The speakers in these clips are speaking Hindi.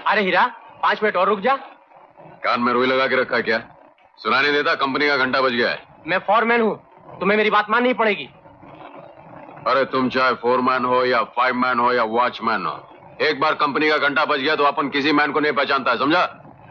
अरे हीरा 5 मिनट और रुक जा। कान में रुई लगा के रखा क्या? सुना नहीं देता? कंपनी का घंटा बज गया है। मैं फोरमैन हूँ, तुम्हें मेरी बात माननी पड़ेगी। अरे तुम चाहे फोरमैन हो या 5 मैन हो या वॉचमैन हो, एक बार कंपनी का घंटा बज गया तो अपन किसी मैन को नहीं पहचानता है, समझा?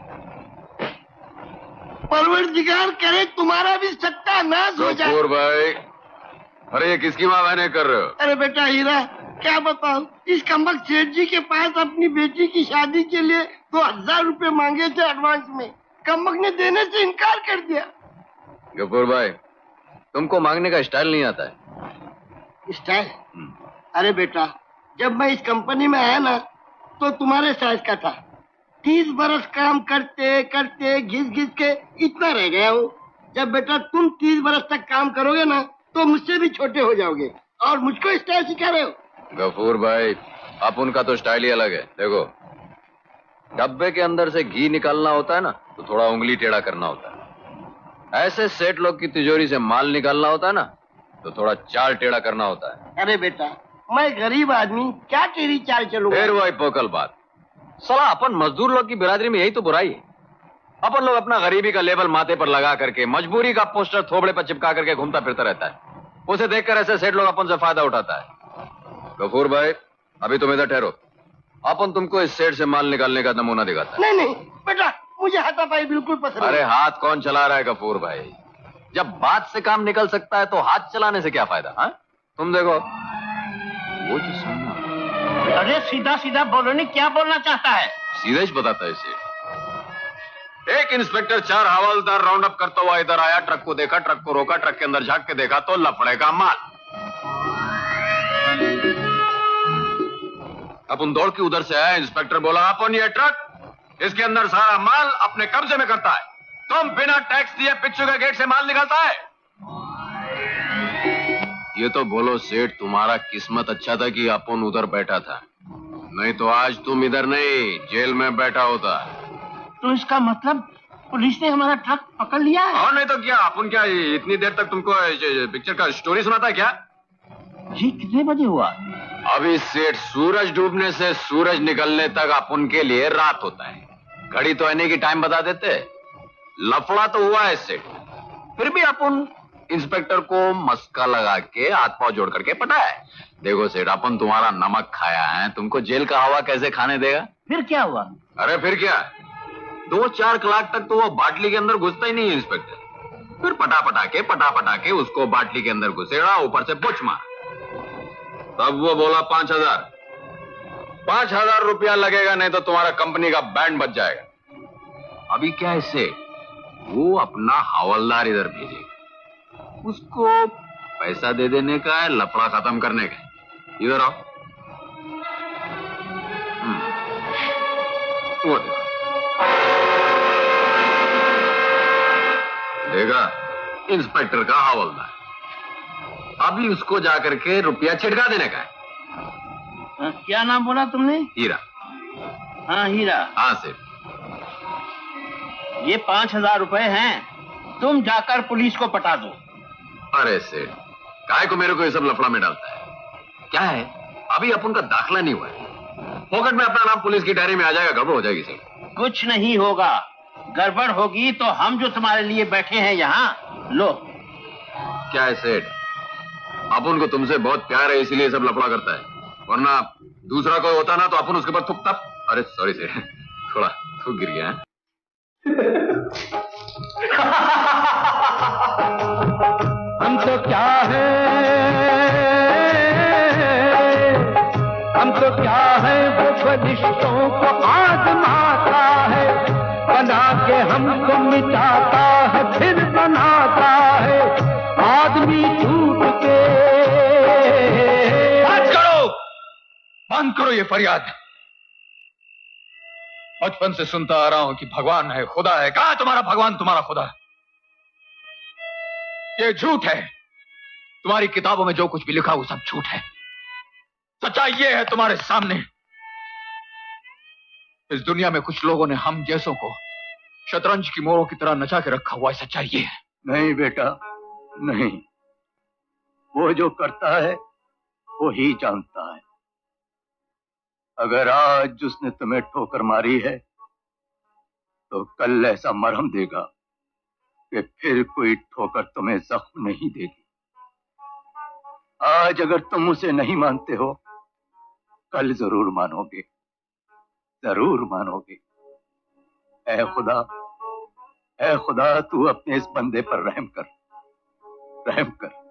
परवरदिगार करे तुम्हारा भी सत्यानाश हो जाए। गफूर भाई, अरे ये किसकी माँ बहने कर रहे हो? अरे बेटा हीरा, क्या बताऊं, इस कमबख्त सेठ जी के पास अपनी बेटी की शादी के लिए 2000 रुपए मांगे थे एडवांस में। कमबख्त ने देने से इनकार कर दिया। गफूर भाई, तुमको मांगने का स्टाइल नहीं आता है? स्टाइल? अरे बेटा, जब मैं इस कंपनी में आया ना तो तुम्हारे साइज का था। 30 बरस काम करते करते घिस घिस के इतना रह गया हूँ। जब बेटा तुम 30 बरस तक काम करोगे ना तो मुझसे भी छोटे हो जाओगे और मुझको स्टाइल सिखा रहे हो। गफूर भाई, अपन का तो स्टाइल ही अलग है। देखो, डब्बे के अंदर से घी निकालना होता है ना तो थोड़ा उंगली टेढ़ा करना होता है। ऐसे सेठ लोग की तिजोरी से माल निकालना होता है ना तो थोड़ा चाल टेढ़ा करना होता है। अरे बेटा, मैं गरीब आदमी, क्या टेढ़ी चाल चलूंगा? फिर वही पोकल बात। साला अपन मजदूर लोग की बिरादरी में यही तो बुराई है। अपन लोग अपना गरीबी का लेबल माथे पर लगा करके, मजबूरी का पोस्टर थोबड़े पर चिपका करके घूमता फिरता रहता है। उसे देखकर ऐसे सेठ लोग अपन से फायदा उठाता है। गफूर भाई, अभी तुम इधर ठहरो, अपन तुमको इस सेठ से माल निकालने का नमूना दिखाता है। नहीं नहीं बेटा, मुझे हाथापाई बिल्कुल पसंद नहीं। अरे हाथ कौन चला रहा है गफूर भाई? जब बात से काम निकल सकता है तो हाथ चलाने से क्या फायदा? हाँ, तुम देखो वो जो सुनना। अरे सीधा सीधा बोलो, नहीं क्या बोलना चाहता है? सीधा ही बताता है इसे। एक इंस्पेक्टर 4 हवलदार राउंड अप करता हुआ इधर आया, ट्रक को देखा, ट्रक को रोका, ट्रक के अंदर झांक के देखा तो लफड़े का माल। अपन दौड़ के उधर से आया। इंस्पेक्टर बोला, अपन ये ट्रक, इसके अंदर सारा माल अपने कब्जे में करता है। तुम बिना टैक्स दिए पिच्चू के गेट से माल निकालता है। ये तो बोलो सेठ, तुम्हारा किस्मत अच्छा था कि अपन उधर बैठा था, नहीं तो आज तुम इधर नहीं जेल में बैठा होता। तो इसका मतलब पुलिस ने हमारा ट्रक पकड़ लिया है? और नहीं तो क्या। अपन क्या इतनी देर तक तुमको पिक्चर का स्टोरी सुनाता है क्या? जी कितने बजे हुआ? अभी सेठ, सूरज डूबने से सूरज निकलने तक अपन के लिए रात होता है। घड़ी तो आने की टाइम बता देते। लफड़ा तो हुआ है सेठ, फिर भी अपन इंस्पेक्टर को मस्का लगा के हाथ पांव जोड़ करके पटाया। देखो सेठ, अपन तुम्हारा नमक खाया है, तुमको जेल का हवा कैसे खाने देगा? फिर क्या हुआ? अरे फिर क्या, 2-4 कलाक तक तो वो बाटली के अंदर घुसता ही नहीं इंस्पेक्टर। फिर पटा पटा के उसको बाटली के अंदर घुसेड़ा, ऊपर से पुछ मार। तब वो बोला 5000 रुपया लगेगा, नहीं तो तुम्हारा कंपनी का बैंड बच जाएगा। अभी क्या है सेठ, वो अपना हवलदार इधर भेजेगा, उसको पैसा दे देने का है, लफड़ा खत्म करने का है। इधर आओ। वो देखा, इंस्पेक्टर का हवलदार। अभी उसको जाकर के रुपया छिड़का देने का है। क्या नाम बोला तुमने? हीरा। हाँ हीरा। हाँ सेठ। ये 5000 रुपए हैं, तुम जाकर पुलिस को पटा दो। अरे सेठ, काय को मेरे को ये सब लफड़ा में डालता है? क्या है, अभी अपन का दाखला नहीं हुआ है, फोकट में अपना नाम पुलिस की डायरी में आ जाएगा, गड़बड़ हो जाएगी सेठ। कुछ नहीं होगा, गड़बड़ होगी तो हम जो तुम्हारे लिए बैठे हैं यहाँ, लो। क्या है सेठ, अपन को तुमसे बहुत प्यार है इसीलिए सब लफड़ा करता है, वरना दूसरा कोई होता ना तो अपन उसके ऊपर थूकता। अरे सॉरी सेठ, थोड़ा थूक गिर गया है। हम तो क्या है, हम तो क्या है, वो फरिश्तों को आजमाता है, बना के हमको मिटाता है, फिर बनाता है आदमी झूठ के। बंद करो ये फरियाद। बचपन से सुनता आ रहा हूं कि भगवान है, खुदा है। कहां है तुम्हारा भगवान, तुम्हारा खुदा? ये झूठ है। तुम्हारी किताबों में जो कुछ भी लिखा वो सब झूठ है। सच्चाई ये है तुम्हारे सामने। इस दुनिया में कुछ लोगों ने हम जैसों को शतरंज की मोरों की तरह नचा के रखा हुआ है। सच्चाई ये है। नहीं बेटा, नहीं, वो जो करता है वो ही जानता है। अगर आज उसने तुम्हें ठोकर मारी है तो कल ऐसा मरहम देगा कि फिर कोई ठोकर तुम्हें जख्म नहीं देगी। आज अगर तुम उसे नहीं मानते हो, कल जरूर मानोगे, जरूर मानोगे। ऐ खुदा, ऐ खुदा, तू अपने इस बंदे पर रहम कर, रहम कर।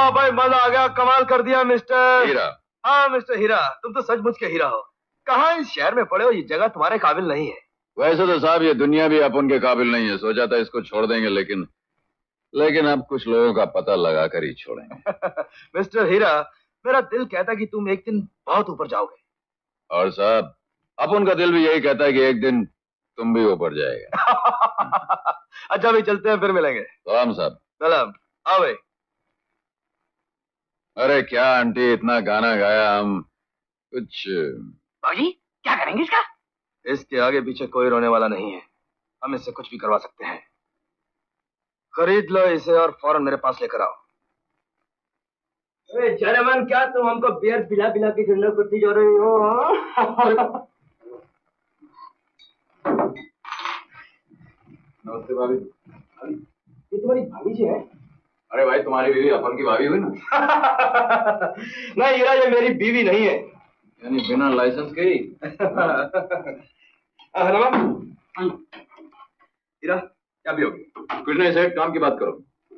वाह भाई, मजा आ गया, कमाल कर दिया मिस्टर हीरा। हाँ मिस्टर हीरा, तुम तो सचमुच के हीरा हो। कहाँ इस शहर में पड़े हो, ये जगह तुम्हारे काबिल नहीं है। वैसे तो साहब ये दुनिया भी अपन के काबिल नहीं है, सोचा था इसको छोड़ देंगे, लेकिन अब कुछ लोगों का पता लगा कर ही छोड़ेंगे। मिस्टर हीरा, मेरा दिल कहता है कि तुम एक दिन बहुत ऊपर जाओगे। और साहब अपन का दिल भी यही कहता है कि एक दिन तुम भी ऊपर जाएगा। अच्छा भाई, चलते हैं, फिर मिलेंगे। सलाम साहब। सलाम। आओ भाई। अरे क्या आंटी, इतना गाना गाया, हम कुछ। बाबूजी क्या करेंगे इसका? इसके आगे पीछे कोई रोने वाला नहीं है, हम इससे कुछ भी करवा सकते हैं। खरीद लो इसे और फौरन मेरे पास लेकर आओ। अरे जनमन, क्या तुम हमको बियर पिला पिला के ठंडा करती जा रही हो? नमस्ते भाभी। ये तुम्हारी भाभी जी है? अरे भाई, तुम्हारी बीवी अपन की भाभी हुई ना। नहीं हीरा, ये मेरी बीवी नहीं है। यानी बिना लाइसेंस के ही। हीरा, क्या भी होगी? कुछ नहीं सेठ, काम की बात करो।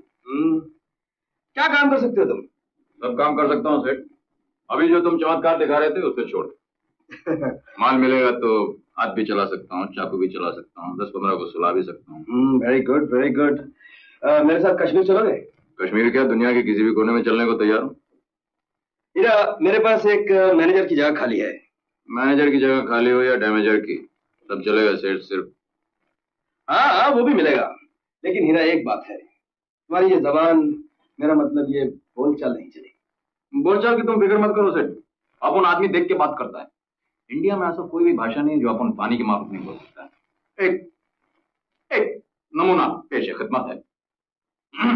क्या काम कर सकते हो तुम? सब काम कर सकता हूँ सेठ। अभी जो तुम चमत्कार दिखा रहे थे उसे छोड़। माल मिलेगा तो हाथ भी चला सकता हूँ, चाकू भी चला सकता हूँ, 10-15 को सुला भी सकता हूँ। Very good very good. मेरे साथ कश्मीर चलोगे? कश्मीर क्या, दुनिया के किसी भी कोने में चलने को तैयार हूँ। हीरा, मेरे पास एक मैनेजर की जगह खाली है। मैनेजर की जगह खाली हो या डैमेजर की, सब चलेगा सेठ। सिर्फ हाँ, वो भी मिलेगा। लेकिन हीरा, एक बात है, तुम्हारी ये जबान, मेरा मतलब ये बोलचाल नहीं चलेगी। बोलचाल की तुम फिक्र मत करो सेठ, अपन आदमी देख के बात करता है। इंडिया में ऐसा कोई भी भाषा नहीं है जो अपन पानी की माफक नहीं बोल सकता है। एक नमूना पेश है, खिदमत है।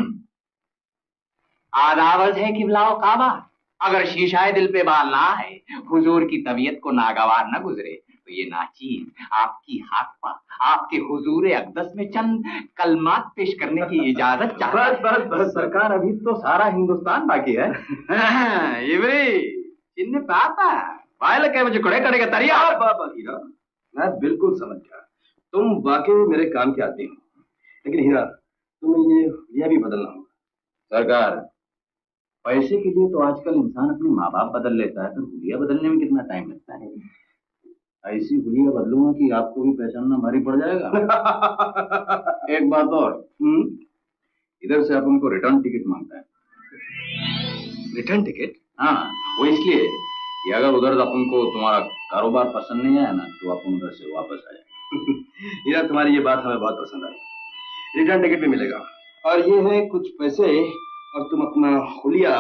आदावज है कि बुलाओ काबा, अगर शीशाए दिल पे बाल ना है, हुजूर की तबीयत को नागवार न गुजरे, तो ये नाचीज आपकी हाकपा आपके हुजूर अक़दस में चंद कलमात पेश करने की इजाजत चाहता है। बस बस बस सरकार, अभी तो सारा हिंदुस्तान बाकी है। इवरी चिन्ह पाता पायल के मुझे खड़े खड़े का तरिया। बाबा हीरा, मैं बिल्कुल समझ गया, तुम वाकई मेरे काम के आदमी हो। लेकिन हीरा, तुम्हें ये भी बदलना होगा। सरकार, पैसे के लिए तो आजकल इंसान अपने माँ बाप बदल लेता है, तो हुलिया बदलने में कितना टाइम लगता है। ऐसी हुलिया बदलूंगा कि आपको भी पहचानना भारी पड़ जाएगा। एक बात और, इधर से अपन को रिटर्न टिकट मांगता है। Return ticket? हाँ, वो इसलिए कि अगर उधर अपन को तुम्हारा कारोबार पसंद नहीं आया ना, तो अपन उधर से वापस आ जाए। हीरा, तुम्हारी ये बात हमें बहुत पसंद आई। रिटर्न टिकट भी मिलेगा, और ये है कुछ पैसे, और तुम अपना हुलिया।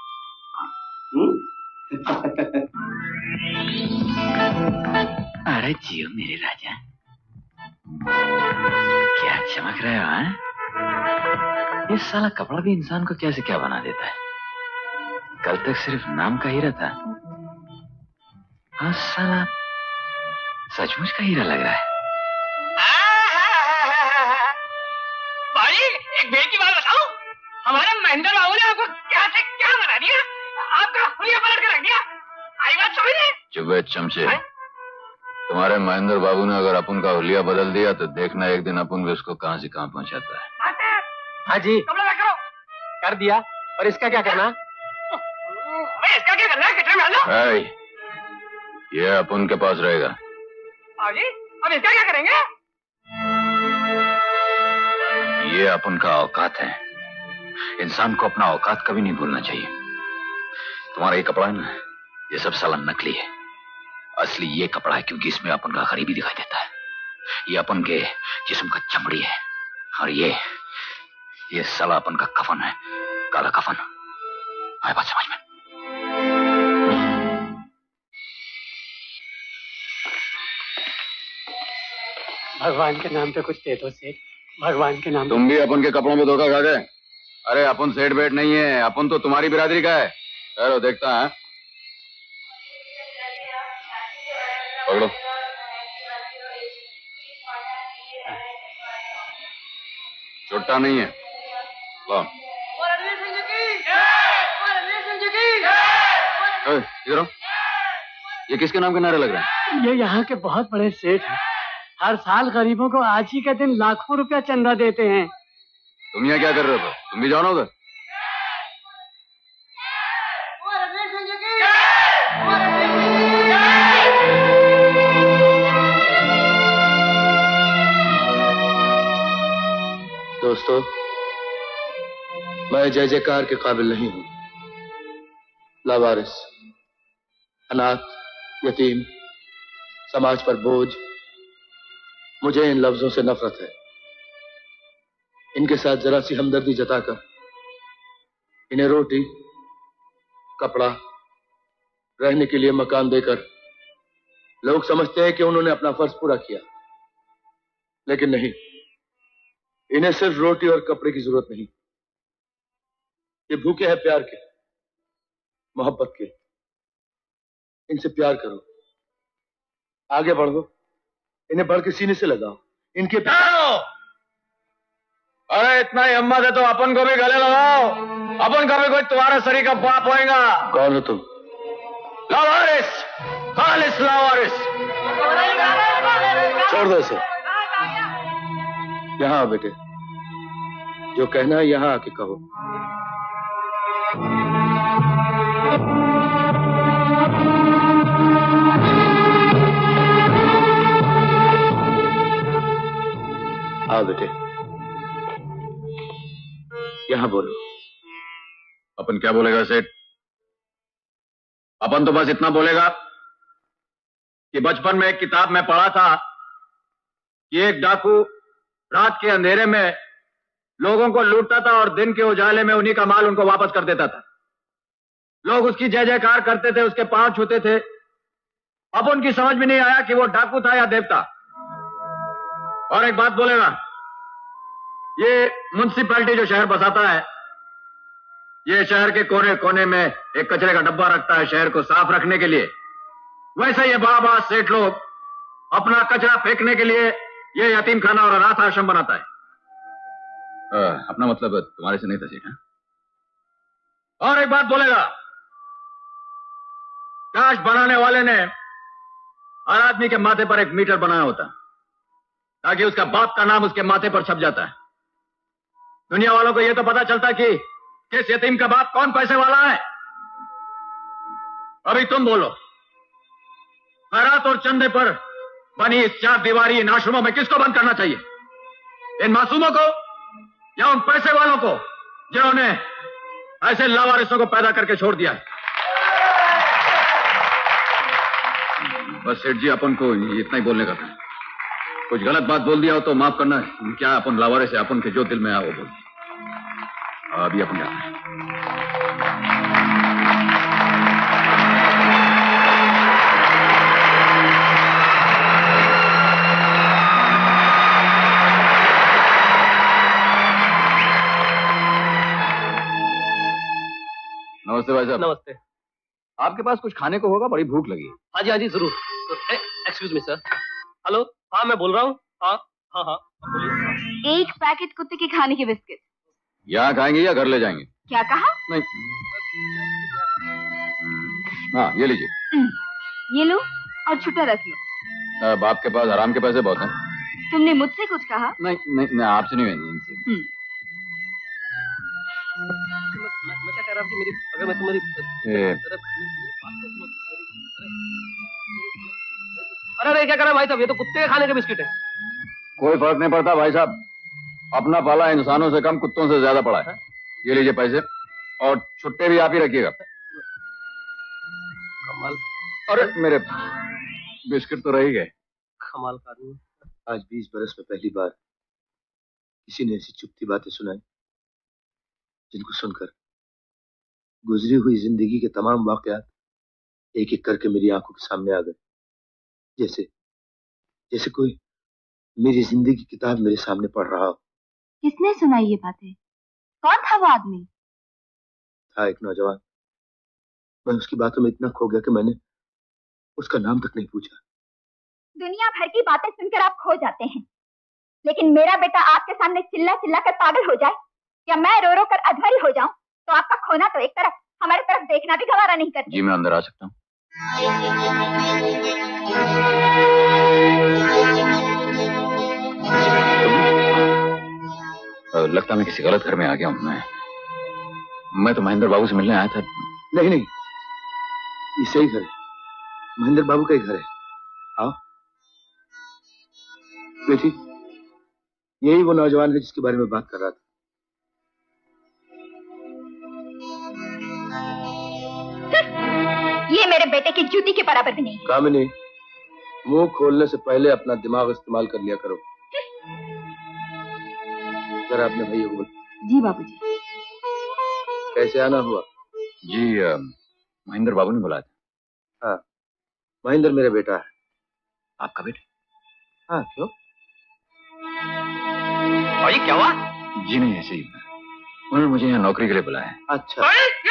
अरे जियो मेरे राजा, क्या चमक रहे हो? हाँ, ये साला कपड़ा भी इंसान को क्या से क्या बना देता है। कल तक सिर्फ नाम का हीरा था, आज साला सचमुच का हीरा लग रहा है। भाई, एक भेद की बात बताओ, हमारे महेंद्र बाबू ने आपको क्या से क्या बना दिया? आपका हुलिया पलट कर रख दिया। आई बात समझ रहे? चुप है चमचे। तुम्हारे महेंद्र बाबू ने अगर अपन का हुलिया बदल दिया तो देखना एक दिन अपन भी उसको कहां से कहां पहुंचाता है। हाँ जी, कपड़ा करो। कर दिया, और इसका क्या करना? इसका क्या करना है? किचन में आना। ये अपन के पास रहेगा। जी, अब इसका क्या करेंगे? ये अपन का औकात है, इंसान को अपना औकात कभी नहीं भूलना चाहिए। तुम्हारा ये कपड़ा है ना, ये सब साला नकली है। असली ये कपड़ा है क्योंकि इसमें अपन का गरीबी दिखाई देता है। ये अपन के जिस्म का चमड़ी है, और ये साला अपन का कफन है, काला कफन। आए बात समझ में? भगवान के नाम पे कुछ दे दो सेठ, भगवान के नाम। तुम भी अपन के कपड़ों में धोखा खा गए। अरे अपन सेठ बेट नहीं है, अपन तो तुम्हारी बिरादरी का है। चलो देखता है। पकड़ो। छुट्टा नहीं है। लो। इधर आओ। ये किसके नाम के नारे लग रहे हैं? ये यहाँ के बहुत बड़े सेठ हैं, हर साल गरीबों को आज ही के दिन लाखों रुपया चंदा देते हैं। तुम यहाँ क्या कर रहे हो? तुम भी जाओ ना उधर। दोस्तों, मैं जय जयकार के काबिल नहीं हूं। लावारिस, अनाथ, यतीम, समाज पर बोझ, मुझे इन लफ्जों से नफरत है। इनके साथ जरा सी हमदर्दी जताकर इन्हें रोटी, कपड़ा, रहने के लिए मकान देकर लोग समझते हैं कि उन्होंने अपना फर्ज पूरा किया, लेकिन नहीं, इन्हें सिर्फ रोटी और कपड़े की जरूरत नहीं। ये भूखे हैं प्यार के, मोहब्बत के। इनसे प्यार करो, आगे बढ़ो, इन्हें बढ़ के सीने से लगाओ। इनके अरे इतना ही हिम्मत है तो अपन को भी गले लगाओ। अपन का भी कोई तुम्हारे शरीर का बाप होएगा। कौन हो तुम? लावारिस, खालिस लावारिस। छोड़ दो इसे। यहां आओ बेटे, जो कहना है यहां आके कहो। आओ बेटे, यहां बोलो। अपन क्या बोलेगा सेठ? अपन तो बस इतना बोलेगा कि बचपन में एक किताब में पढ़ा था कि एक डाकू रात के अंधेरे में लोगों को लूटता था और दिन के उजाले में उन्हीं का माल उनको वापस कर देता था। लोग उसकी जय जयकार करते थे, उसके पांव छूते थे। अब उनकी समझ में नहीं आया कि वो डाकू था या देवता। और एक बात बोलेगा, ये म्युनिसिपैलिटी जो शहर बसाता है, ये शहर के कोने कोने में एक कचरे का डब्बा रखता है शहर को साफ रखने के लिए। वैसे ये बड़ा बड़ा सेठ लोग अपना कचरा फेंकने के लिए ये यतीम खाना और अनाथ आश्रम बनाता है। अपना मतलब तुम्हारे से नहीं था सेठ। और एक बात बोलेगा, काश बनाने वाले ने हर आदमी के माथे पर एक मीटर बनाया होता ताकि उसका बाप का नाम उसके माथे पर छप जाता है। दुनिया वालों को यह तो पता चलता कि किस यतीम का बाप कौन पैसे वाला है। अभी तुम बोलो, खैरात और चंदे पर बनी इस चार दीवारी इन आश्रमों में किसको बंद करना चाहिए? इन मासूमों को या उन पैसे वालों को जिन्होंने ऐसे लावारिसों को पैदा करके छोड़ दिया है? बस सेठ जी, अपन को इतना ही बोलने का था। कुछ गलत बात बोल दिया हो तो माफ करना। क्या अपन लावारिस है, अपन के जो दिल में आया वो बोल। अभी अपन जाते हैं। नमस्ते भाई साहब। नमस्ते। आपके पास कुछ खाने को होगा? बड़ी भूख लगी है। हाँ जी जरूर। Excuse me sir. हेलो, हाँ मैं बोल रहा हूँ। हाँ हाँ हाँ बोलिए। एक पैकेट कुत्ते के खाने के बिस्किट। यहाँ खाएंगे या घर ले जाएंगे? क्या कहा? नहीं। हाँ ये लीजिए। ये लो और छुट्टा रख लो। बाप के पास आराम के पैसे बहुत हैं। तुमने मुझसे कुछ कहा? नहीं नहीं, नहीं आपसे नहीं, इनसे। मैं क्या कह रहा हूँ कि मेरी, अगर मैं तुम्हारी अरे क्या कर रहा है भाई साहब, ये तो कुत्ते के खाने के बिस्किट है। कोई फर्क नहीं पड़ता भाई साहब, अपना पाला इंसानों से कम कुत्तों से ज्यादा पड़ा है। ये लीजिए पैसे और छुट्टे भी आप ही रखिएगा। कमाल। अरे मेरे बिस्किट तो रह ही गए। कमाल का आदमी। आज 20 बरस में पहली बार किसी ने ऐसी चुपती बातें सुनाई जिनको सुनकर गुजरी हुई जिंदगी के तमाम वाकयात एक एक करके मेरी आंखों के सामने आ गए। जैसे जैसे कोई मेरी जिंदगी की किताब मेरे सामने पढ़ रहा हो। किसने सुनाई ये बातें? कौन था वो आदमी? था एक नौजवान। मैं उसकी बातों में इतना खो गया कि मैंने उसका नाम तक नहीं पूछा। दुनिया भर की बातें सुनकर आप खो जाते हैं, लेकिन मेरा बेटा आपके सामने चिल्ला चिल्ला कर पागल हो जाए या मैं रो रो कर अधमरी हो जाऊं तो आपका खोना तो एक तरफ, हमारी तरफ देखना भी गवारा नहीं करती। जी मैं अंदर आ सकता हूँ? लगता मैं किसी गलत घर में आ गया हूँ। मैं तो महेंद्र बाबू से मिलने आया था। नहीं नहीं, ये सही घर है, महेंद्र बाबू का ही घर है। आओ बेटी, यही वो नौजवान है जिसके बारे में बात कर रहा था। बेटे की जूती के बराबर भी नहीं। कामिनी, मुंह खोलने से पहले अपना दिमाग इस्तेमाल कर लिया करो। जरा अपने भैया को। जी बाबूजी। कैसे आना हुआ? जी महेंद्र बाबू ने बुलाया था। हाँ, महेंद्र मेरा बेटा है। आपका बेटा? हाँ, क्यों? भाई क्या हुआ? जी नहीं, ऐसे ही उन्होंने मुझे यहाँ नौकरी के लिए बुलाया है। अच्छा।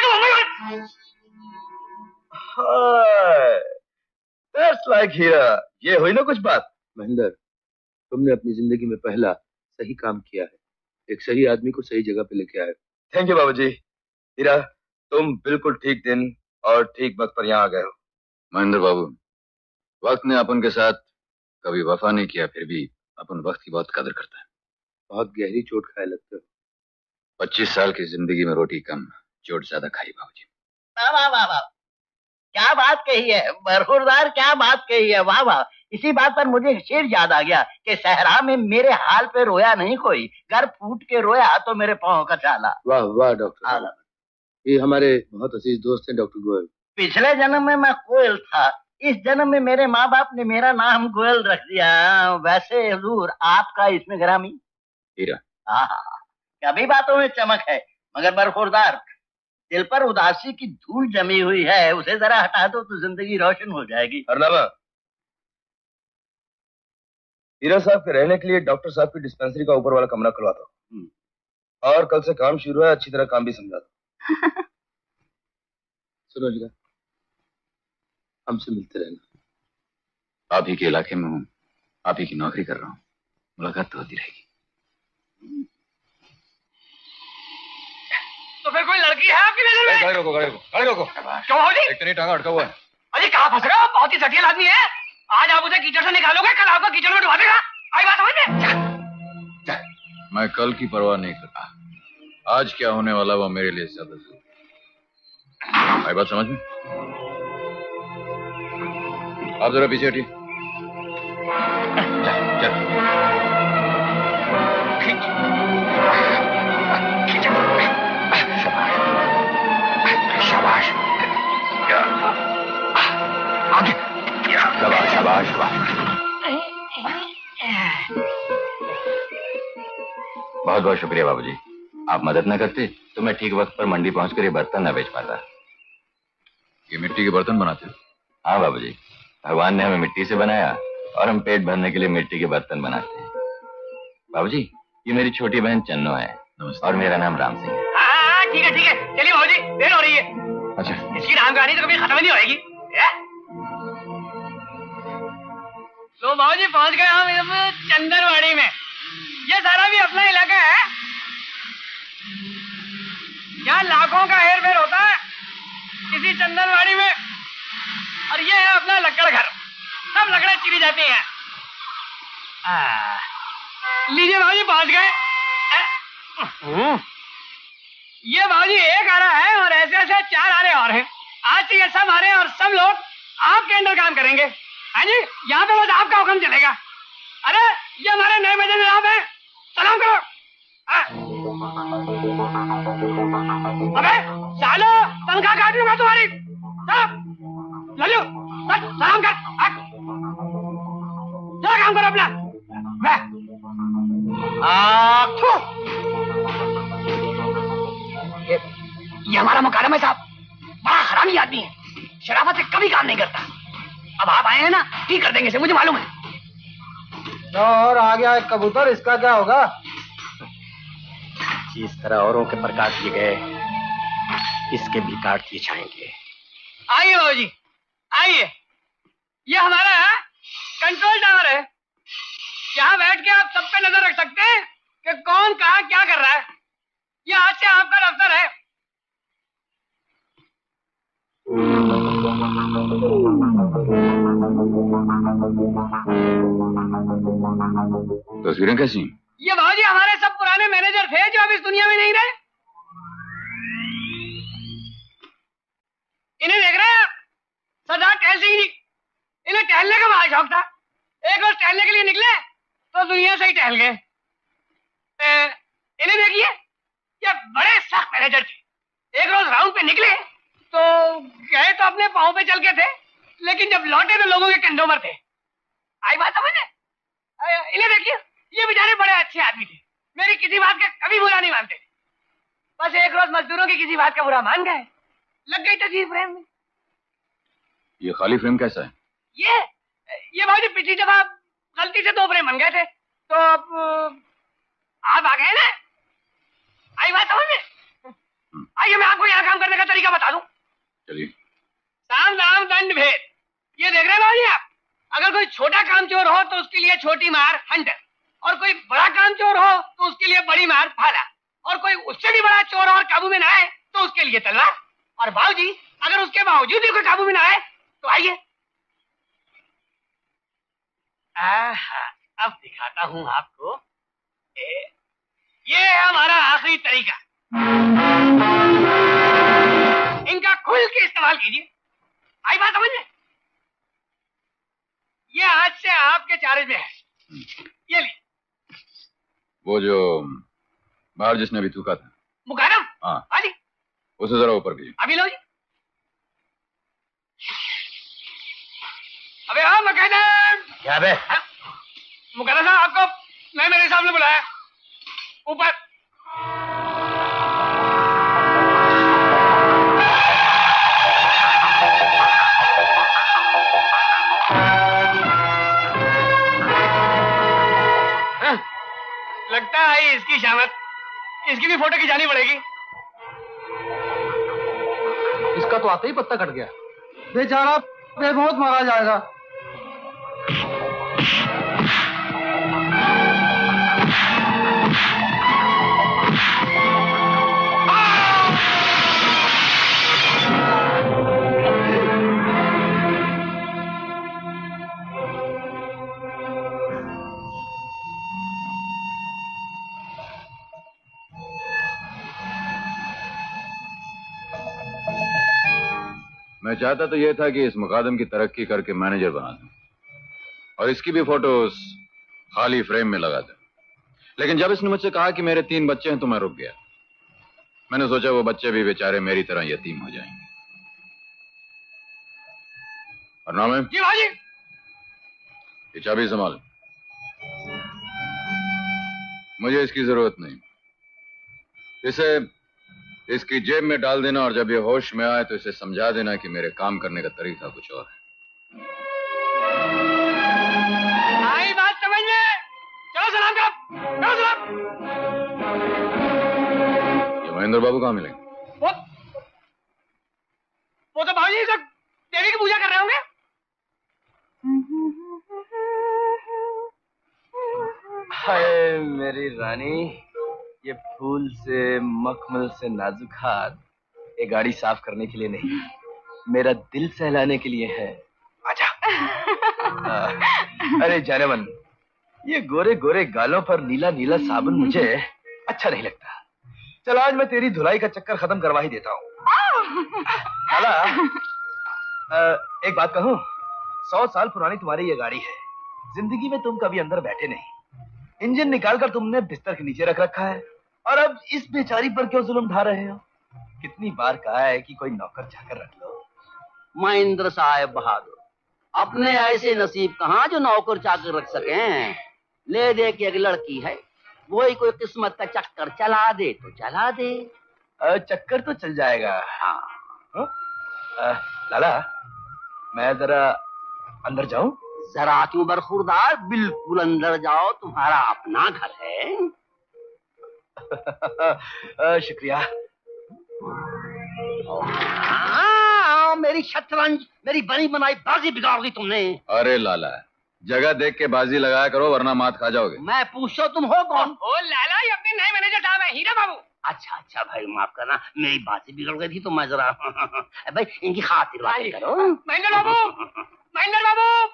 That's like हीरा। ये हुई ना कुछ बात? महेंद्र, तुमने अपनी जिंदगी में पहला सही काम किया है। एक सही आदमी को सही जगह पे लेके आए। थैंक यू बाबूजी। हीरा, तुम बिल्कुल ठीक दिन और ठीक वक्त पर यहाँ आ गए हो। महेंद्र बाबू, वक्त ने अपन के साथ कभी वफा नहीं किया, फिर भी अपन वक्त की बहुत कदर करता है। बहुत गहरी चोट खाए लगते हो। 25 साल की जिंदगी में रोटी कम, चोट ज्यादा खाई बाबूजी। वाह वाह वाह, क्या बात कही है बरखुरदार, क्या बात कही है। वाह वाह। इसी बात पर मुझे शेर याद आ गया कि सहरा में मेरे हाल पे रोया नहीं कोई, घर फूट के रोया तो मेरे पाँव का चाला। वाह वाह डॉक्टर, ये हमारे बहुत अजीज दोस्त हैं डॉक्टर गोयल। पिछले जन्म में मैं कोयल था, इस जन्म में मेरे माँ बाप ने मेरा नाम गोयल रख दिया। वैसे हुजूर आपका इसमें ग्रामी हीरा। हाँ, कभी बातों में चमक है, मगर बरखुरदार दिल पर उदासी की धूल जमी हुई है, उसे जरा हटा दो तो जिंदगी रोशन हो जाएगी। अरनामा, हीरा साहब के रहने के लिए डॉक्टर साहब की डिस्पेंसरी का ऊपर वाला कमरा खुलवा दो और कल से काम शुरू है, अच्छी तरह काम भी समझा दो। सुनो हीरा, हमसे मिलते रहना। आप ही के इलाके में हूँ, आप ही की नौकरी कर रहा हूँ, मुलाकात तो होती रहेगी। तो फिर कोई लड़की है आपकी नजर में? गाड़ी रोको, गाड़ी रोको, गाड़ी रोको। क्यों भाजी? एक तो नहीं टांगा अटका हुआ है। अरे कहाँ फंस रहे हो? बहुत ही जटिल आदमी है। आज आप उसे कीचड़ से निकालोगे, कल आपको कीचड़ में डुबा देगा। आई बात समझ में? मैं कल की परवाह नहीं करता, आज क्या होने वाला वो मेरे लिए ज्यादा जरूरी। आई बात समझ में? आप जरा पीछे हटिए। शाबाश, आगे। शाबाश, शाबाश, शाबाश। बहुत बहुत शुक्रिया बाबूजी, आप मदद न करते तो मैं ठीक वक्त पर मंडी पहुंचकर ये बर्तन न बेच पाता। ये मिट्टी के बर्तन बनाते हो? हाँ बाबूजी, भगवान ने हमें मिट्टी से बनाया और हम पेट भरने के लिए मिट्टी के बर्तन बनाते हैं। बाबूजी, ये मेरी छोटी बहन चन्नो है और मेरा नाम राम सिंह है। हाँ ठीक है ठीक है, चलिए बाबूजी, देर हो रही है। अच्छा, इसकी राम कहानी तो कभी खत्म नहीं होगी। तो बाबूजी पहुंच गए हम चंदनवाड़ी में। ये सारा भी अपना इलाका है, यहाँ लाखों का हेर फेर होता है इसी चंदनवाड़ी में। और ये है अपना लकड़ घर, सब लकड़ें चिरी जाती हैं। लीजिए बाबूजी, पहुंच गए। ये बाबूजी एक आ रहा है और ऐसे ऐसे 4 आ रहे और हैं। आज से ये सब आ रहे हैं और सब लोग आपके अंदर काम करेंगे। हाँ जी, यहाँ पे बस आपका हुक्म चलेगा। अरे ये हमारे नए बजे जनाब है, सलाम करो। अबे सालो, तनख्वाह काट लूंगा तुम्हारी। चलो सलाम कर, जरा काम करो अपना। ये हमारा मुकादम है साहब, बड़ा हरामी आदमी है, शराफत से कभी काम नहीं करता। अब आप आए हैं ना, ठीक कर देंगे इसे, मुझे मालूम है। और आ गया एक कबूतर, इसका क्या होगा? जिस तरह औरों के पर काट दिए गए, इसके भी काट दिए जाएंगे। आइए बाबूजी, आइए। ये हमारा कंट्रोल टावर है, यहाँ बैठ के आप सब पे नजर रख सकते हैं कि कौन कहाँ क्या कर रहा है। ये आज से आपका दफ्तर है। तस्वीरें कैसी? ये बाबूजी हमारे सब पुराने मैनेजर थे जो अब इस दुनिया में नहीं रहे। इन्हें देख रहे हैं, सरदार टहल सिंह जी। इन्हें टहलने का बड़ा शौक था, एक रोज टहलने के लिए निकले तो दुनिया से ही टहल गए। इन्हें देखिए, ये बड़े सख्त मैनेजर थे। एक रोज राउंड पे निकले तो गए तो अपने पाँव पे चल के थे, लेकिन जब लौटे तो लोगों के कंधों पर थे। आई बात समझे? इन्हें देखिए, ये बेचारे बड़े अच्छे आदमी थे, मेरी किसी बात का कभी बुरा नहीं मानते। बस एक रोज मजदूरों की किसी बात का बुरा मान गए, लग गई तस्वीर फ्रेम में। ये खाली फ्रेम कैसा है? ये भाजी पिछली दफा गलती से 2 फ्रेम बन गए थे, तो अब आप आ गए ना। आई बात समझ में? आइए मैं आपको यहाँ काम करने का तरीका बता दूं। चलिए। साम दाम दंड भेद, ये देख रहे हैं भाजी आप? अगर कोई छोटा काम चोर हो तो उसके लिए छोटी मार हंटर, और कोई बड़ा काम चोर हो तो उसके लिए बड़ी मार भाला, और कोई उससे भी बड़ा चोर और काबू में ना आए तो उसके लिए तलवार। और बाबूजी अगर उसके बावजूद भी कोई काबू में ना आए तो आइए। अब दिखाता हूं आपको। ये है हमारा आखिरी तरीका, इनका खुल के इस्तेमाल कीजिए। आई बात समझ में? ये आज से आपके चार्ज में है, ये ली। वो जो बाहर जिसने अभी थूका था, मुकरम? हाँ जी, उसे जरा ऊपर कीजिए। अभी लो जी। अबे हाँ मुकरम। क्या बे? मुकरम साहब आपको मैं मेरे सामने बुलाया, ऊपर। लगता है इसकी शामत, इसकी भी फोटो खिंचानी पड़ेगी। इसका तो आते ही पत्ता कट गया, बेचारा बेमौत मारा जाएगा। मैं चाहता तो यह था कि इस मुकादम की तरक्की करके मैनेजर बना दूं और इसकी भी फोटो उस खाली फ्रेम में लगा दूं। लेकिन जब इसने मुझसे कहा कि मेरे 3 बच्चे हैं तो मैं रुक गया। मैंने सोचा वो बच्चे भी बेचारे मेरी तरह यतीम हो जाएंगे। और नाम है? जी भाजी। ये चाबी संभाल, मुझे इसकी जरूरत नहीं। इसे इसकी जेब में डाल देना और जब ये होश में आए तो इसे समझा देना कि मेरे काम करने का तरीका कुछ और है। आई बात समझ में? चलो सलाम करो, चलो सलाम। ये महेंद्र बाबू कहाँ मिलेंगे? वो तो भाजी सब देवी की पूजा कर रहे होंगे। हाय मेरी रानी, ये फूल से मखमल से नाजुक हाथ ये गाड़ी साफ करने के लिए नहीं, मेरा दिल सहलाने के लिए है। आजा। अरे जाने मन, ये गोरे गोरे गालों पर नीला नीला साबुन मुझे अच्छा नहीं लगता। चल आज मैं तेरी धुलाई का चक्कर खत्म करवा ही देता हूँ। लाला, एक बात कहूँ, 100 साल पुरानी तुम्हारी ये गाड़ी है, जिंदगी में तुम कभी अंदर बैठे नहीं, इंजन निकालकर तुमने बिस्तर के नीचे रख रखा है और अब इस बेचारी पर क्यों जुल्म ढा रहे हो? कितनी बार कहा है कि कोई नौकर चाकर रख लो। महेंद्र साहब बहादुर, अपने ऐसे नसीब कहाँ जो नौकर चाकर रख सकें। ले दे के एक लड़की है, वही कोई किस्मत का चक्कर चला दे तो चला दे। चक्कर तो चल जाएगा। हाँ। लाला, मैं जरा अंदर जाऊं? जरा क्यों बरखुरदार, बिल्कुल अंदर जाओ, तुम्हारा अपना घर है। शुक्रिया। मेरी शतरंज, मेरी बनी बनाई बाजी बिगाड़ दी तुमने। अरे लाला, जगह देख के बाजी लगाया करो वरना मात खा जाओगे। मैं पूछता तुम हो कौन? ओ लाला, ये अपने नए मैनेजर साहब है, हीरा बाबू। अच्छा अच्छा भाई, माफ करना, मेरी बाजी बिगड़ गई थी तो मैं जरा भाई इनकी खातिर बात करो। महेंद्र बाबू, महेंद्र बाबू।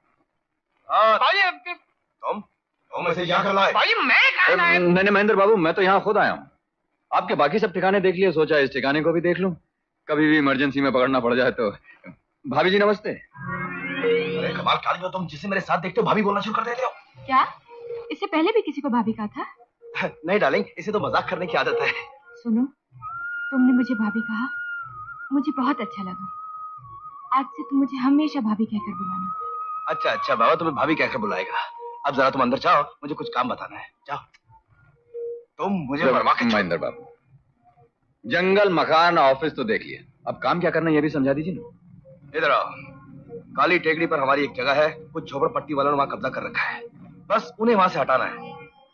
तुम ऐसे यहाँ कर लाए? भाई मैं कहाँ आया? नहीं महेंद्र बाबू, मैं तो यहाँ खुद आया हूँ। आपके बाकी सब ठिकाने देख लिए, सोचा इस ठिकाने को भी देख लूं, कभी भी इमरजेंसी में पकड़ना पड़ जाए तो। भाभी जी नमस्ते। अरे कमाल काली हो तुम, जिसे मेरे साथ देखते हो भाभी बोलना शुरू कर देते हो। क्या इससे पहले भी किसी को भाभी कहा था? नहीं डार्लिंग, इसे तो मजाक करने की आदत है। सुनो, तुमने मुझे भाभी कहा, मुझे बहुत अच्छा लगा। आज से तुम मुझे हमेशा भाभी कहकर बुलाना। अच्छा अच्छा बाबा तुम्हें भाभी कहकर बुलाएगा। अब जरा तुम अंदर जाओ, मुझे कुछ काम बताना है। जाओ। तुम मुझे मरवा के महेंद्र बाबू, जंगल, मकान, ऑफिस तो देख लिया, अब काम क्या करना है ये भी समझा दीजिए ना। इधर आओ। काली टेकड़ी पर हमारी एक जगह है, कुछ झोपड़पट्टी वालों ने वहां कब्जा कर रखा है, बस उन्हें वहां से हटाना है।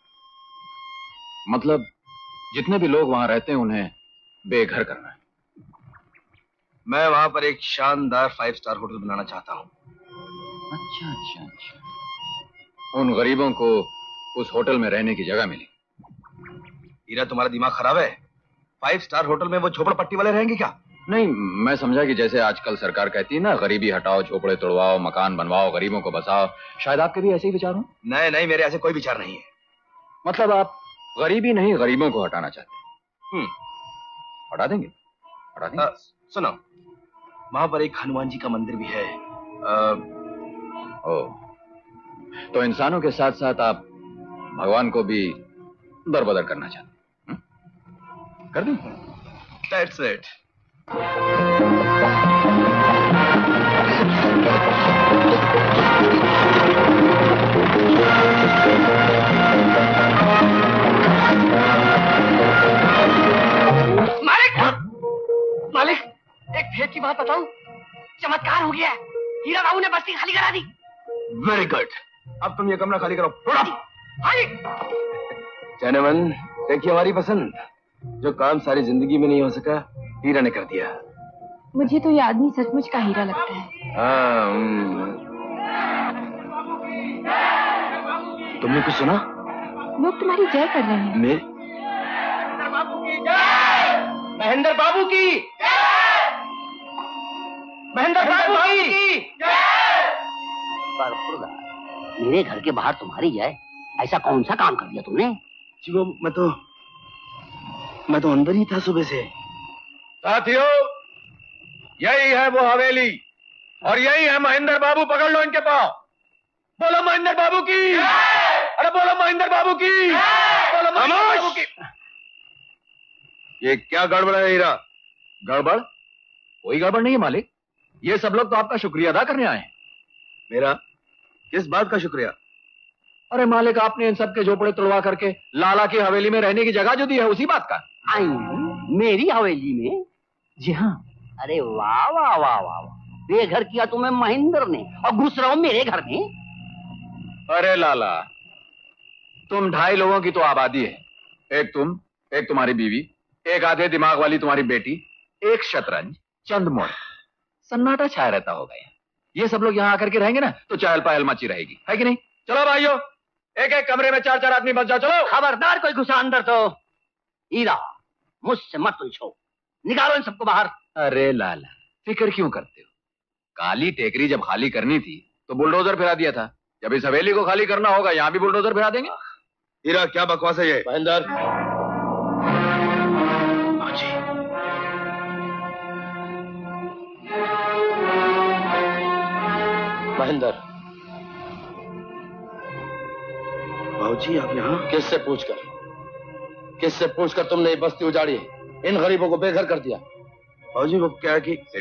मतलब जितने भी लोग वहां रहते हैं उन्हें बेघर करना है। मैं वहां पर एक शानदार 5 स्टार होटल बनाना चाहता हूँ। अच्छा अच्छा अच्छा। उन गरीबों को उस होटल में रहने की जगह मिली। हीरा तुम्हारा दिमाग खराब है? 5 स्टार होटल में वो झोपड़पट्टी वाले रहेंगे क्या? नहीं, मैं समझा कि जैसे आजकल सरकार कहती है ना, गरीबी हटाओ, झोपड़े तोड़वाओ, मकान बनवाओ, गरीबों को बसाओ, शायद आपके भी ऐसे ही विचार हो। नहीं नहीं, मेरे ऐसे कोई विचार नहीं है। मतलब आप गरीबी नहीं, गरीबों को हटाना चाहते हैं। हटा देंगे, हटा देंगे। सुनो, वहां पर एक हनुमान जी का मंदिर भी है। तो इंसानों के साथ साथ आप भगवान को भी दरबदर करना चाहते हैं? कर दें? That's it. मालिक, एक भेद की बात बताऊं, चमत्कार हो गया है। हीरा बाबू ने बस्ती खाली करा दी। Very good. अब तुम ये कमरा खाली करो। हाँ जी। जैनमन, देखिए हमारी पसंद, जो काम सारी जिंदगी में नहीं हो सका, हीरा ने कर दिया। मुझे तो ये आदमी सचमुच का हीरा लगता है। तुमने कुछ सुना? लोग तुम्हारी जय कर रहे हैं। महेंद्र बाबू की, महेंद्र बाबू की। मेरे घर के बाहर तुम्हारी जय, ऐसा कौन सा काम कर दिया तुमने? जी वो मैं तो अंदर ही था सुबह से। साथियों, यही है वो हवेली और यही है महेंद्र बाबू। पकड़ लो इनके पांव। बोलो महेंद्र बाबू की। अरे बोलो महेंद्र बाबू की। बोलो महेंद्र बाबू की। ये क्या गड़बड़ है हीरा? गड़बड़? कोई गड़बड़ नहीं है मालिक। ये सब लोग तो आपका शुक्रिया अदा करने आए हैं। मेरा किस बात का शुक्रिया? अरे मालिक, आपने इन सबके झोपड़े तोड़वा करके लाला की हवेली में रहने की जगह जो दी है, उसी बात का। मेरी हवेली में? जी हाँ। अरे वाह वाह वाह वाह, बेघर किया तुम्हें महेंद्र ने और घुस रहा हूं मेरे घर में। अरे लाला, तुम 2.5 लोगों की तो आबादी है। एक तुम, एक तुम्हारी बीवी, एक आधे दिमाग वाली तुम्हारी बेटी, एक शतरंज, चंद मोड़, सन्नाटा छाया रहता होगा। ये सब लोग यहाँ आकर के रहेंगे ना तो चहल पहल मची रहेगी, है कि नहीं? चलो भाइयों, एक एक कमरे में 4-4 आदमी बस जाओ। चलो। खबरदार कोई घुसा अंदर तो। हीरा, मुझसे मत उलझो, निकालो इन सबको बाहर। अरे लाला, फिक्र क्यों करते हो? काली टेकरी जब खाली करनी थी तो बुलडोजर फिरा दिया था। जब इस हवेली को खाली करना होगा, यहाँ भी बुलडोजर फिरा देंगे। हीरा, क्या बकवास है ये? महेंद्र, महेंद्र। बाबूजी, आप यहाँ? किससे पूछकर तुमने ये बस्ती उजाड़ी, इन गरीबों को बेघर कर दिया? बाबूजी, वो क्या है कि सेठ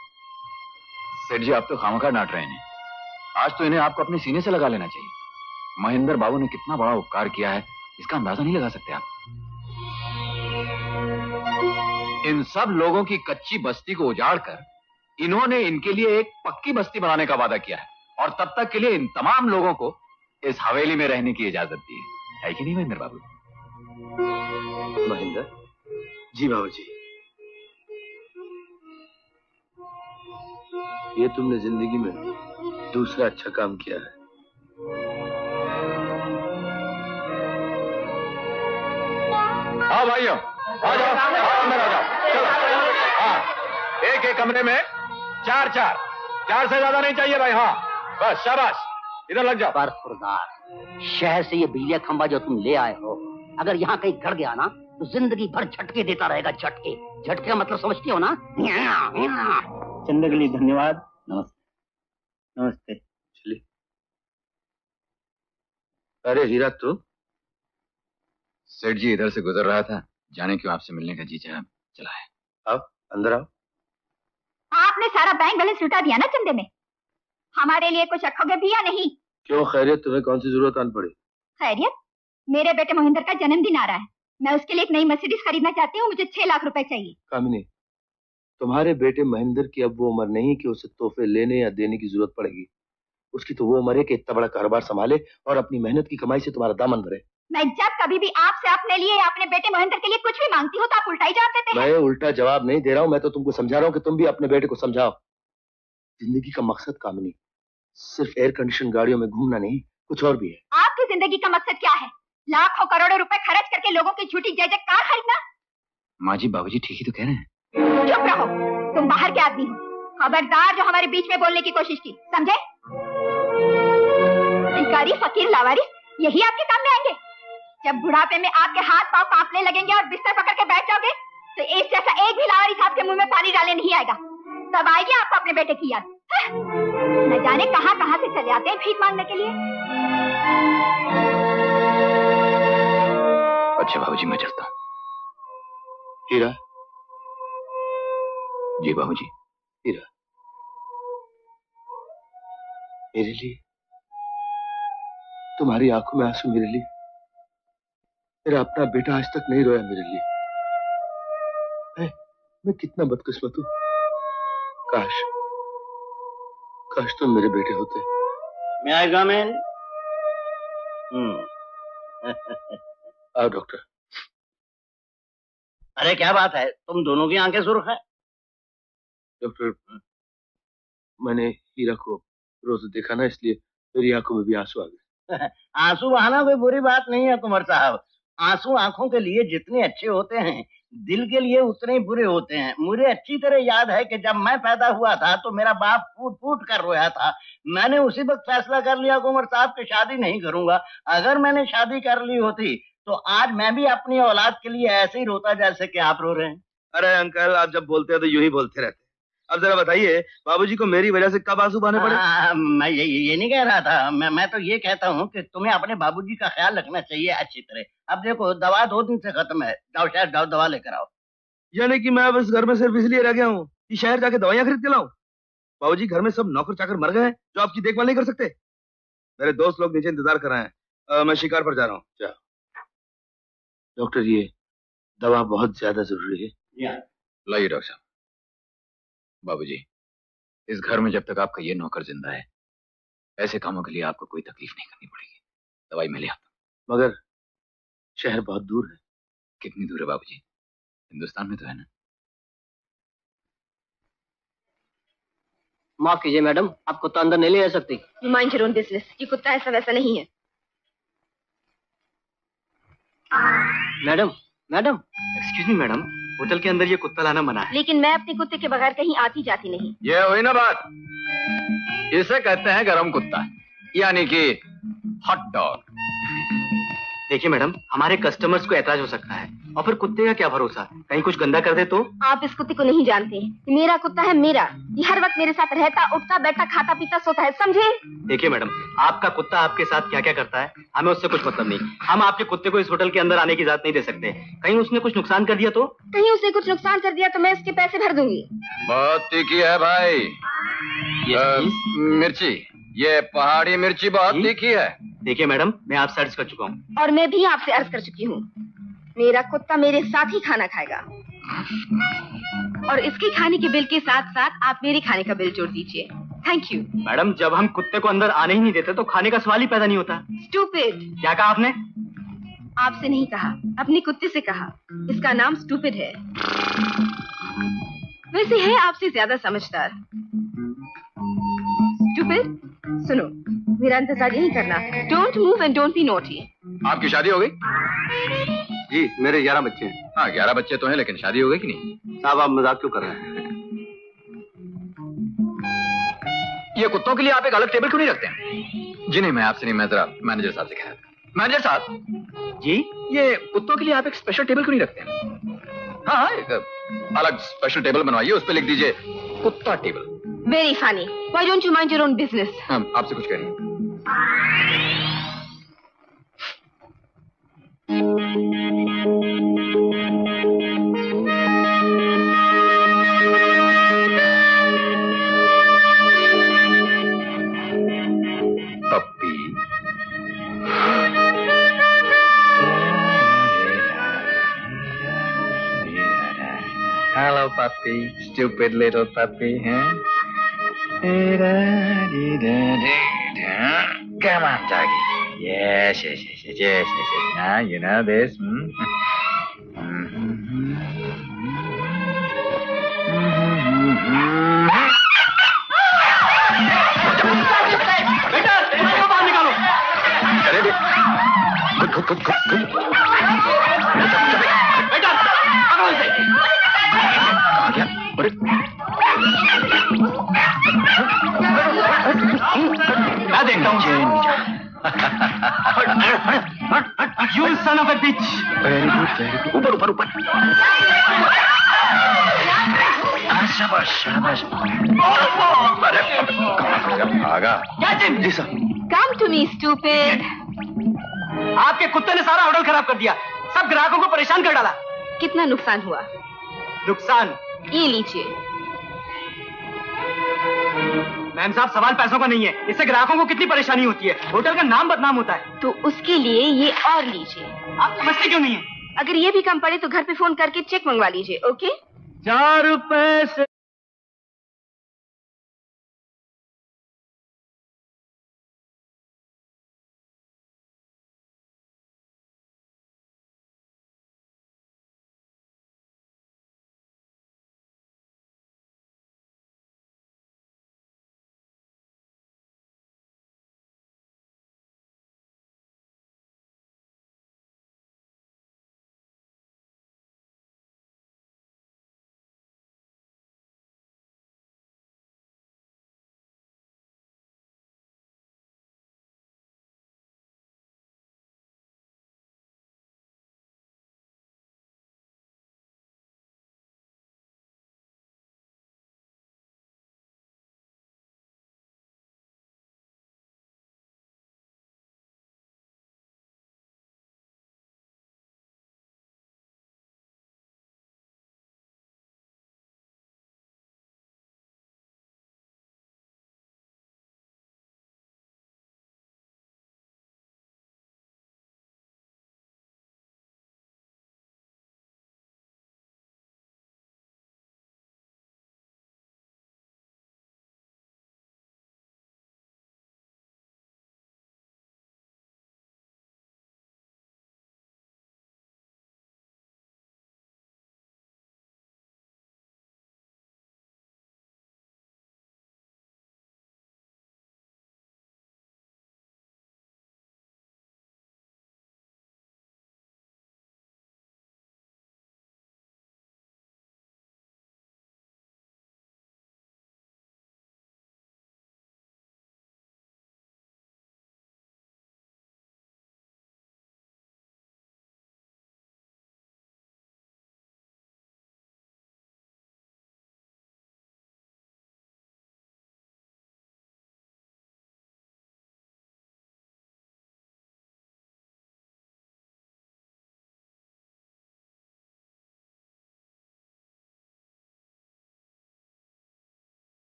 जी आप तो खामखा डांट रहे हैं। आज तो इन्हें आपको अपने सीने से लगा लेना चाहिए। महेंद्र बाबू ने कितना बड़ा उपकार किया है, इसका अंदाजा नहीं लगा सकते आप। इन सब लोगों की कच्ची बस्ती को उजाड़कर इन्होंने इनके लिए एक पक्की बस्ती बनाने का वादा किया है और तब तक के लिए इन तमाम लोगों को इस हवेली में रहने की इजाजत दी है कि नहीं महेंद्र बाबू? महेंद्र जी। बाबूजी, ये तुमने जिंदगी में दूसरा अच्छा काम किया है। आओ भाइयों, आ जाओ, अंदर आ जाओ। चलो। हाँ, एक एक कमरे में 4-4 से ज्यादा नहीं चाहिए भाई। हाँ बस, शाबाश, इधर लग जाओ। बरखुरदार, शहर से ये बिजली खंबा जो तुम ले आए हो, अगर यहाँ कहीं गड़ गया ना तो जिंदगी भर झटके देता रहेगा। झटके, झटके का मतलब समझती हो ना? चंदे के लिए धन्यवाद। नमस्ते। नमस्ते। चलिए। अरे हीरा, तू? सेठ जी इधर से गुजर रहा था, जाने क्यों आपसे मिलने का जी चाहा, चला है। आओ, अंदर आओ। आपने सारा बैंक बैलेंस लुटा दिया ना चंदे में। हमारे लिए कुछ रखोगे भी या नहीं? क्यों खैरियत, तुम्हें कौन सी जरूरत आन पड़ी? खैरियत? मेरे बेटे मोहिंदर का जन्मदिन आ रहा है, मैं उसके लिए एक नई मर्सिडीज खरीदना चाहती हूँ, मुझे 6 लाख रुपए चाहिए। कामिनी, तुम्हारे बेटे महेंद्र की अब वो उम्र नहीं कि उसे तोहफे लेने या देने की जरूरत पड़ेगी। उसकी तो वो उम्र है कि इतना बड़ा कारोबार संभाले और अपनी मेहनत की कमाई से तुम्हारा दामन भरे। मैं जब कभी भी आपसे अपने लिए या अपने बेटे महेंद्र के लिए कुछ भी मांगती हूँ तो आप उल्टा ही जवाब देते हैं। मैं उल्टा जवाब नहीं दे रहा हूँ, मैं तो तुमको समझा रहा हूँ कि तुम भी अपने बेटे को समझाओ। जिंदगी का मकसद कामिनी सिर्फ एयर कंडीशन गाड़ियों में घूमना नहीं, कुछ और भी है। आपकी जिंदगी का मकसद क्या है? लाखों करोड़ों रुपए खर्च करके लोगों की झूठी जय जयकार खरीदना? माँ जी बाबूजी ठीक ही तो कह रहे हैं। चुप रहो, तुम बाहर के आदमी हो, खबरदार जो हमारे बीच में बोलने की कोशिश की, समझे? भिखारी, फकीर, लावारिस यही आपके काम में आएंगे। जब बुढ़ापे में आपके हाथ पांव कांपने लगेंगे और बिस्तर पकड़ के बैठ जाओगे तो इस जैसा एक भी लावारिस आपके मुंह में पानी डालने नहीं आएगा। तब आएगी आपको अपने बेटे की याद। न जाने कहां कहां से चले आते हैं भीख मांगने के लिए। अच्छा बाबूजी मैं चलता हूँ। हीरा। जी बाबूजी। हीरा, मेरे लिए, तुम्हारी आंखों में आंसू मेरे लिए। मेरा अपना बेटा आज तक नहीं रोया मेरे लिए। मैं कितना बदकिस्मत हूँ। काश तुम मेरे बेटे होते। मैं आई कम इन? आओ डॉक्टर। अरे क्या बात है, तुम दोनों की आंखें सुर्ख है। डॉक्टर, मैंने हीरा को रोज देखा ना, इसलिए मेरी आंखों में भी आंसू आ गए। आंसू बहाना कोई बुरी बात नहीं है कुंवर साहब। आंसू आंखों के लिए जितने अच्छे होते हैं, दिल के लिए उतने ही बुरे होते हैं। मुझे अच्छी तरह याद है कि जब मैं पैदा हुआ था तो मेरा बाप फूट फूट कर रोया था। मैंने उसी वक्त फैसला कर लिया कुंवर साहब कि शादी नहीं करूंगा। अगर मैंने शादी कर ली होती तो आज मैं भी अपनी औलाद के लिए ऐसे ही रोता जैसे कि आप रो रहे हैं। अरे अंकल, आप जब बोलते हैं तो यूं ही बोलते रहते हैं। अब जरा बताइए, बाबूजी को मेरी वजह से कब आंसू बहाने पड़े? मैं ये नहीं कह रहा था। मैं तो ये कहता हूँ कि तुम्हें अपने बाबूजी का ख्याल रखना चाहिए अच्छी तरह। अब देखो, दवा 2 दिन से खत्म है, जाओ शहर जाओ दवा लेकर आओ। यानी कि मैं बस घर में सिर्फ इसलिए रह गया हूँ कि शहर जाके दवाइयाँ खरीद के लाऊं? बाबूजी, घर में सब नौकर चाकर मर गए हैं जो आपकी देखभाल नहीं कर सकते। मेरे दोस्त लोग नीचे इंतजार कर रहे हैं, मैं शिकार पर जा रहा हूँ। जाओ। डॉक्टर, ये दवा बहुत ज्यादा जरूरी है। लाइए डॉक्टर साहब। बाबूजी, इस घर में जब तक आपका ये नौकर जिंदा है, ऐसे कामों के लिए आपको कोई तकलीफ नहीं करनी पड़ेगी। दवाई मैं ले आता हूं। मगर शहर बहुत दूर है। कितनी दूर है बाबूजी? हिंदुस्तान में तो है ना। माफ कीजिए मैडम, आप कुत्ता अंदर नहीं ले जा सकती। You mind your own business. ये कुत्ता ऐसा वैसा नहीं है। Madam, excuse me madam, hotel के अंदर ये कुत्ता लाना मना है। लेकिन मैं अपने कुत्ते के बगैर कहीं आती जाती नहीं। ये हुई ना बात। इसे कहते हैं गरम कुत्ता, यानी कि हॉट डॉग। देखिए मैडम, हमारे कस्टमर्स को ऐतराज हो सकता है, और फिर कुत्ते का क्या भरोसा, कहीं कुछ गंदा कर दे तो? आप इस कुत्ते को नहीं जानते। मेरा कुत्ता है मेरा। ये हर वक्त मेरे साथ रहता, उठता, बैठता, खाता, पीता, सोता है, समझे? देखिए मैडम, आपका कुत्ता आपके साथ क्या क्या करता है हमें उससे कुछ मतलब नहीं। हम आपके कुत्ते को इस होटल के अंदर आने की इजाजत नहीं दे सकते। कहीं उसने कुछ नुकसान कर दिया तो? कहीं उसने कुछ नुकसान कर दिया तो मैं इसके पैसे भर दूंगी। बहुत तीखी है भाई। मिर्ची, ये पहाड़ी मिर्ची बहुत तीखी है। देखिए मैडम, मैं आपसे अर्ज कर चुका हूँ। और मैं भी आपसे अर्ज कर चुकी हूँ। मेरा कुत्ता मेरे साथ ही खाना खाएगा, और इसके खाने के बिल के साथ साथ आप मेरे खाने का बिल जोड़ दीजिए। Thank you. मैडम, जब हम कुत्ते को अंदर आने ही नहीं देते तो खाने का सवाल ही पैदा नहीं होता। स्टूपिड। क्या कहा आपने? आपसे नहीं कहा, अपने कुत्ते से कहा। इसका नाम स्टूपिड है। वैसे है आपसे ज्यादा समझदार। स्टूपिड, सुनो, मेरा इंतजार नहीं करना। Don't move and don't be naughty. आपकी शादी हो गई? जी, मेरे 11 बच्चे हैं। हाँ, 11 बच्चे तो हैं, लेकिन शादी हो गई कि नहीं? साहब, आप मजाक क्यों कर रहे हैं? ये कुत्तों के लिए आप एक अलग टेबल क्यों नहीं रखते हैं? जी नहीं, मैं आपसे नहीं, मैं जरा मैनेजर साहब से कह रहा था। मैनेजर साहब जी, ये कुत्तों के लिए आप एक स्पेशल टेबल क्यों नहीं रखते हैं? हाँ, एक अलग स्पेशल टेबल बनवाइए, उस पर लिख दीजिए कुत्ता table. Very funny. Why don't you mind your own business? हम आपसे कुछ कह रहे हैं। puppy, stupid little puppy, huh? Come on, doggy. Yes. Now you know this. बेटा इसको बाहर निकालो। अरे खुद बेटा पकड़ो इसे। मैं देखता हूँ। You son of a bitch. Very good ऊपर शाबाश भागा। जी sir. Come to me, stupid. आपके कुत्ते ने सारा होटल खराब कर दिया, सब ग्राहकों को परेशान कर डाला। कितना नुकसान हुआ? नुकसान? ये लीजिए। मैम साहब सवाल पैसों का नहीं है, इससे ग्राहकों को कितनी परेशानी होती है, होटल का नाम बदनाम होता है। तो उसके लिए ये और लीजिए। आप समझते क्यों नहीं है? अगर ये भी कम पड़े तो घर पे फोन करके चेक मंगवा लीजिए। ओके? 4 रुपए से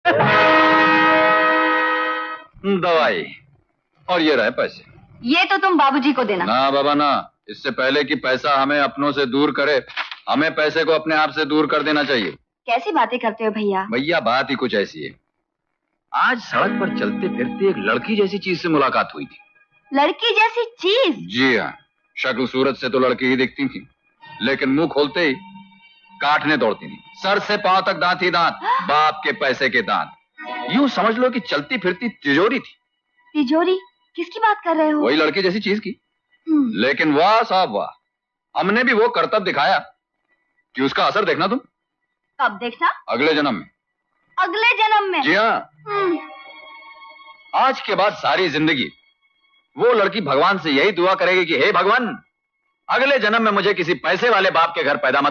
दवाई और ये रहे पैसे। ये तो तुम बाबूजी को देना। ना बाबा ना, इससे पहले कि पैसा हमें अपनों से दूर करे, हमें पैसे को अपने आप से दूर कर देना चाहिए। कैसी बातें करते हो भैया? भैया बात ही कुछ ऐसी है। आज सड़क पर चलते फिरते एक लड़की जैसी चीज से मुलाकात हुई थी। लड़की जैसी चीज? जी हाँ, शक्ल सूरत से तो लड़की ही दिखती थी, लेकिन मुंह खोलते ही काटने दौड़ती थी। सर से पांव तक दांत ही दांत, बाप के पैसे के दांत। यूं समझ लो कि चलती फिरती तिजोरी थी। तिजोरी? किसकी बात कर रहे हो? वही लड़की जैसी चीज की। लेकिन वाह साहब वाह, हमने भी वो करतब दिखाया कि उसका असर देखना तुम। कब देखना? अगले जन्म में। अगले जन्म में? जी हाँ। आज के बाद सारी जिंदगी वो लड़की भगवान से यही दुआ करेगी कि हे भगवान, अगले जन्म में मुझे किसी पैसे वाले बाप के घर पैदा मत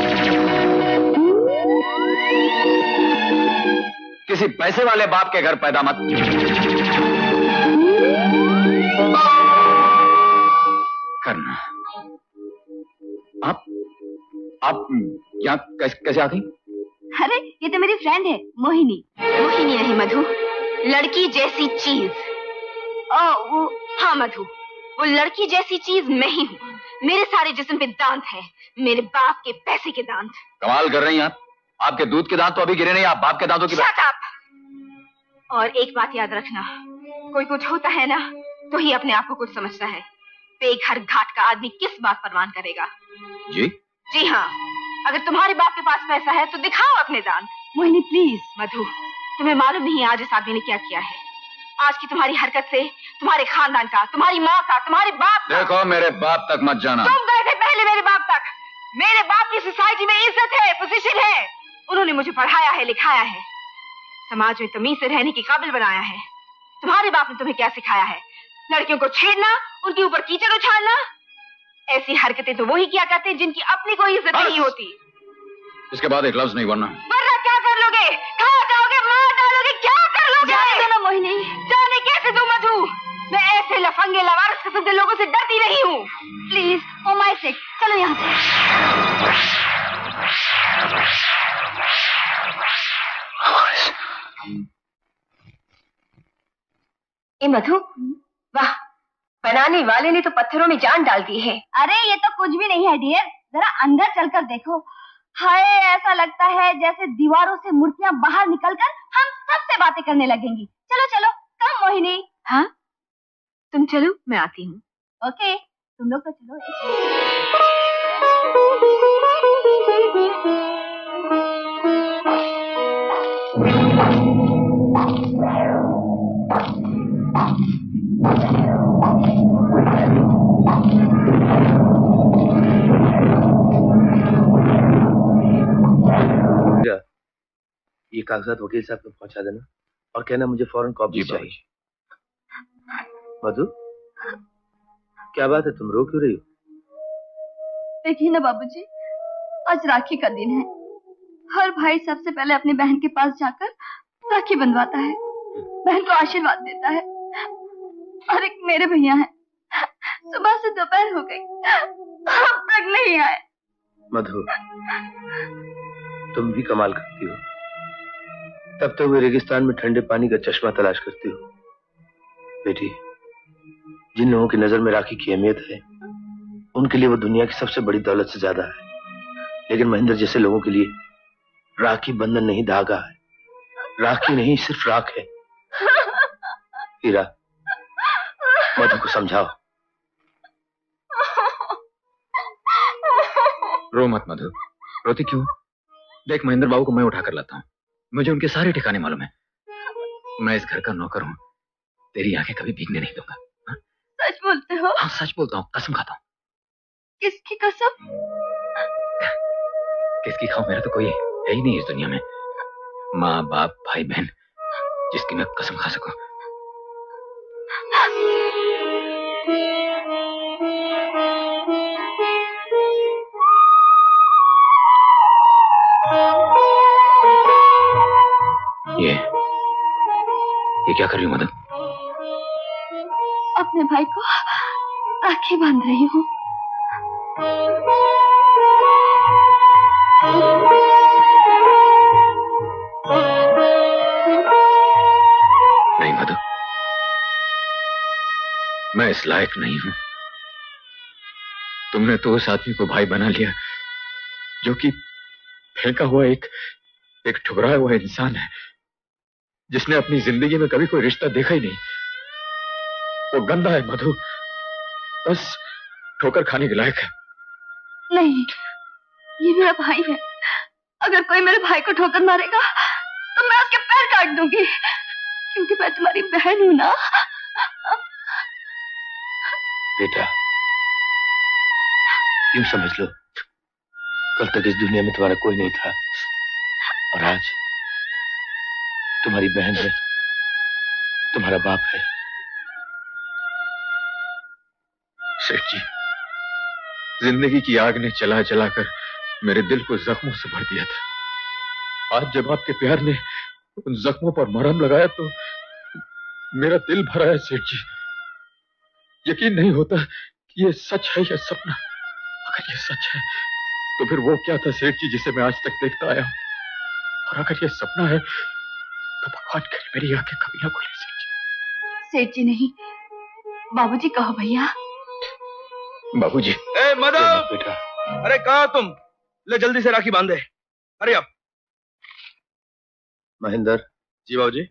किसी पैसे वाले बाप के घर पैदा मत करना। आप यहाँ कैसे आ गई? अरे ये तो मेरी फ्रेंड है मोहिनी। मोहिनी नहीं मधु, लड़की जैसी चीज। वो हाँ मधु, वो लड़की जैसी चीज मैं ही हूँ। मेरे सारे जिस्म पे दांत हैं, मेरे बाप के पैसे के दांत। कमाल कर रही हैं आप। आपके दूध के दांत तो अभी गिरे नहीं, आप बाप के दांतों की Shut up! और एक बात याद रखना, कोई कुछ होता है ना तो ही अपने आप को कुछ समझता है। बेघर घाट का आदमी किस बात परवान करेगा? जी हाँ, अगर तुम्हारे बाप के पास पैसा है तो दिखाओ अपने दांत। मोहिनी प्लीज। मधु, तुम्हें मालूम नहीं आज इस आदमी ने क्या किया है। आज की तुम्हारी हरकत से तुम्हारे खानदान का, तुम्हारी माँ का, तुम्हारे बाप का। देखो मेरे बाप तक मत जाना। तुम गए थे पहले मेरे बाप तक। मेरे बाप की सोसाइटी में इज्जत है, पोजीशन है। उन्होंने मुझे पढ़ाया है, लिखाया है, समाज में तमीज से रहने की काबिल बनाया है। तुम्हारे बाप ने तुम्हें क्या सिखाया है? लड़कियों को छेड़ना, उनके ऊपर कीचड़ उछालना। ऐसी हरकतें तो वही किया करते जिनकी अपनी कोई इज्जत नहीं होती। इसके बाद एक लफ्ज नहीं बोलना। वरना क्या कर लोगे? खा जाओगे, मार डालोगे, क्या कर लोगे? जाने दो ना मोहिनी। जाने कैसे दो मधु? मैं ऐसे लफंगे लवारस किस्म के लोगों से डरती नहीं हूँ। प्लीज ओ माय सेक, चलो यहाँ से। ए मधु, वाह, बनाने वाले ने तो पत्थरों में जान डाल दी है। अरे ये तो कुछ भी नहीं है डियर, जरा अंदर चलकर देखो। हाय, ऐसा लगता है जैसे दीवारों से मूर्तियां बाहर निकलकर हम सबसे बातें करने लगेंगी। चलो चलो, कम मोहिनी। हाँ, तुम चलो, मैं आती हूँ। ओके, तुम लोग तो चलो। ये कागजात वकील साहब को पहुंचा देना और कहना मुझे फौरन कॉपी चाहिए। मधु, क्या बात है, तुम रो क्यों रही हो? देखिए ना बाबूजी, आज राखी का दिन है। हर भाई सबसे पहले अपनी बहन के पास जाकर राखी बंधवाता है, बहन को आशीर्वाद देता है। और एक मेरे भैया हैं, सुबह से दोपहर हो गई, अब तक नहीं आए। मधु, तुम भी कमाल करती हो। तब तक वे रेगिस्तान में ठंडे पानी का चश्मा तलाश करती हो। बेटी, जिन लोगों की नजर में राखी की अहमियत है, उनके लिए वो दुनिया की सबसे बड़ी दौलत से ज्यादा है। लेकिन महेंद्र जैसे लोगों के लिए राखी बंधन नहीं, धागा है। राखी नहीं, सिर्फ राख है। हीरा, मधु को समझाओ। रो मत मधु, रोती क्यों? देख, महेंद्र बाबू को मैं उठा कर लाता हूँ। मुझे उनके सारे ठिकाने मालूम है। मैं इस घर का नौकर हूँ, तेरी आंखें कभी भीगने नहीं दूंगा। हा? सच बोलते हो? हाँ, सच बोलता हूँ, कसम खाता हूँ। किसकी कसम? किसकी खाऊं? मेरा तो कोई है ही नहीं इस दुनिया में, माँ बाप भाई बहन, जिसकी मैं कसम खा सकूं। ये क्या कर रही हो मदन? अपने भाई को राखी बांध रही हूँ। इस लायक नहीं हूं। तुमने तो उस आदमी को भाई बना लिया जो कि फेंका हुआ एक ठुकराया हुआ इंसान है, जिसने अपनी जिंदगी में कभी कोई रिश्ता देखा ही नहीं। वो गंदा है मधु, बस ठोकर खाने के लायक है। नहीं, ये मेरा भाई है। अगर कोई मेरे भाई को ठोकर मारेगा तो मैं उसके पैर काट दूंगी, क्योंकि मैं तुम्हारी बहन हूं ना। बेटा, यूं समझ लो, कल तक इस दुनिया में तुम्हारा कोई नहीं था और आज तुम्हारी बहन है, तुम्हारा बाप है। सेठ जी, जिंदगी की आग ने चला चलाकर मेरे दिल को जख्मों से भर दिया था। आज जब आपके प्यार ने उन जख्मों पर मरहम लगाया तो मेरा दिल भरा है सेठ जी। यकीन नहीं होता कि ये सच है या सपना। अगर ये सच है तो फिर वो क्या था सेठ जी जिसे मैं आज तक देखता आया हूं, और अगर ये सपना है तो भगवान करे मेरी आंखें कभी ना खुले। सेठ जी, सेठ जी नहीं, बाबूजी कहो भैया। बाबूजी। ए माधव बेटा, अरे कहाँ तुम? ले जल्दी से राखी बांधे। अरे अब महेंद्र। जी बाबूजी।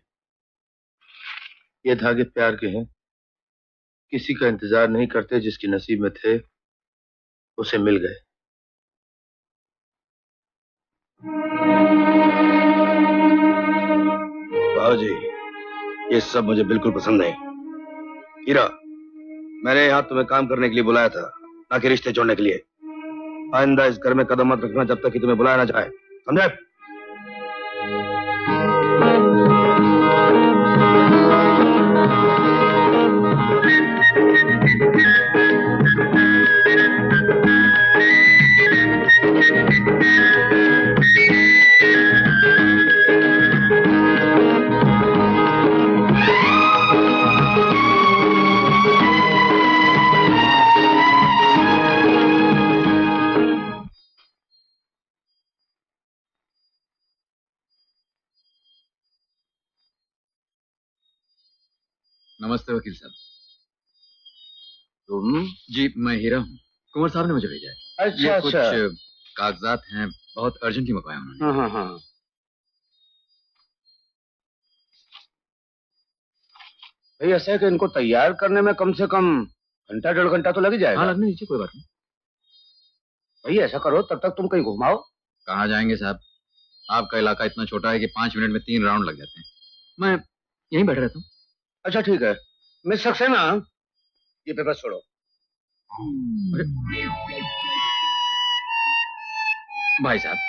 ये धागे प्यार के हैं, किसी का इंतजार नहीं करते, जिसके नसीब में थे उसे मिल गए। बाबूजी, ये सब मुझे बिल्कुल पसंद नहीं। हीरा, मैंने यहाँ तुम्हें काम करने के लिए बुलाया था, ना कि रिश्ते जोड़ने के लिए। आइंदा इस घर में कदम मत रखना जब तक कि तुम्हें बुलाया ना जाए, समझे? नमस्ते वकील साहब। तुम? जी मैं हीरा हूँ, कुंवर साहब ने मुझे भेजा है। अच्छा, ये कुछ कागजात हैं, बहुत अर्जेंटली मंगवाए उन्होंने। हाँ। भाई ऐसा है कि इनको तैयार करने में कम से कम घंटा 1.5 घंटा तो लग ही जाएगा। हाँ लगने दीजिए, कोई बात नहीं। भाई ऐसा करो, तब तक तुम कहीं घुमाओ। कहाँ जाएंगे साहब, आपका इलाका इतना छोटा है कि 5 मिनट में 3 राउंड लग जाते हैं। मैं यहीं बैठा रहता हूँ। अच्छा ठीक है, मिस सक्सेना, ये पेपर छोड़ो। अरे भाई साहब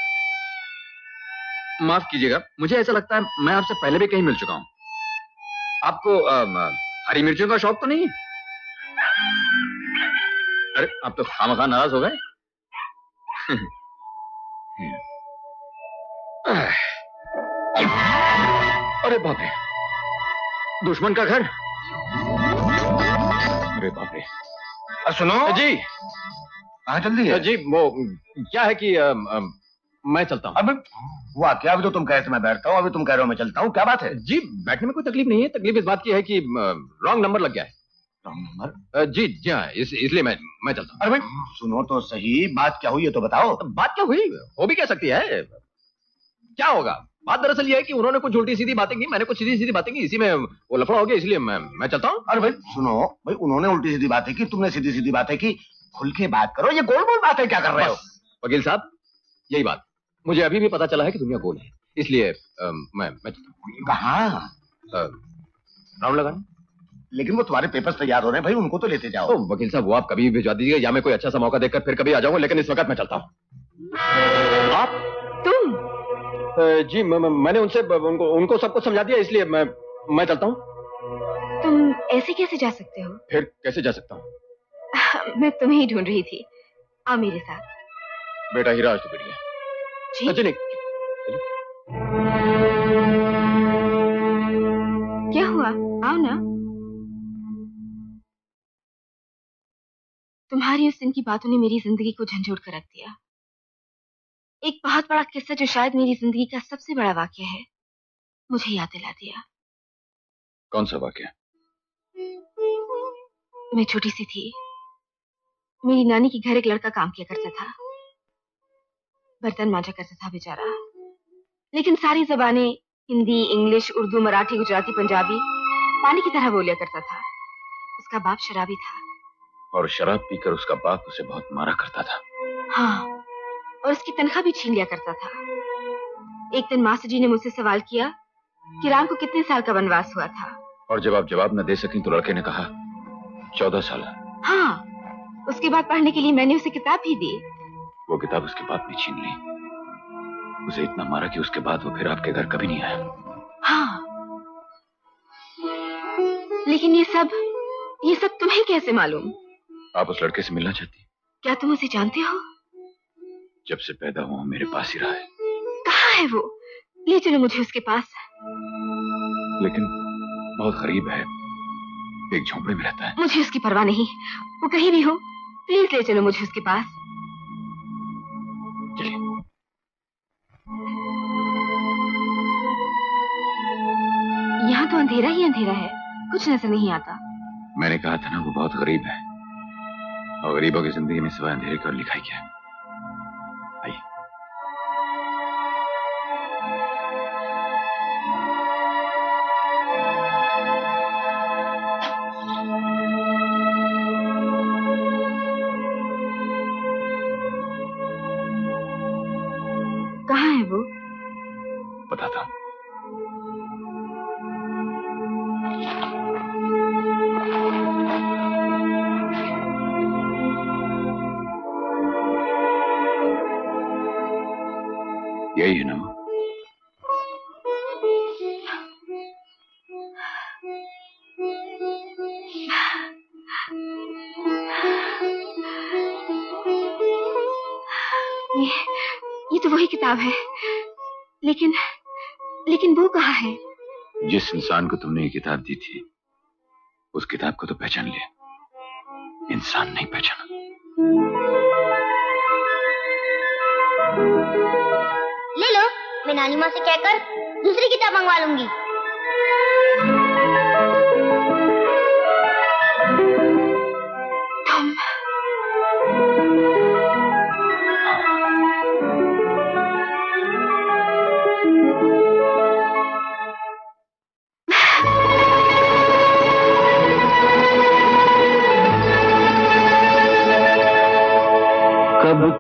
माफ कीजिएगा, मुझे ऐसा लगता है मैं आपसे पहले भी कहीं मिल चुका हूँ। आपको हरी मिर्चियों का शौक तो नहीं है? अरे आप तो खामखा नाराज हो गए। अरे बाप रे, दुश्मन का घर। अरे बाप रे। सुनो जी। कहाँ चल रही है? जी वो क्या है कि मैं चलता हूँ। अब हुआ क्या? अभी तो तुम कह रहे थे मैं बैठता हूँ, अभी तुम कह रहे हो मैं चलता हूँ, क्या बात है? जी बैठने में कोई तकलीफ नहीं है, तकलीफ इस बात की है कि रॉन्ग नंबर लग गया है। Wrong number? जी हाँ, इसलिए मैं चलता हूँ। अरे भाई सुनो तो सही, बात क्या हुई है तो बताओ। बात क्या हुई, हो भी क्या सकती है, क्या होगा? बात दरअसल ये है कि उन्होंने कुछ उल्टी सीधी बातें की, मैंने कुछ सीधी सीधी बातें की, इसी में वो लफड़ा हो गया, इसलिए मैं चलता हूँ। अरे भाई सुनो, भाई उन्होंने उल्टी सीधी बातें की, तुमने सीधी सीधी बातें की, खुल के बात करो, ये गोल गोल बातें क्या कर रहे हो? वकील साहब यही बात, मुझे अभी भी पता चला है कि दुनिया गोल है, इसलिए मैं चलता हूँ। कहाँ? राउंड लगाने। लेकिन वो तुम्हारे पेपर्स तैयार हो रहे हैं भाई, उनको तो लेते जाओ। वकील साहब वो आप कभी भी भिजवा दीजिएगा, या मैं कोई अच्छा सा मौका देखकर फिर कभी आ जाऊंगा, लेकिन इस वक्त मैं चलता हूँ। आप? तुम? जी मैंने उनसे उनको सब कुछ समझा दिया, इसलिए मैं चलता हूँ। तुम ऐसे कैसे जा सकते हो? फिर कैसे जा सकता हूँ? मैं तुम्हें ही ढूंढ रही थी, आओ मेरे साथ। बेटा हीरा आज तो बढ़िया। जी? नहीं क्या हुआ, आओ ना। तुम्हारी उस दिन की बातों ने मेरी जिंदगी को झंझोड़ कर रख दिया। एक बहुत बड़ा किस्सा जो शायद मेरी जिंदगी का सबसे बड़ा वाकया है, मुझे याद दिला दिया। कौन सा वाकया? मैं छोटी सी थी, मेरी नानी के घर एक लड़का काम किया करता था, बर्तन मांजा करता था बेचारा। लेकिन सारी जबानें हिंदी, इंग्लिश, उर्दू, मराठी, गुजराती, पंजाबी पानी की तरह बोलिया करता था। उसका बाप शराबी था। और शराब पीकर उसका बाप उसे बहुत मारा करता था। हाँ, और उसकी तनख्वाह भी छीन लिया करता था। एक दिन मास्टर जी ने मुझसे सवाल किया कि राम को कितने साल का वनवास हुआ था। और जब आप जवाब न दे सकी तो लड़के ने कहा 14 साल। हाँ, उसके बाद पढ़ने के लिए मैंने उसे किताब भी दी। वो किताब उसके बाप ने छीन ली। उसे इतना मारा कि उसके बाद वो फिर आपके घर कभी नहीं आया। हाँ, लेकिन ये सब तुम्हें कैसे मालूम? आप उस लड़के से मिलना चाहती? क्या तुम उसे जानते हो? जब से पैदा हुआ मेरे पास ही रहा है। कहाँ है वो? ले चलो मुझे उसके पास। लेकिन बहुत गरीब है, एक झोंपड़े में रहता है। मुझे उसकी परवाह नहीं, वो कहीं भी हो, प्लीज ले चलो मुझे उसके पास। चलिए। यहाँ तो अंधेरा ही अंधेरा है, कुछ नजर नहीं आता। मैंने कहा था ना वो बहुत गरीब है, और गरीबों की जिंदगी में सिवाय अंधेरे की और लिखाई क्या है। आइए। कहाँ है वो? बताता हूँ। यही है ना? ये तो वही किताब है, लेकिन वो कहाँ है? जिस इंसान को तुमने ये किताब दी थी, उस किताब को तो पहचान लिया, इंसान नहीं पहचाना। ले लो, मैं नानी माँ से कहकर दूसरी किताब मंगवा लूंगी। कब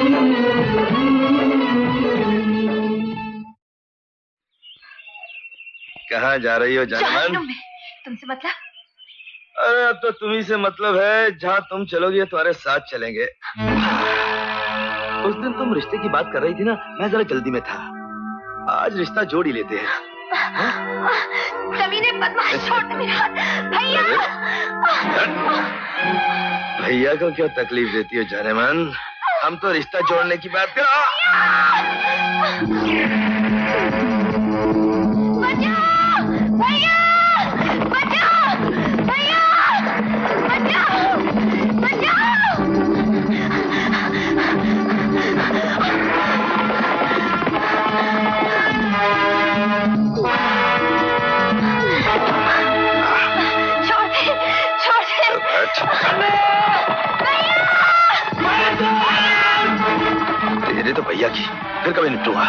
कहाँ जा रही हो जानमन? तुमसे मतलब? अरे अब तो तुम्ही से मतलब है, जहाँ तुम चलोगी तुम्हारे साथ चलेंगे। उस दिन तुम रिश्ते की बात कर रही थी ना, मैं जरा जल्दी में था। आज रिश्ता जोड़ ही लेते हैं। कमीने बदमाश, छोड़ दे मेरा हाथ। भैया! भैया को क्यों तकलीफ देती हो जानमन? हम तो रिश्ता जोड़ने की बात कर तेरे तो भैया की फिर कभी निपटूंगा।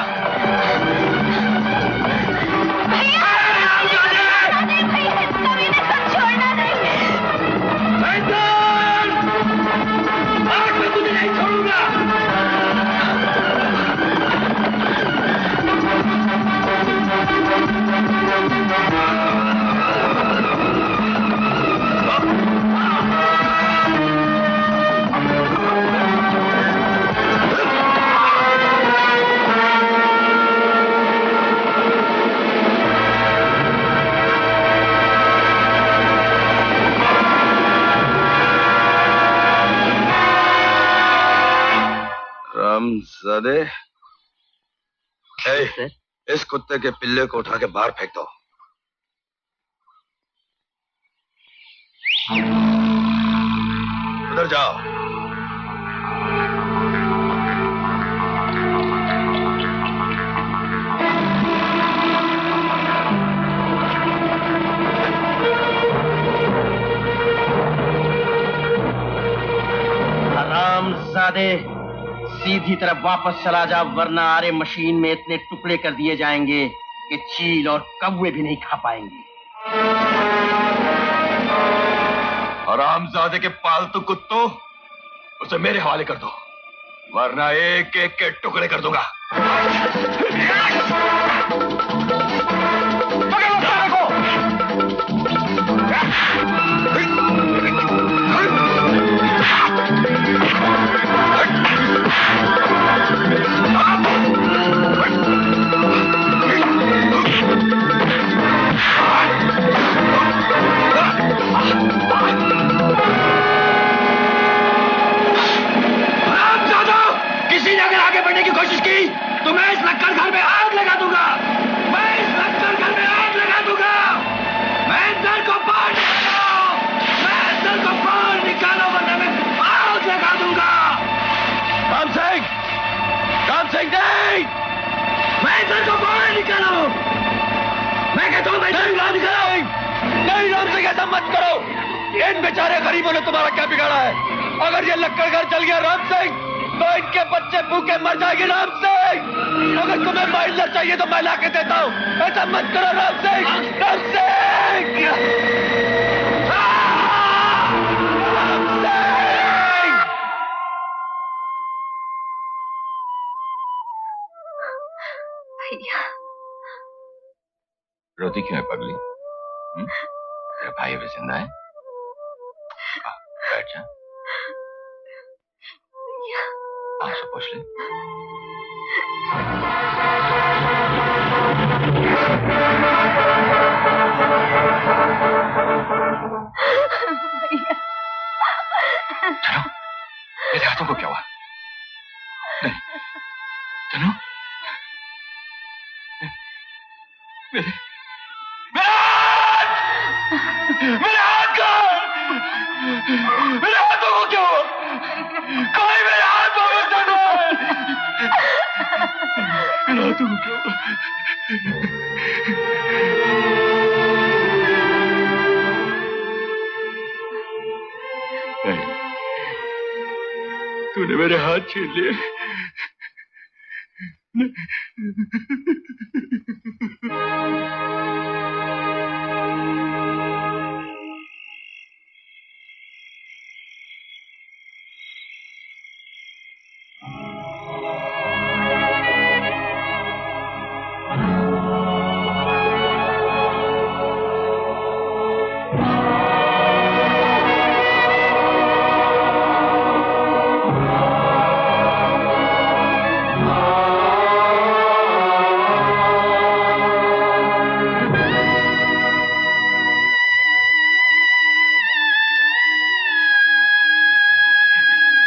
रामजादे, इस कुत्ते के पिल्ले को उठा के बाहर फेंक दो। उधर जाओ। रामजादे, सीधी तरफ वापस चला जा, वरना आरे मशीन में इतने टुकड़े कर दिए जाएंगे कि चील और कौवे भी नहीं खा पाएंगे। हरामजादे के पालतू कुत्तों, उसे मेरे हवाले कर दो, वरना एक एक के टुकड़े कर दूंगा। किसी ने अगर आगे बढ़ने की कोशिश की तो मैं इस लक्कड़ घर में आग लगा दूंगा। मैं इस लक्कड़ घर में आग लगा दूंगा। मैं इस घर को बाहर निकालो। मैं इस घर को बाहर निकालो, वरना मैं आग लगा दूंगा। राम सिंह नहीं, मैं इस घर को बाहर निकालो। मैं कहता हूँ मैं बाहर निकालो। नहीं राम सिंह, ऐसा मत करो। इन बेचारे गरीबों ने तुम्हारा क्या बिगाड़ा है? अगर ये लक्कड़ घर चल गया राम सिंह, तो इनके बच्चे भूखे मर जाएंगे राम सिंह। अगर तुम्हें माइलर चाहिए तो मैं ला के देता हूँ। ऐसा मत करो राम सिंह। राम सिंह, भैया। रोती क्यों है पगली? तेरा भाई अभी जिंदा है? बैठ जा, आंसू पोंछ ले। चलो, मेरे हाथों को क्या हुआ? नहीं, चलो, मेरे हाथ को, मेरे हाथों को क्या हुआ? कोई मेरे हाथों को चलो, मेरे हाथों को क्या हुआ? तूने मेरे हाथ छीन लिए।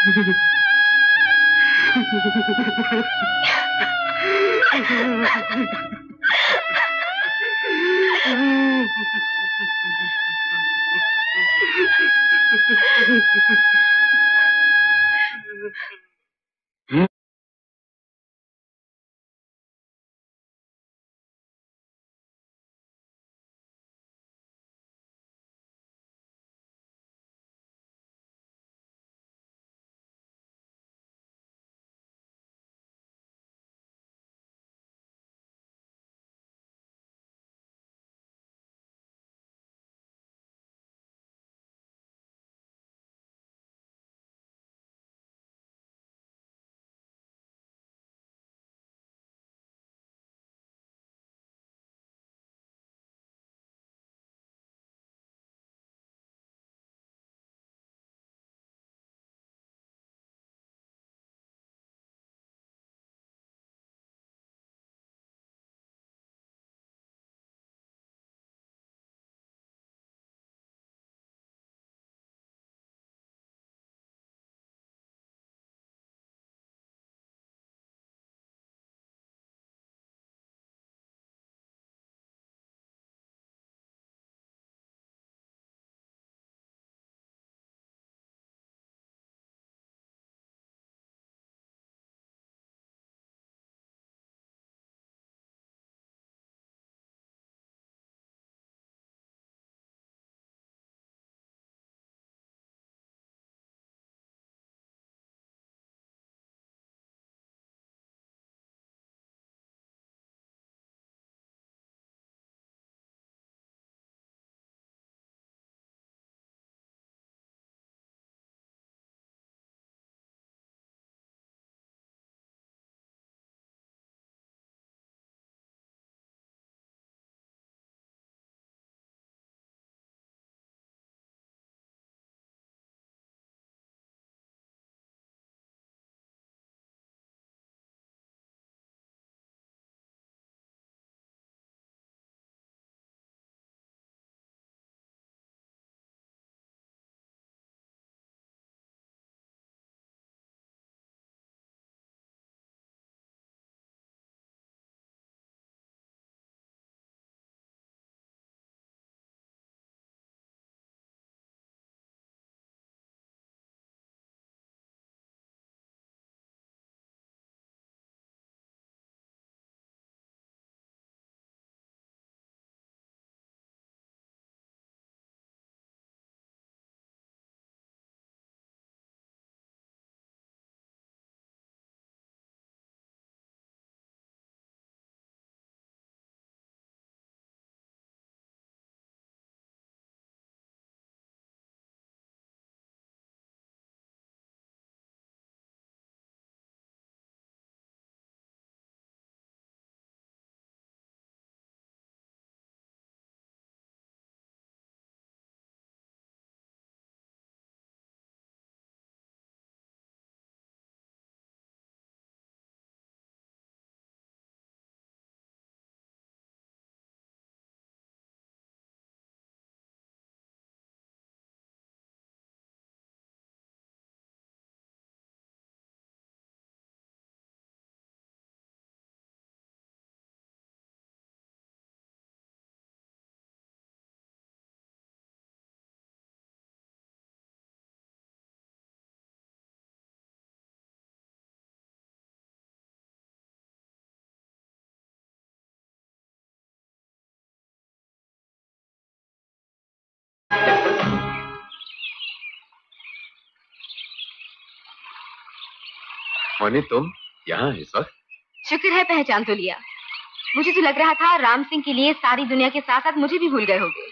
मनी, तुम यहाँ इस वक्त? शुक्र है पहचान तो लिया। मुझे तो लग रहा था राम सिंह के लिए सारी दुनिया के साथ साथ मुझे भी भूल गए होगे।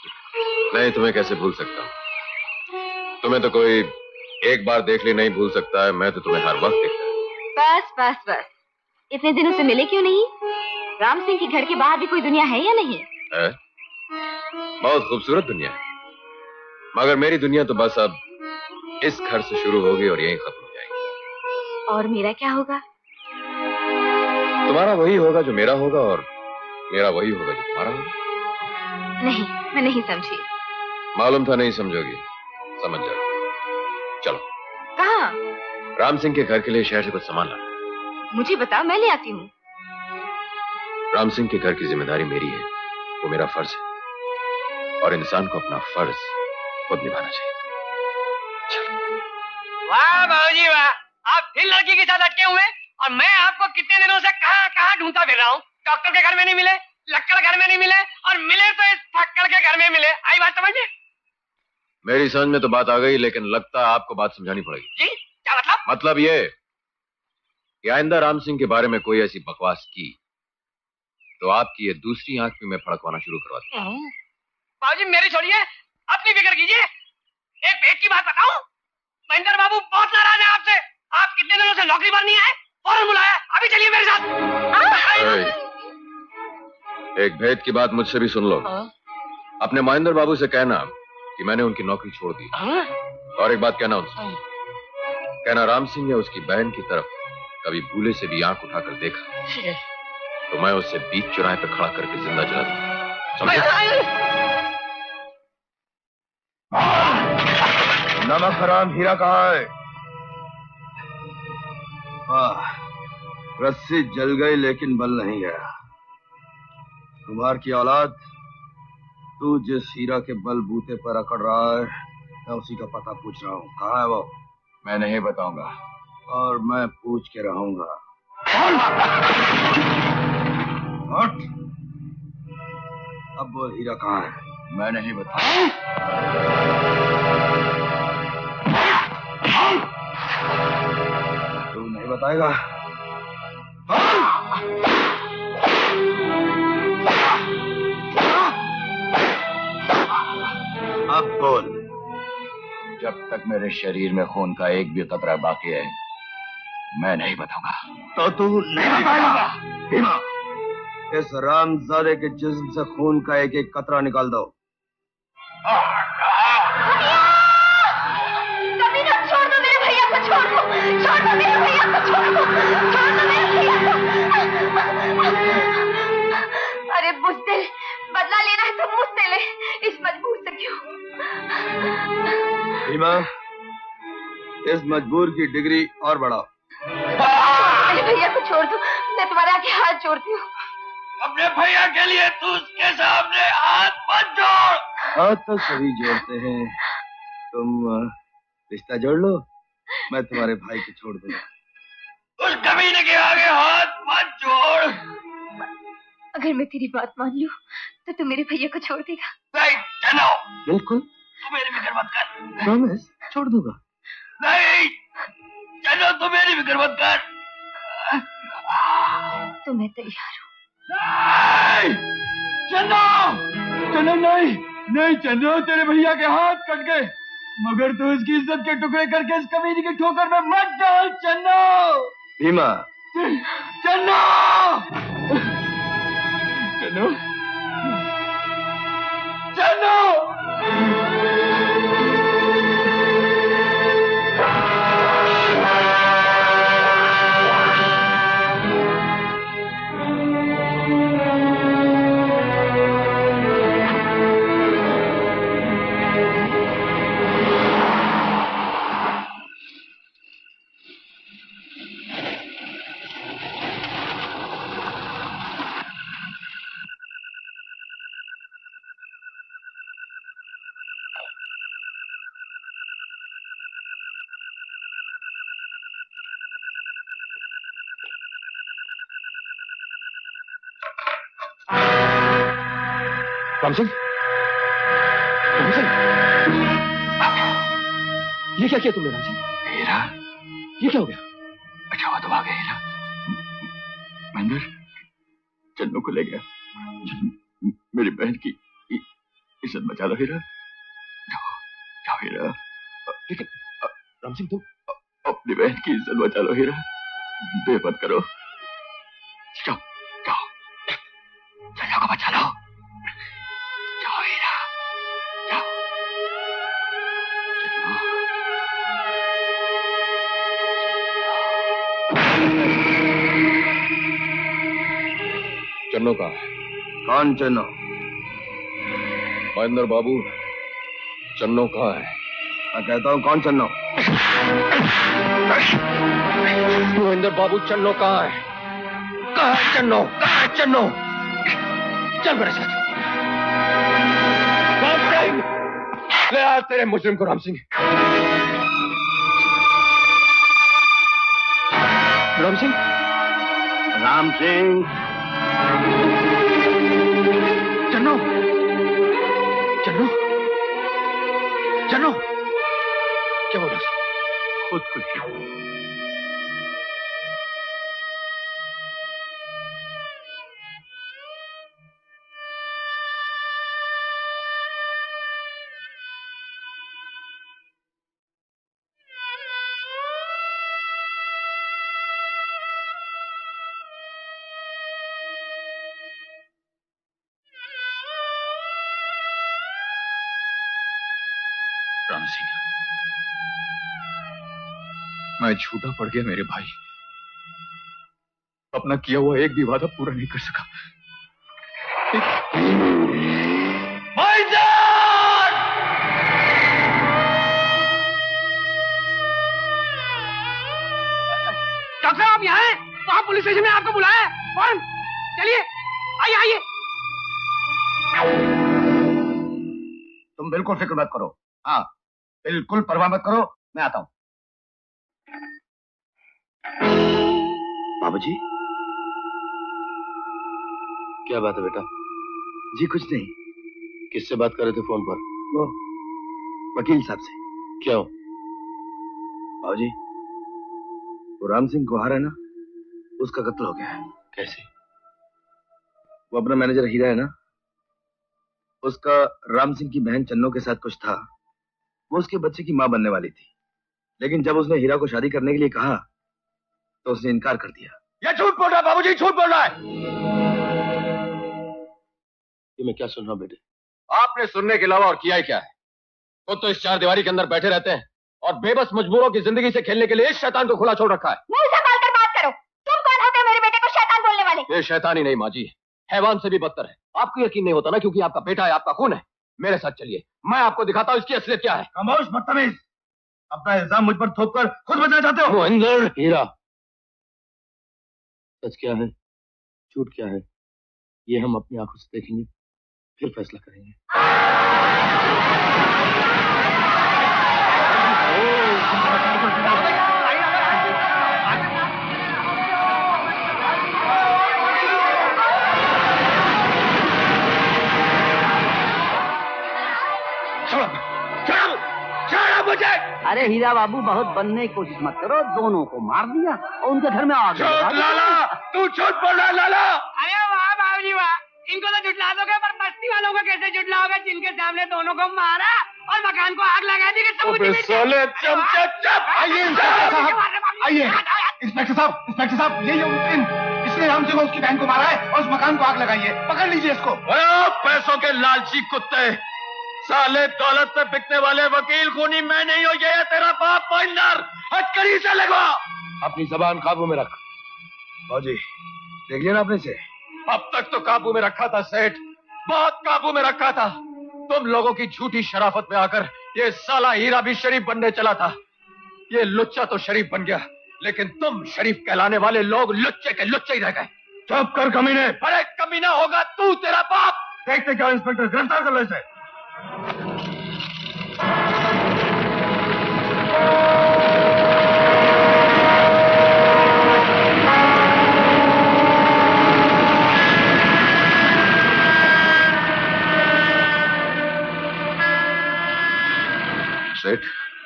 नहीं, तुम्हें कैसे भूल सकता हूँ? तुम्हें तो कोई एक बार देख ली नहीं भूल सकता है। मैं तो तुम्हें हर वक्त देखता हूँ। बस बस बस, इतने दिनों से मिले क्यों नहीं? राम सिंह के घर के बाहर भी कोई दुनिया है या नहीं? है? बहुत खूबसूरत दुनिया है, मगर मेरी दुनिया तो बस अब इस घर से शुरू होगी और यहीं खत्म हो जाएगी। और मेरा क्या होगा? तुम्हारा वही होगा जो मेरा होगा, और मेरा वही होगा जो तुम्हारा होगा। नहीं, मैं नहीं समझी। मालूम था नहीं समझोगी, समझ जाओ। चलो कहाँ? राम सिंह के घर के लिए शहर से कुछ सामान लाना। मुझे बताओ, मैं ले आती हूँ। राम सिंह के घर की जिम्मेदारी मेरी है, वो मेरा फर्ज है, और इंसान को अपना फर्ज खुद निभाना चाहिए। वाह बाबूजी वाह, आप फिर लड़की के साथ अटके हुए, और मैं आपको कितने दिनों से कहाँ कहाँ ढूंढता फिर रहा हूँ। डॉक्टर के घर में नहीं मिले, लक्कड़ घर में नहीं मिले, और मिले तो इस फक्कड़ के घर में मिले। आई बात समझ में? मेरी समझ में तो बात आ गई, लेकिन लगता है आपको बात समझानी पड़ेगी। जी क्या मतलब? मतलब ये कि आइंदा राम सिंह के बारे में कोई ऐसी बकवास की तो आपकी ये दूसरी आंख में मैं फड़कवाना शुरू करवा दूंगा। बाबूजी मेरी छोड़िए, अपनी फिक्र कीजिए। एक भेद की बात बताऊं, महेंद्र बाबू बहुत नाराज है आपसे। आप कितने दिनों से नौकरी पर नहीं आए, फौरन बुलाया, अभी चलिए मेरे साथ। एक भेद की बात मुझसे भी सुन लो। अपने महेंद्र बाबू से कहना कि मैंने उनकी नौकरी छोड़ दी। और एक बात कहना उनसे, कहना राम सिंह ने उसकी बहन की तरफ कभी भूले से भी आंख उठाकर देखा तो मैं उसे बीच चौराहे पर खड़ा करके जिंदा जला दूंगा। नमक हराम हीरा कहाँ है? वाह, रस्सी जल गई लेकिन बल नहीं गया। कुमार की औलाद, तू जिस हीरा के बल बूते पर अकड़ रहा है, मैं उसी का पता पूछ रहा हूँ। कहाँ है वो? मैं नहीं बताऊंगा। और मैं पूछ के रहूंगा। हट! अब वो हीरा कहाँ है? मैं नहीं बताऊंगा। तू नहीं बताएगा? अब बोल। जब तक मेरे शरीर में खून का एक भी कतरा बाकी है, मैं नहीं बताऊंगा। तो तू नहीं बताएगा? भीमा, इस रामजादे के जिस्म से खून का एक एक कतरा निकाल दो। कमीना, छोड़ दो मेरे भैया को, छोड़ दो, छोड़ दो मेरे भैया को, छोड़ दो, छोड़ दो मेरे भैया को। अरे बुज़दिल, बदला लेना है तो मुझसे ले, इस मजबूर से क्यों? भीमा, इस मजबूर की डिग्री और बढ़ाओ। मेरे भैया को छोड़ दो, मैं तुम्हारे आगे हाथ जोड़ती हूँ। अपने भैया के लिए तू उसके सामने हाथ मत जोड़। हाथ तो सभी जोड़ते हैं, तुम रिश्ता जोड़ लो, मैं तुम्हारे भाई को छोड़ दूंगा। उस कमीने के आगे हाथ मत जोड़। अगर मैं तेरी बात मान लूं, तो तू मेरे भैया को छोड़ देगा? नहीं, चलो। बिल्कुल। तू मेरी फिक्र मत कर। प्रॉमिस, छोड़ दूंगा। नहीं, चलो तू मेरी फिक्र मत कर। तो मैं तैयार हूँ। चन्नो! चन्नो नहीं, नहीं चन्नो, तेरे भैया के हाथ कट गए, मगर तू इसकी इज्जत के टुकड़े करके इस कमीने की ठोकर में मत डाल। चन्नो! भीमा! चन्नो! चन्नो! चन्नो! राम सिंह, राम सिंह, ये क्या किया तुमने राम सिंह? हीरा, ये क्या हो गया? अच्छा हुआ तुम आ गए हीरा। महेंद्र चन्नू को ले गया। मेरी बहन की इज्जत बचा लो हीरा। जाओ, जाओ हीरा। लेकिन राम सिंह, तुम अपनी बहन की इज्जत बचा लो हीरा, बेपत करो। जाओ, जाओ, चन्नू को बचा लो। चन्नो कहाँ है? कौन चन्नो? महेंद्र बाबू, चन्नो कहाँ है? मैं कहता हूँ कौन चन्नो? मोहिंदर बाबू, चन्नो कहाँ है? कहाँ है चन्नो? कहाँ है चन्नो? चल मेरे साथ। राम सिंह, ले आ तेरे मुजरिम को। राम सिंह, राम सिंह, राम सिंह, चन्नो, चन्नो, चन्नो, क्या बोला? खुदकुशी। राम सिंह, मैं झूठा पड़ गया मेरे भाई। अपना किया हुआ एक भी वादा पूरा नहीं कर सका। डॉक्टर साहब यहाँ हैं? वहाँ पुलिस स्टेशन में आपको बुलाया है। कौन? चलिए, आइए आइए। तुम बिल्कुल फिक्र मत करो। हाँ, बिल्कुल परवाह मत करो, मैं आता हूं। बाबूजी, क्या बात है बेटा? जी कुछ नहीं। किससे बात कर रहे थे फोन पर? वो वकील साहब से। क्या हो? बाबूजी, वो राम सिंह गुहार है ना, उसका कत्ल हो गया है। कैसे? वो अपना मैनेजर हीरा है ना, उसका राम सिंह की बहन चन्नो के साथ कुछ था। वो उसके बच्चे की मां बनने वाली थी, लेकिन जब उसने हीरा को शादी करने के लिए कहा तो उसने इनकार कर दिया। ये झूठ बोल रहा है बाबूजी, झूठ बोल रहा है। ये मैं क्या सुन रहा हूं बेटे? आपने सुनने के अलावा और किया ही क्या है? खुद तो इस चार दीवारी के अंदर बैठे रहते हैं और बेबस मजबूरों की जिंदगी से खेलने के लिए इस शैतान को खुला छोड़ रखा है। मुंह संभाल कर बात करो। तुम कौन होते हो मेरे बेटे को शैतान बोलने वाले? ये शैतान ही नहीं माँ जी, हैवान से भी बदतर है। आपको यकीन नहीं होता ना, क्योंकि आपका बेटा है, आपका खून है। मेरे साथ चलिए, मैं आपको दिखाता हूँ इसकी असलियत क्या है। खामोश बदतमीज, अपना इल्जाम मुझ पर थोप कर खुद बचना चाहते हो? मोहिंदर, हीरा, सच क्या है, झूठ क्या है, ये हम अपनी आंखों से देखेंगे, फिर फैसला करेंगे। अरे हीरा बाबू, बहुत बनने की कोशिश मत करो। दोनों को मार दिया और उनके घर में आग लगा दी। लाला, तू झूठ बोल रहा है लाला। अरे वाह बाबूजी वाह, इनको तो जुटला दोगे, पर बस्ती वालों को कैसे जुटलाओगे जिनके सामने दोनों को मारा और मकान को आग लगा दी? साले चमचा चप। आइए इंस्पेक्टर साहब, आइए। इंस्पेक्टर साहब, इंस्पेक्टर साहब, ये इसने राम सिंह उसकी बहन को मारा है और उस मकान को आग लगाई है। पकड़ लीजिए इसको। पैसों के लालची कुत्ते, साले दौलत पे बिकने वाले वकील खूनी मैं नहीं हो, ये है तेरा बाप मोहिंदर। हथकड़ी से लगवा। अपनी जबान काबू में रख। बाबूजी, देख लिया ना आपने से? अब तक तो काबू में रखा था सेठ, बहुत काबू में रखा था। तुम लोगों की झूठी शराफत में आकर ये साला हीरा भी शरीफ बनने चला था। ये लुच्चा तो शरीफ बन गया, लेकिन तुम शरीफ कहलाने वाले लोग लुच्चे के लुच्चे ही रह गए। चुप कर कमीने। अरे कमीना होगा तू, तेरा बाप। देखते क्या इंस्पेक्टर, गिरफ्तार कर लो इसे। सेठ,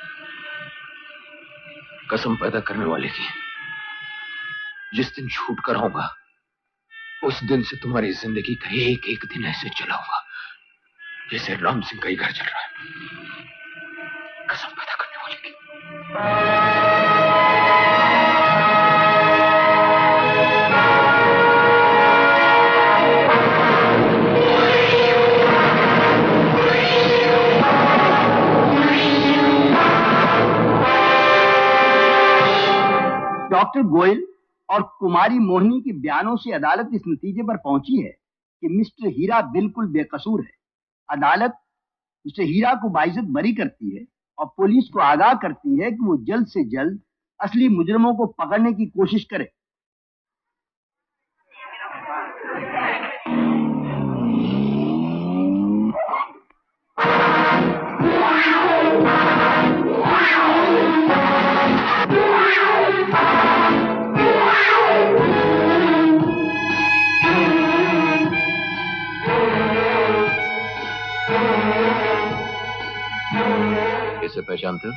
कसम पैदा करने वाले की, जिस दिन छूट कर आऊंगा उस दिन से तुम्हारी जिंदगी का एक एक दिन ऐसे चलाऊंगा जैसे राम सिंह का ही घर चल रहा है। कसम पैदा करने वाले की। डॉक्टर गोयल और कुमारी मोहिनी के बयानों से अदालत इस नतीजे पर पहुंची है कि मिस्टर हीरा बिल्कुल बेकसूर है। अदालत मिस्टर हीरा को बाइज्जत बरी करती है और पुलिस को आगाह करती है कि वो जल्द से जल्द असली मुजरिमों को पकड़ने की कोशिश करे। इसे पहचानते हो?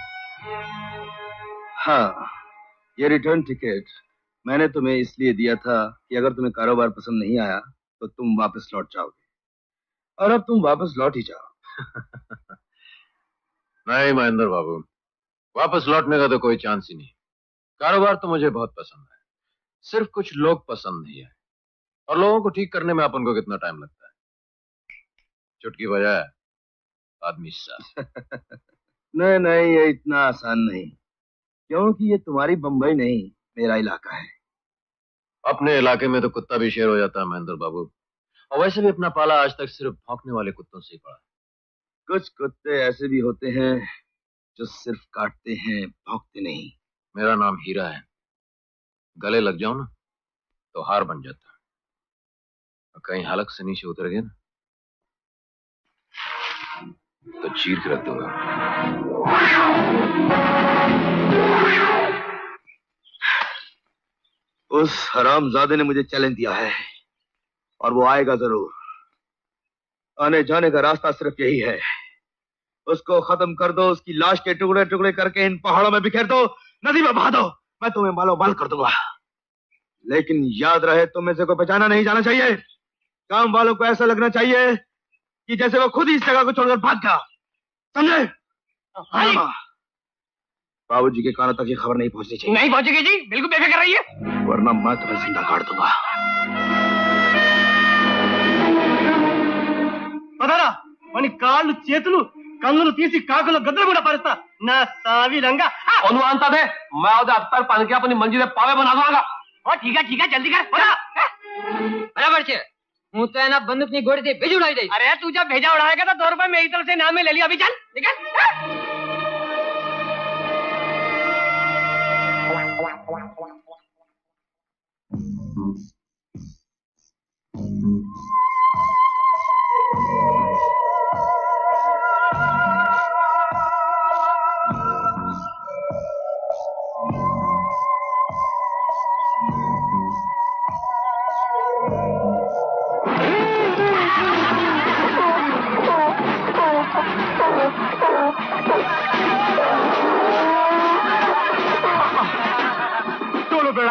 हाँ, ये रिटर्न टिकट मैंने तुम्हें इसलिए दिया था कि अगर तुम्हें कारोबार पसंद नहीं आया तो तुम वापस लौट जाओगे, और अब तुम वापस लौट ही जाओ। नहीं महेंद्र बाबू, वापस लौटने का तो कोई चांस ही नहीं। कारोबार तो मुझे बहुत पसंद है, सिर्फ कुछ लोग पसंद नहीं है, और लोगों को ठीक करने में अपन को कितना टाइम लगता है। चुटकी बजाए आदमी सा। नहीं नहीं, ये इतना आसान नहीं, क्योंकि ये तुम्हारी बंबई नहीं, मेरा इलाका है। अपने इलाके में तो कुत्ता भी शेर हो जाता है महेंद्र बाबू, और वैसे भी अपना पाला आज तक सिर्फ भौंकने वाले कुत्तों से ही पड़ा। कुछ कुत्ते ऐसे भी होते हैं जो सिर्फ काटते हैं, भौंकते नहीं। मेरा नाम हीरा है, गले लग जाओ ना तो हार बन जाता, और कहीं हलक से नीचे उतर गए ना तो चीर के रख दूंगा। उस हरामजादे ने मुझे चैलेंज दिया है, और वो आएगा जरूर। आने जाने का रास्ता सिर्फ यही है, उसको खत्म कर दो, उसकी लाश के टुकड़े टुकड़े करके इन पहाड़ों में बिखेर दो, नदी में बहा दो, मैं तुम्हें मालो माल कर दूंगा। लेकिन याद रहे, तुम में से कोई पहचाना नहीं जाना चाहिए। काम वालों को ऐसा लगना चाहिए कि जैसे वो खुद ही इस जगह को छोड़कर भाग गया, समझे? बाबूजी के कानों तक ये खबर नहीं पहुंचनी चाहिए। नहीं पहुंचेगी जी, बिल्कुल बेफिक्र रहिए, वरना मैं तुम्हें जिंदा काट दूंगा। పదరా వాని కాళ్ళు చేతులు కన్నులు తీసి కాకులో గద్దలు కూడా పరుస్తా నా సావి రంగా onu anta de मैं उधर अत्तर पान के अपनी मंजिल पावे बना दूंगा। ओ ठीक है जल्दी कर बोला। बराबर छे, હું તો એના બંદૂકની ગોળીથી ભેજ ઉડાવી દઈશ। अरे तू जब भेजा उड़ाएगा तो 2 रुपए मेरी तरफ से नाम में ले लिया। अभी चल निकल। चलो बेड़ा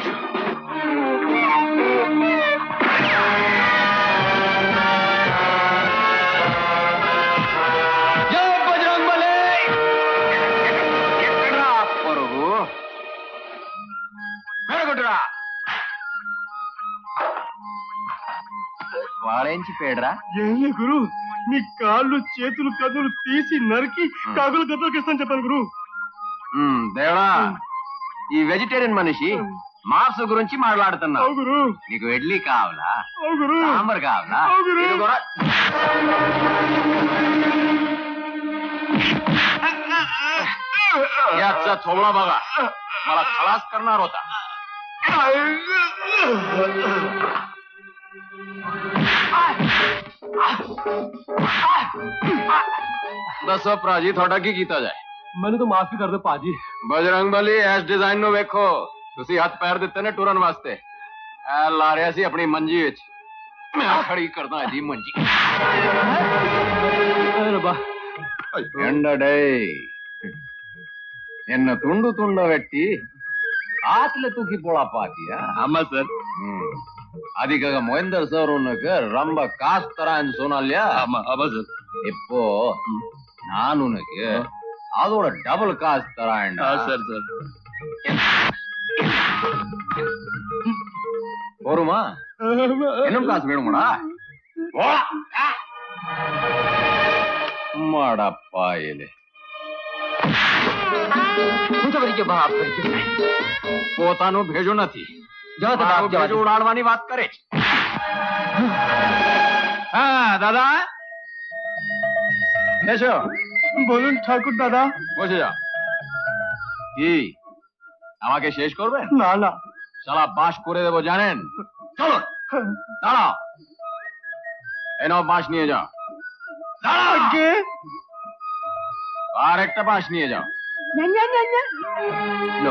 వాడేంచి పేడరా? ఏంలే గురు, నీ కాళ్ళు చేతులు కదులు తీసి నరికి కాకుల గద్దలకి ఇస్తాను చెప్పాను గురు. దేవుడా, ఈ వెజిటేరియన్ మనిషి మాంసం గురించి మాట్లాడుతున్నా. నీకు ఇడ్లీ కావాలా, సాంబార్ కావాలా? याचा थोबडा बघा, मला खलास करणार होता. दसो प्राजी थोड़ा की कीता जाए? ਮੈਨੂੰ ਤਾਂ ਮਾਫੀ ਕਰ ਦਿਓ ਭਾਜੀ। बजरंग बली इस डिजाइन ਨੂੰ ਵੇਖੋ, ਤੁਸੀਂ ਹੱਥ ਪੈਰ ਦਿੱਤੇ ਨੇ ਟੁਰਨ ਵਾਸਤੇ। ਐ ਲਾ ਰਿਹਾ ਸੀ ਆਪਣੀ ਮੰਜੀ ਵਿੱਚ, ਮੈਂ ਖੜੀ ਕਰਦਾ ਜੀ ਮੰਜੀ। ਰੱਬਾ ఎండడే ఎన్న తుండు తుండ పెట్టి ఆతలే తూకి పొಳಪಾತಿಯಾ? ஆமா சார். அதுக்காக மொயந்தர் சார் உனக்கு ரொம்ப காசு தரான்னு சொன்னால்யா? ஆமா ஆமா சார். இப்போ நான் உனக்கு அதோட டபுள் காசு தரான் சார். சார் போருமா? இன்னும் காசு வேணுமாடா? માડાપાયેલે હું તો વળી બાપ પોતાનો ભેજો નથી, ભેજો ઉડાડવાની વાત કરે છે. હા દાદા બેસો বলুন ঠাকুর দাদা। বসে যা। কি আমাকে শেষ করবেন? না না, শালা বাঁশ করে দেবো জানেন। চলো দাঁড়াও, এই নাও বাঁশ নিয়ে যাও। দাঁড়াও, আর একটা বাঁশ নিয়ে যাও। लो।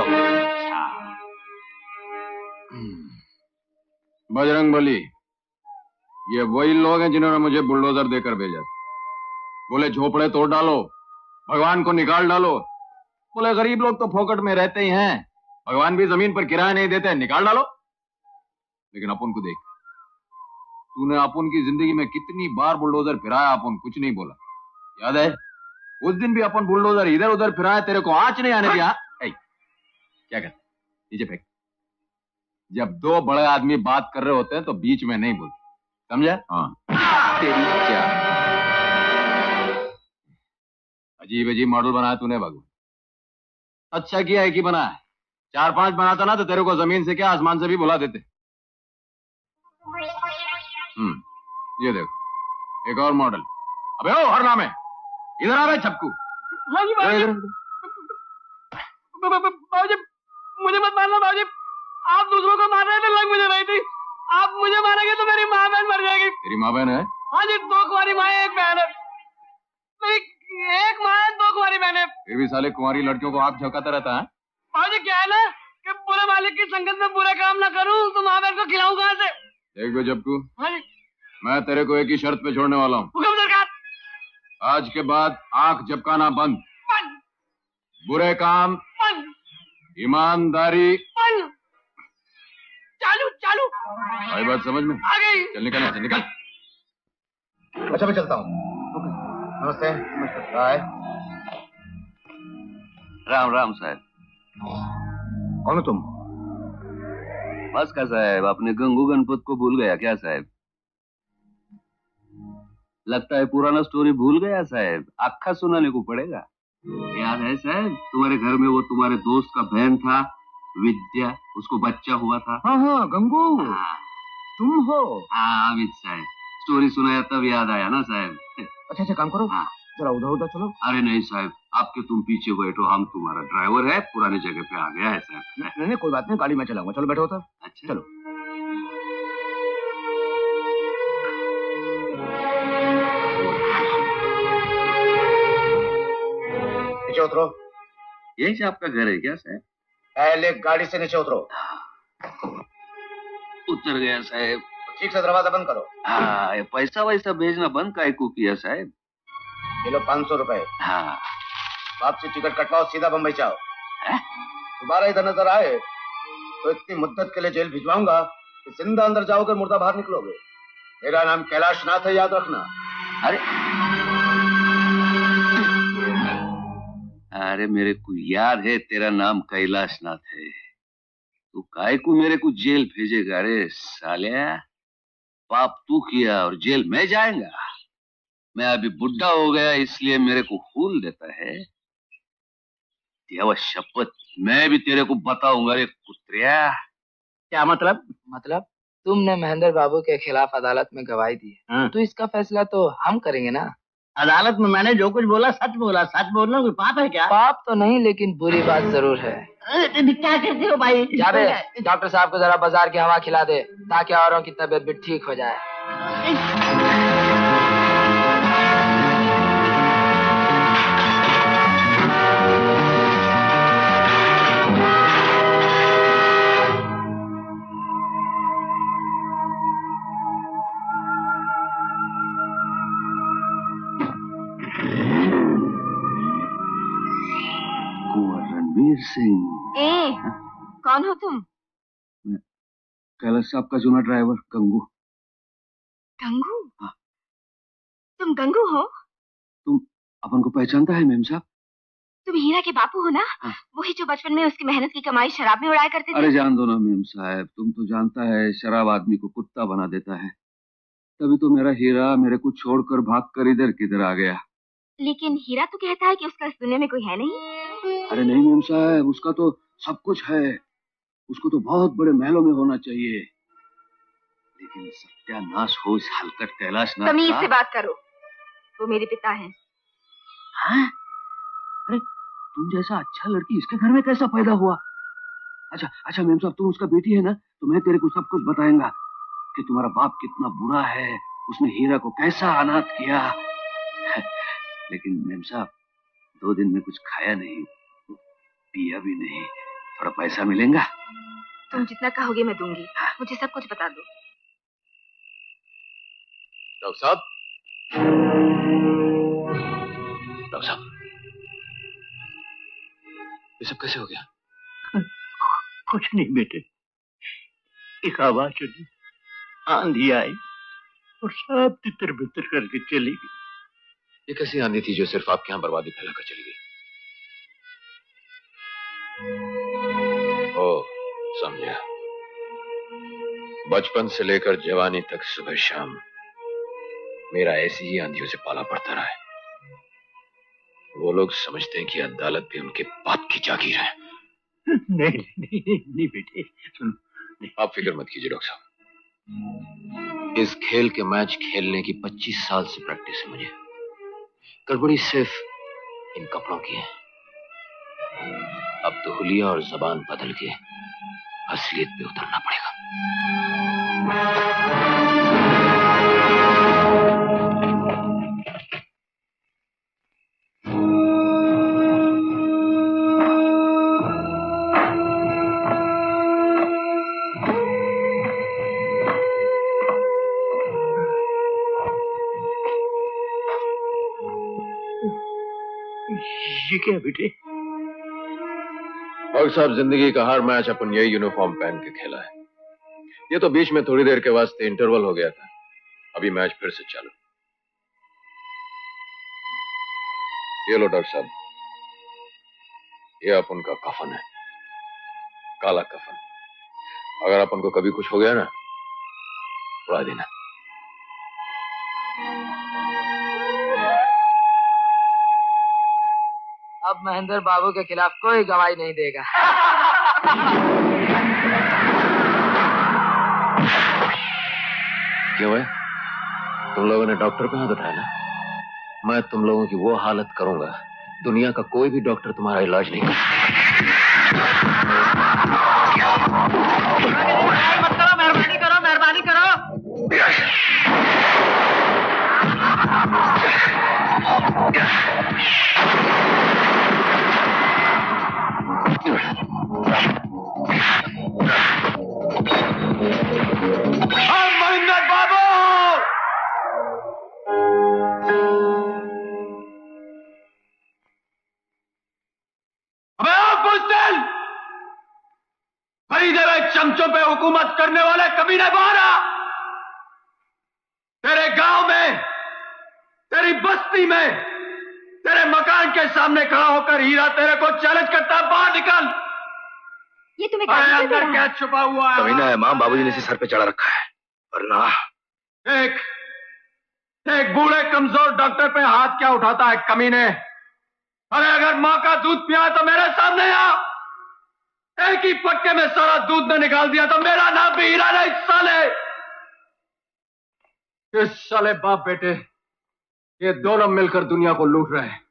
बजरंगबली, ये वही लोग हैं जिन्होंने मुझे बुलडोजर देकर भेजा। बोले झोपड़े तोड़ डालो, भगवान को निकाल डालो। बोले गरीब लोग तो फोकट में रहते ही हैं, भगवान भी जमीन पर किराया नहीं देते, निकाल डालो। लेकिन अपन को देख, तूने अपन की जिंदगी में कितनी बार बुलडोजर फिराया, अपन कुछ नहीं बोला। याद है उस दिन भी अपन बुलडोजर इधर उधर फिराया, तेरे को आंच नहीं आने दिया। क्या कहते, नीचे फेंक। जब दो बड़े आदमी बात कर रहे होते हैं तो बीच में नहीं बोलते, समझा? हाँ। तेरी क्या अजीब अजीब मॉडल बनाया तूने भगवान। अच्छा किया एक ही बनाया, 4-5 बनाता ना तो तेरे को जमीन से क्या आसमान से भी बुला देते। ये देखो एक और मॉडल। अबे ओ हर नाम है, इधर आ बे छपकू। हाँ जी बाबूजी। बाबूजी मुझे मत मारना बाबूजी, आप दूसरों को मार रहे थे, लग मुझे रही थी। आप मुझे मारेंगे तो मेरी माँ बहन मर जाएगी। तेरी माँ बहन है? हाँ जी, 2 कुंवारी माँ है, 1 बहन है। मेरी 1 माँ है, 2 कुंवारी बहन है। फिर भी साले कुंवारी लड़कियों को आग झोंकाता रहता है। बाबूजी क्या है ना कि बुरे मालिक की संगत में बुरे काम ना करूं तो माँ बहन को खिलाऊं कहाँ से? देख बे जब्बू, हाँ जी। मैं तेरे को एक ही शर्त पे छोड़ने वाला हूँ। हुक्म सरकार। आज के बाद आंख झपकाना बंद, बुरे काम बंद, ईमानदारी बंद, चालू चालू। आई बात समझ में आ गई। चल निकल यहाँ से, निकल। अच्छा मैं चलता हूँ। नमस्ते। बाय। राम राम साहब। कौन हो तुम? बस का साहब, अपने गंगू गणपत को भूल गया क्या साहब? लगता है पुराना स्टोरी भूल गया साहब, अक्खा सुनाने को पड़ेगा। याद है साहब, तुम्हारे घर में वो तुम्हारे दोस्त का बहन था विद्या, उसको बच्चा हुआ था। हाँ हाँ गंगू, तुम हो? हाँ अमित साहब, स्टोरी सुनाया तब याद आया ना साहब। अच्छा अच्छा काम करो, जरा उधर उधर चलो। अरे नहीं साहब, आपके तुम पीछे बैठो, हम तुम्हारा ड्राइवर है, पुरानी जगह पे आ गया है साहब। नहीं नहीं कोई बात नहीं, गाड़ी में चलाऊंगा। चलो बैठो उधर। अच्छा चलो। नीचे उतरो। यही आपका घर है क्या साहब? पहले गाड़ी से नीचे उतरो। उतर गया साहब। ठीक से दरवाजा बंद करो। हाँ, पैसा वैसा भेजना बंद काहे को किया साहब? ये लो 500 रुपए। हाँ। वापसी टिकट कटवाओ, सीधा बम्बई जाओ। दोबारा इधर नजर आए तो इतनी मुद्दत के लिए जेल भिजवाऊंगा कि जिंदा अंदर जाओगे, मुर्दा बाहर निकलोगे। मेरा नाम कैलाश नाथ है, याद रखना। अरे मेरे को याद है तेरा नाम कैलाश नाथ है। तू काहे को मेरे को जेल भेजेगा रे सालिया? पाप तू किया और जेल में जाएगा। मैं अभी बुढ़ा हो गया इसलिए मेरे को फूल देता है। देवा शपथ, मैं भी तेरे को बताऊंगा रे कुत्रिया। क्या मतलब? मतलब तुमने महेंद्र बाबू के खिलाफ अदालत में गवाही दी है, तो इसका फैसला तो हम करेंगे ना। अदालत में मैंने जो कुछ बोला सच बोला। सच बोलना कोई पाप है क्या? पाप तो नहीं, लेकिन बुरी बात जरूर है। क्या करते हो भाई? जाबे, डॉक्टर साहब को जरा बाजार की हवा खिला दे ताकि औरों की तबीयत भी ठीक हो जाए। रणवीर सिंह। ए, कौन हो तुम? कैलाश साहब का जूना ड्राइवर गंगू। गंगू? तुम गंगू हो? तुम अपन को पहचानता है मेम साहब? तुम हीरा के बापू हो ना? वही जो बचपन में उसकी मेहनत की कमाई शराब में उड़ाया करते थे। अरे जान दो ना मेम साहब, तुम तो जानता है शराब आदमी को कुत्ता बना देता है। तभी तो मेरा हीरा मेरे को छोड़कर भागकर इधर किधर आ गया। लेकिन हीरा तो कहता है कि उसका इस दुनिया में कोई है नहीं। अरे नहीं मेम साहब, उसका तो सब कुछ है। उसको तो बहुत बड़े महलों में होना चाहिए, लेकिन सत्यानाश हो इस हलकट कैलाश नाथ का। तमीज से बात करो, वो मेरे पिता हैं। हाँ? अरे तुम जैसा अच्छा लड़की इसके घर में कैसा पैदा हुआ? अच्छा अच्छा मेम साहब, तुम उसका बेटी है ना, तो मैं तेरे को सब कुछ बताऊंगा कि तुम्हारा बाप कितना बुरा है, उसने हीरा को कैसा अनाथ किया। लेकिन मेम साहब 2 दिन में कुछ खाया नहीं, पिया भी नहीं, थोड़ा पैसा मिलेगा? तुम जितना कहोगे मैं दूंगी, मुझे सब कुछ बता दो। डॉक्टर साहब, डॉक्टर साहब, ये सब कैसे हो गया? कुछ नहीं बेटे, एक आवाज चली, आंधी आई और सब तितर बितर करके चली गई। ये कैसी आंधी थी जो सिर्फ आपके यहाँ बर्बादी फैलाकर चली गई? ओ, समझा। बचपन से लेकर जवानी तक सुबह शाम मेरा ऐसी ही आंधियों से पाला पड़ता रहा है। वो लोग समझते हैं कि अदालत भी उनके बाप की जागीर है। नहीं नहीं नहीं, नहीं बेटे सुनो। नहीं। आप फिक्र मत कीजिए डॉक्टर साहब, इस खेल के मैच खेलने की 25 साल से प्रैक्टिस है मुझे। गड़बड़ी सिर्फ इन कपड़ों की है। अब तो हुलिया और जबान बदल के असलियत पे उतरना पड़ेगा। ये क्या बेटे? डॉक्टर साहब, जिंदगी का हर मैच अपन यही यूनिफॉर्म पहन के खेला है। ये तो बीच में थोड़ी देर के वास्ते इंटरवल हो गया था, अभी मैच फिर से चालू। ये लो डॉक्टर साहब, ये अपन का कफन है, काला कफन। अगर अपन को कभी कुछ हो गया ना, उड़ा देना। अब महेंद्र बाबू के खिलाफ कोई गवाही नहीं देगा। क्यों है? तुम लोगों ने डॉक्टर पे हाथ उठाया ना? मैं तुम लोगों की वो हालत करूंगा, दुनिया का कोई भी डॉक्टर तुम्हारा इलाज नहीं कर मत करो, मेहरबानी करो, मेहरबानी करो। महेंद्र बाबू! अबे बुज़दिल! खरीदे हुए चमचों पे हुकूमत करने वाले कभी नहीं बारा! तेरे गांव में, तेरी बस्ती में, तेरे मकान के सामने खड़ा होकर हीरा तेरे को चैलेंज करता, बाहर निकल! ये तुम्हें अंदर क्या छुपा हुआ है? कमीना है मां, बाबूजी ने इसे सर पे चढ़ा रखा है, वरना एक बूढ़े कमजोर डॉक्टर पे हाथ क्या उठाता है कमीने? अरे अगर मां का दूध पिया तो मेरे सामने आ। एक ही पक्के में सारा दूध ने निकाल दिया तो मेरा नाम भी हीरा नहीं साले। इस साले बाप बेटे ये दोनों मिलकर दुनिया को लूट रहे हैं।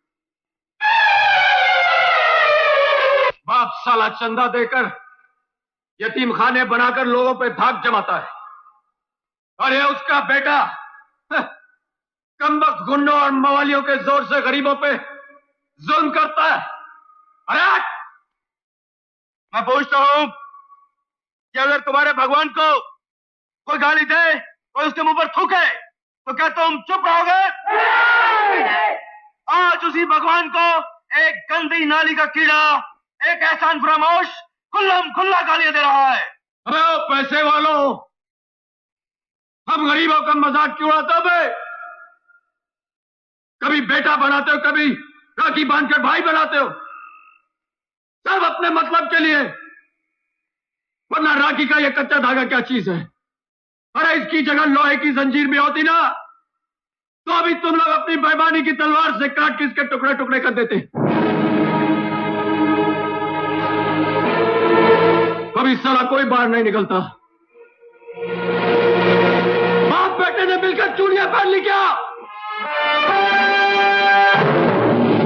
बाप साला चंदा देकर यतीम खाने बनाकर लोगों पे धाक जमाता है, और ये उसका बेटा कमबख्त गुंडों और मवालियों के जोर से गरीबों पे जुल्म करता है। अरे मैं पूछता हूं कि अगर तुम्हारे भगवान को कोई गाली दे, कोई उसके मुंह पर थूके, तो क्या तुम चुप रहोगे? आज उसी भगवान को एक गंदी नाली का कीड़ा, एक एहसान फरामोश खुल्लम खुल्ला गालियां दे रहा है। अरे ओ पैसे वालों, हम गरीबों का मजाक क्यों उड़ाते हो? कभी बेटा बनाते हो, कभी राखी बांधकर भाई बनाते हो, सब अपने मतलब के लिए। वरना राखी का ये कच्चा धागा क्या चीज है? अरे इसकी जगह लोहे की जंजीर भी होती ना, तो अभी तुम लोग अपनी बेईमानी की तलवार से काट के इसके टुकड़े टुकड़े कर देते। कभी साला कोई बाहर नहीं निकलता। बाप बेटे ने मिलकर चूड़ियां पहन ली क्या?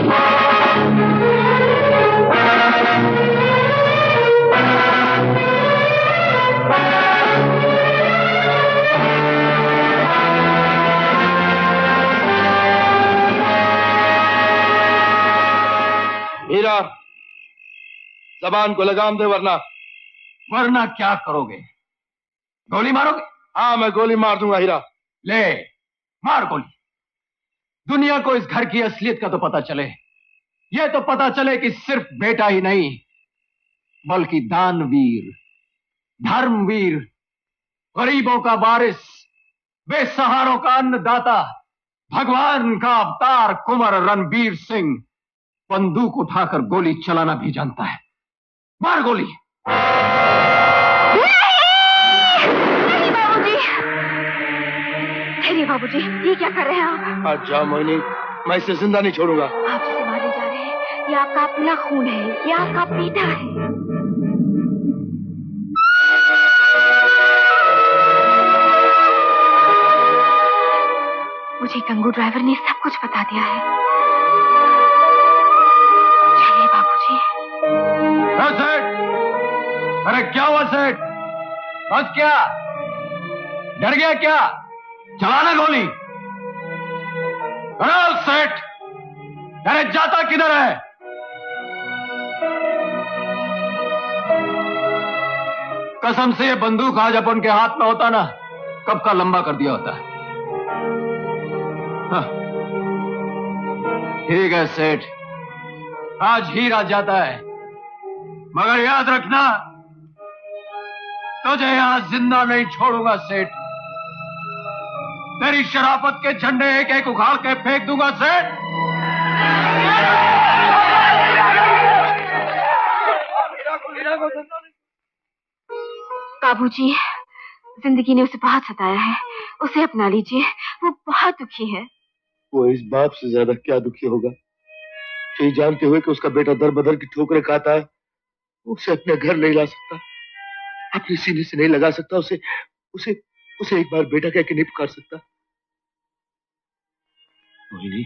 कमान को लगाम दे, वरना क्या करोगे? गोली मारोगे? हाँ, मैं गोली मार दूंगा हीरा। ले मार गोली। दुनिया को इस घर की असलियत का तो पता चले। यह तो पता चले कि सिर्फ बेटा ही नहीं बल्कि दानवीर, धर्मवीर, गरीबों का वारिस, बेसहारों का अन्नदाता, भगवान का अवतार कुंवर रणबीर सिंह बंदूक उठाकर गोली चलाना भी जानता है। मार गोली। नहीं बाबूजी, ये क्या कर रहे हैं आप? अच्छा मोहिनी, मैं इसे जिंदा नहीं छोड़ूंगा। आप जिसे मारने जा रहे हैं ये आपका अपना खून है, ये आपका बेटा है। मुझे गंगू ड्राइवर ने सब कुछ बता दिया है। चलिए बाबूजी। अरे क्या हुआ सेठ? बस क्या डर गया क्या? चलाना गोली। अरे सेठ, अरे जाता किधर है? कसम से ये बंदूक आज अपन के हाथ में होता ना, कब का लंबा कर दिया होता। ठीक है सेठ, आज हीरा जाता है, मगर याद रखना तुझे यहां जिंदा नहीं छोड़ूंगा सेठ। तेरी शराफत के झंडे एक एक उखाड़ के फेंक दूंगा सेठ। बाबूजी, जिंदगी ने उसे बहुत सताया है, उसे अपना लीजिए, वो बहुत दुखी है। वो इस बाप से ज्यादा क्या दुखी होगा जो ये जानते हुए कि उसका बेटा दर बदर की ठोकरें खाता है, उसे अपने घर नहीं ला सकता, अपने सीने से नहीं लगा सकता, उसे उसे उसे एक बार बेटा कह के नहीं पुकार सकता। मोहिनी,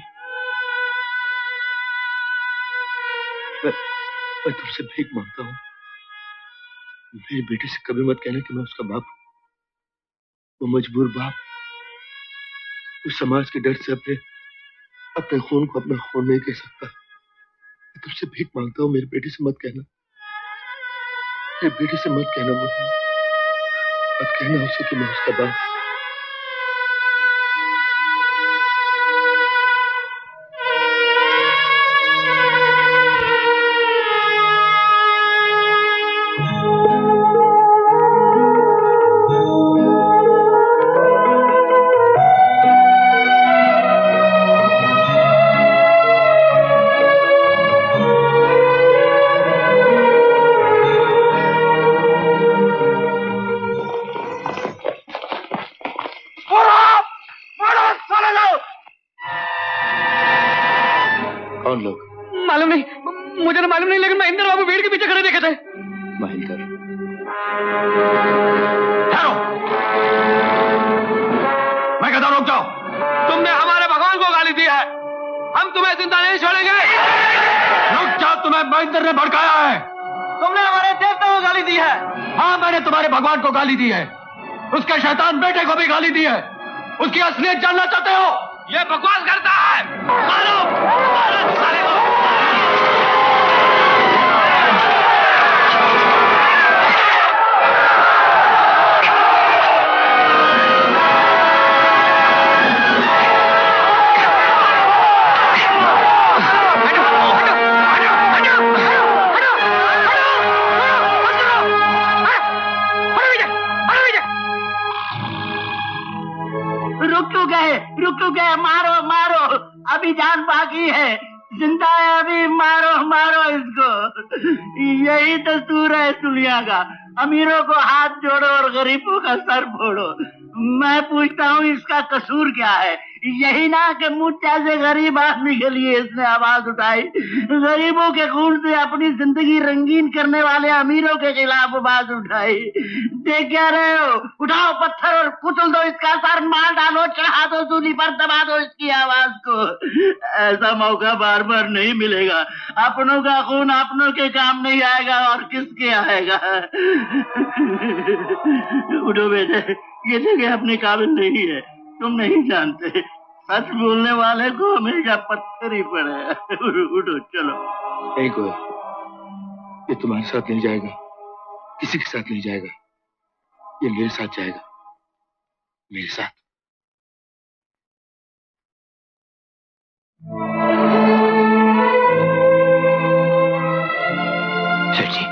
मैं तुमसे भीख मांगता हूँ, मेरे बेटे से कभी मत कहना कि मैं उसका बाप हूं। वो मजबूर बाप उस समाज के डर से अपने खून को अपना खून नहीं कह सकता। मैं तुमसे भीख मांगता हूँ, मेरे बेटे से मत कहना, मेरे बेटे से मत कहना मोहिनी, मत कहना उसे कि मैं उसका बाप। दी है, उसके शैतान बेटे को भी गाली दी है। उसकी असलियत जानना चाहते हो? ये बकवास करता है, मारो, मारो साले को। रुक गए, मारो मारो, अभी जान बाकी है, जिंदा है अभी, मारो मारो इसको। यही दस्तूर है दुनिया का, अमीरों को हाथ जोड़ो और गरीबों का सर फोड़ो। मैं पूछता हूँ इसका कसूर क्या है? यही ना कि मुझ जैसे गरीब आदमी के लिए इसने आवाज उठाई, गरीबों के खून से अपनी जिंदगी रंगीन करने वाले अमीरों के खिलाफ आवाज उठाई। देख क्या रहे हो? उठाओ पत्थर और कुचल दो इसका सर, मार डालो, चढ़ा दो सूली पर, दबा दो इसकी आवाज को। ऐसा मौका बार बार नहीं मिलेगा। अपनों का खून अपनों के काम नहीं आएगा और किसके आएगा? उठो बेटे, ये जगह अपने काबिल नहीं है, तुम नहीं जानते। सच बोलने वाले को हमेशा पत्थर ही पड़े। उठो चलो। नहीं कोई, ये तुम्हारे साथ नहीं जाएगा, किसी के साथ नहीं जाएगा, ये मेरे साथ जाएगा, मेरे साथ। सेठ जी,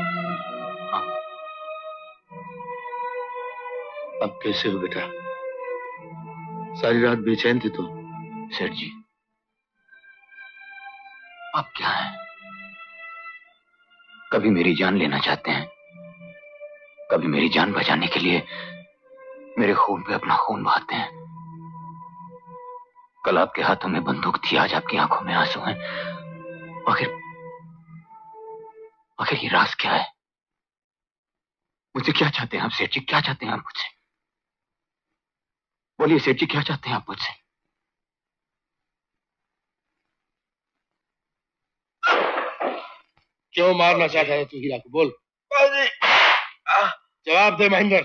अब कैसे हो बेटा? सारी रात बेचैन थे तुम। सेठ जी, आप क्या हैं? कभी मेरी जान लेना चाहते हैं, कभी मेरी जान बचाने के लिए मेरे खून पे अपना खून बहाते हैं। कल आपके हाथों में बंदूक थी, आज आपकी आंखों में आंसू हैं। आखिर ये राज क्या है? मुझसे क्या चाहते हैं आप सेठ जी? क्या चाहते हैं आप मुझसे? बोलिए सेठ जी, क्या चाहते हैं आप मुझसे? क्यों मारना चाहता है तू हीरा को? बोल, जवाब दे महेंद्र।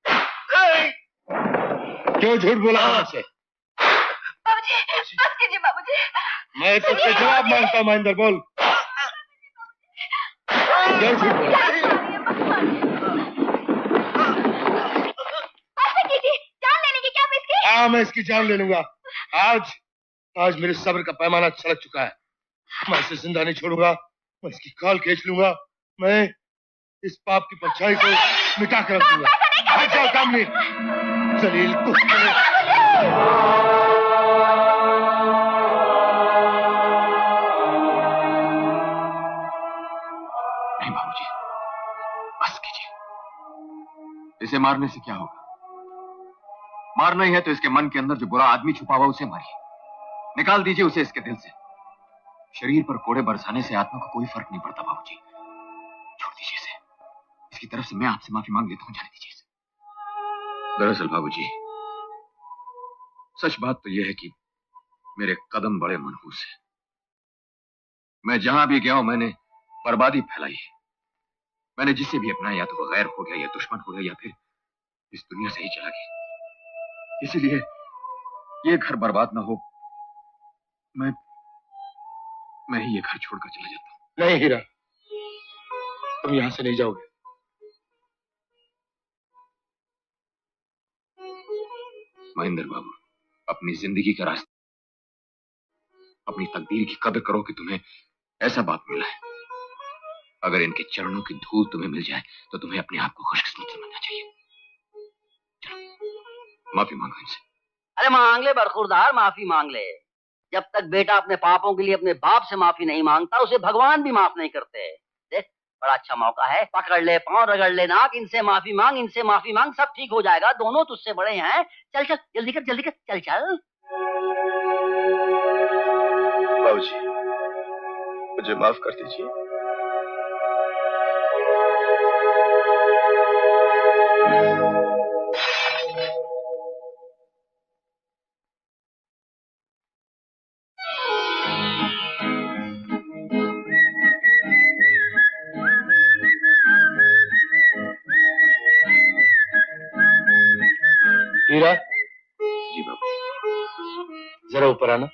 क्यों झूठ बोला मुझसे? बाबूजी, बस कीजिए बाबूजी। मैं तुझसे जवाब मांगता हूं महेंद्र, बोल क्यों झूठ बोला? जान लेने की क्या इसकी? हाँ, मैं इसकी जान ले लूंगा। आज मेरे सब्र का पैमाना छलक चुका है। मैं इसे जिंदा नहीं छोड़ूंगा, मैं इसकी खाल खींच लूंगा। मैं इस पाप की परछाई को मिटा कर रख दूंगा। हट जाओ सामने, जलील कुत्ते। नहीं बाबूजी, बस कीजिए। इसे मारने से क्या होगा? मारना ही है तो इसके मन के अंदर जो बुरा आदमी छुपा हुआ उसे मारिए, निकाल दीजिए उसे इसके दिल से। शरीर पर कोड़े बरसाने से आत्मा को कोई फर्क नहीं पड़ता बाबूजी। छोड़ दीजिए इसे, इसकी तरफ से मैं आपसे माफी मांग लेता हूं, जाने दीजिए इसे। दरअसल बाबूजी, सच बात तो यह है कि मेरे कदम बड़े मनहूस हैं। मैं जहां भी गया हूं मैंने बर्बादी फैलाई है। मैंने जिसे भी अपनाया, या तो वो गैर हो गया, या दुश्मन हो गया, या फिर इस दुनिया से ही चला गया। इसीलिए ये घर बर्बाद ना हो, मैं ही ये घर छोड़कर चला जाता हूं। नहीं हीरा, तुम यहां से नहीं जाओगे। महेंद्र बाबू, अपनी जिंदगी का रास्ता, अपनी तकदीर की कदर करो कि तुम्हें ऐसा बाप मिला है। अगर इनके चरणों की धूल तुम्हें मिल जाए तो तुम्हें अपने आप को खुशकिस्मत समझना चाहिए। चलो, माफी मांगो इनसे। अरे मांग ले बरखुरदार, माफी मांग ले। जब तक बेटा अपने पापों के लिए अपने बाप से माफी नहीं मांगता, उसे भगवान भी माफ नहीं करते। देख, बड़ा अच्छा मौका है, पकड़ ले पांव, रगड़ ले नाक, इनसे माफी मांग, इनसे माफी मांग, सब ठीक हो जाएगा। दोनों तुझसे बड़े हैं। चल चल, जल्दी कर, जल्दी कर, चल चल। बाबूजी, मुझे माफ कर दीजिए। हीरा। जी बाबू। जरा ऊपर आना।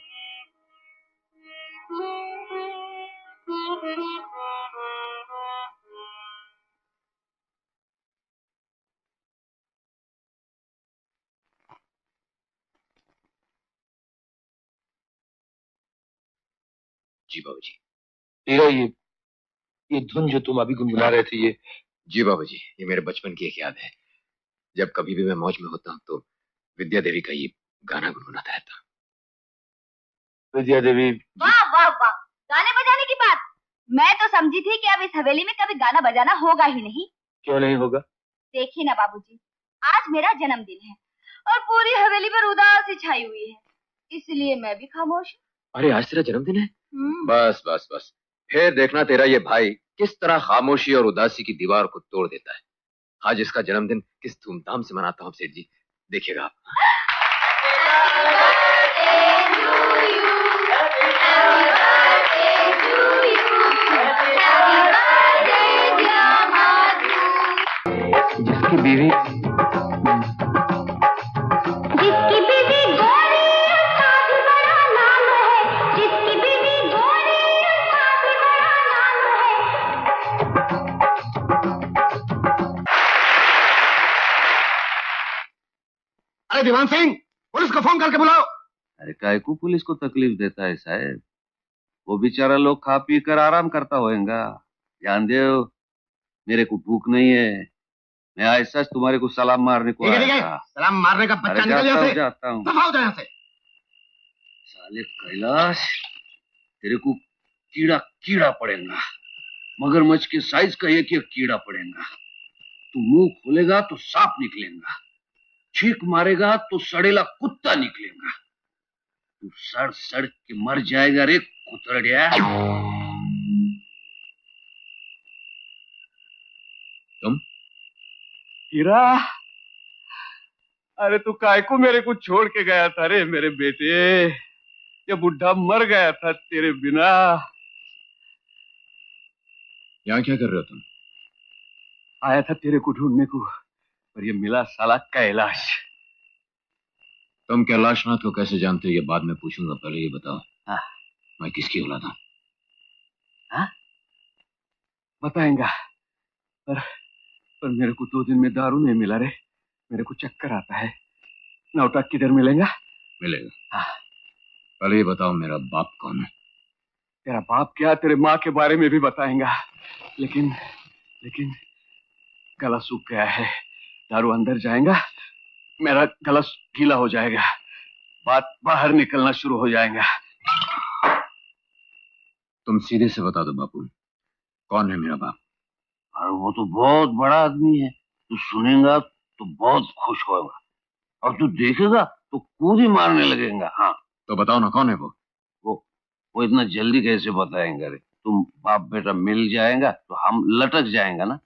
जी बाबूजी। हीरा, ये धुन जो तुम अभी गुनगुना रहे थे, ये? जी बाबूजी, ये मेरे बचपन की एक याद है। जब कभी भी मैं मौज में होता हूँ तो विद्या देवी का ये गाना गुनगुनाता रहता। विद्या देवी? वाह वाह वाह, गाने बजाने की बात। मैं तो समझी थी कि अब इस हवेली में कभी गाना बजाना होगा ही नहीं। क्यों नहीं होगा? देखिए ना बाबूजी, आज मेरा जन्मदिन है और पूरी हवेली पर उदासी छाई हुई है, इसलिए मैं भी खामोश हूँ। अरे आज तेरा जन्मदिन है? बस बस बस, फिर देखना तेरा ये भाई किस तरह खामोशी और उदासी की दीवार को तोड़ देता है। आज इसका जन्मदिन किस धूमधाम से मनाता हूँ सेठ जी, देखिएगा आप। जिसकी बीवी अरे दीवान सिंह, पुलिस को फोन करके बुलाओ। अरे काय को पुलिस को तकलीफ देता है साहब? वो बेचारा लोग खा पी कर आराम करता होएगा। जान दे, मेरे को भूख नहीं है। मैं ऐसा तुम्हारे को सलाम मारने को आया था। सलाम मारने का बच्चा निकल यहाँ से। जाता हूँ। दफा हो जाए यहाँ से। साले कैलाश, तेरे को कीड़ा कीड़ा पड़ेगा। मगरमच्छ के साइज का एक एक कीड़ा पड़ेगा। तू मुंह खोलेगा तो सांप निकलेगा, छींक मारेगा तो सड़ेला कुत्ता निकलेगा। तू सड़ सड़ के मर जाएगा रे कुतरड़िया। तुम हीरा, अरे तू काय को मेरे को छोड़ के गया था रे मेरे बेटे? ये बुढ़ा मर गया था तेरे बिना। यहाँ क्या कर रहे हो तुम? आया था तेरे को ढूंढने को, पर ये मिला साला कैलाश। तुम कैलाशनाथ को कैसे जानते हो ये बाद में पूछूंगा, पहले ये बताओ मैं किसकी औलाद हूं? बताएंगा, पर मेरे को 2 दिन में दारू नहीं मिला रे। मेरे को चक्कर आता है। नौटंक किधर मिलेगा? मिलेगा। पहले ये बताओ मेरा बाप कौन है? तेरा बाप क्या, तेरे माँ के बारे में भी बताएंगा। लेकिन गला सूख गया है। दारू अंदर जाएगा, मेरा गला गीला हो जाएगा, बात बाहर निकलना शुरू हो जाएगा। तुम सीधे से बता दो बापू, कौन है मेरा बाप? अरे वो तो बहुत बड़ा आदमी है। तू सुनेगा तो बहुत खुश होगा, और तू देखेगा तो कूद ही मारने लगेगा। हाँ तो बताओ ना, कौन है वो? वो इतना जल्दी कैसे बताएंगे रे? तुम बाप बेटा मिल जाएगा तो हम लटक जाएंगे ना।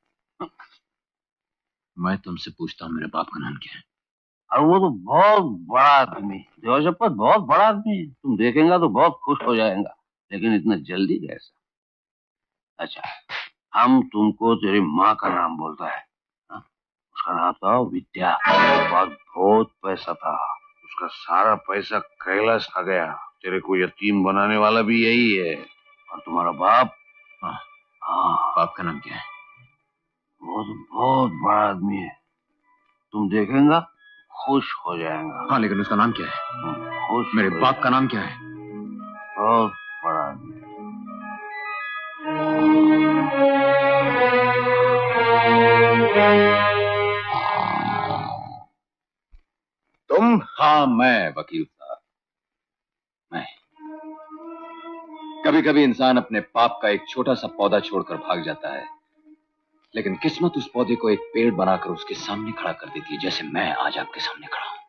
मैं तुमसे पूछता हूँ मेरे बाप का नाम क्या है? और वो तो बहुत बड़ा आदमी, देवशपथ बहुत बड़ा आदमी है। तुम देखेंगे तो बहुत खुश हो जाएगा, लेकिन इतना जल्दी कैसा? अच्छा, हम तुमको तेरी माँ का नाम बोलता है। उसका नाम था विद्या। बहुत पैसा था, उसका सारा पैसा कैलाश खा गया। तेरे को यतीम बनाने वाला भी यही है। और तुम्हारा बाप? हाँ, बाप का नाम क्या है? वो तो बहुत बड़ा आदमी है, तुम देखेंगा खुश हो जाएगा। हाँ, लेकिन उसका नाम क्या है? खुश। मेरे बाप का नाम क्या है? बहुत बड़ा आदमी। तुम? हाँ, मैं वकील साहब। मैं कभी कभी इंसान अपने पाप का एक छोटा सा पौधा छोड़कर भाग जाता है, लेकिन किस्मत उस पौधे को एक पेड़ बनाकर उसके सामने खड़ा कर देती है, जैसे मैं आज आपके सामने खड़ा हूं।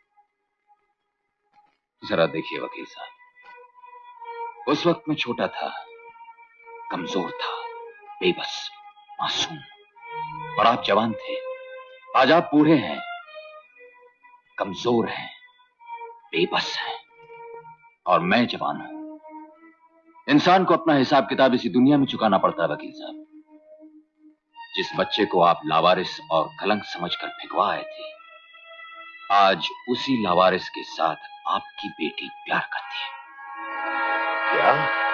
जरा देखिए वकील साहब, उस वक्त मैं छोटा था, कमजोर था, बेबस, मासूम, और आप जवान थे। आज आप बूढ़े हैं, कमजोर हैं, बेबस हैं, और मैं जवान हूं। इंसान को अपना हिसाब किताब इसी दुनिया में चुकाना पड़ता है वकील साहब। जिस बच्चे को आप लावारिस और कलंक समझकर फेंकवा आए थे, आज उसी लावारिस के साथ आपकी बेटी प्यार करती है। क्या?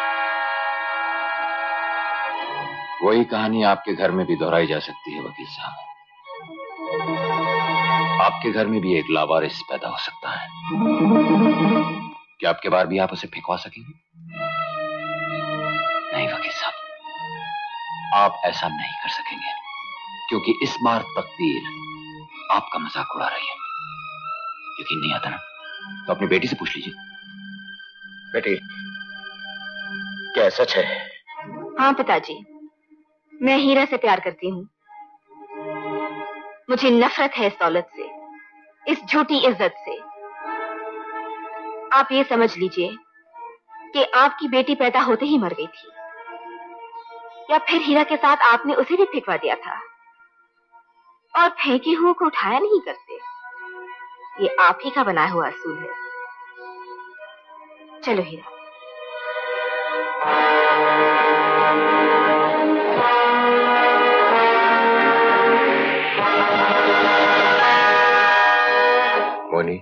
वही कहानी आपके घर में भी दोहराई जा सकती है वकील साहब। आपके घर में भी एक लावारिस पैदा हो सकता है। क्या आपके बार भी आप उसे फेंकवा सकेंगे? नहीं वकील साहब, आप ऐसा नहीं कर सकेंगे, क्योंकि इस बार तकदीर आपका मजाक उड़ा रही है। यकीन नहीं आता ना, तो अपनी बेटी से पूछ लीजिए। बेटी, क्या सच है? हाँ पिताजी, मैं हीरा से प्यार करती हूँ। मुझे नफरत है इस दौलत से, इस झूठी इज्जत से। आप ये समझ लीजिए कि आपकी बेटी पैदा होते ही मर गई थी, या फिर हीरा के साथ आपने उसे भी फेंकवा दिया था, और फेंकी हुए को उठाया नहीं करते। ये आप ही का बनाया हुआ असूल है। चलो हीरा। मोनी,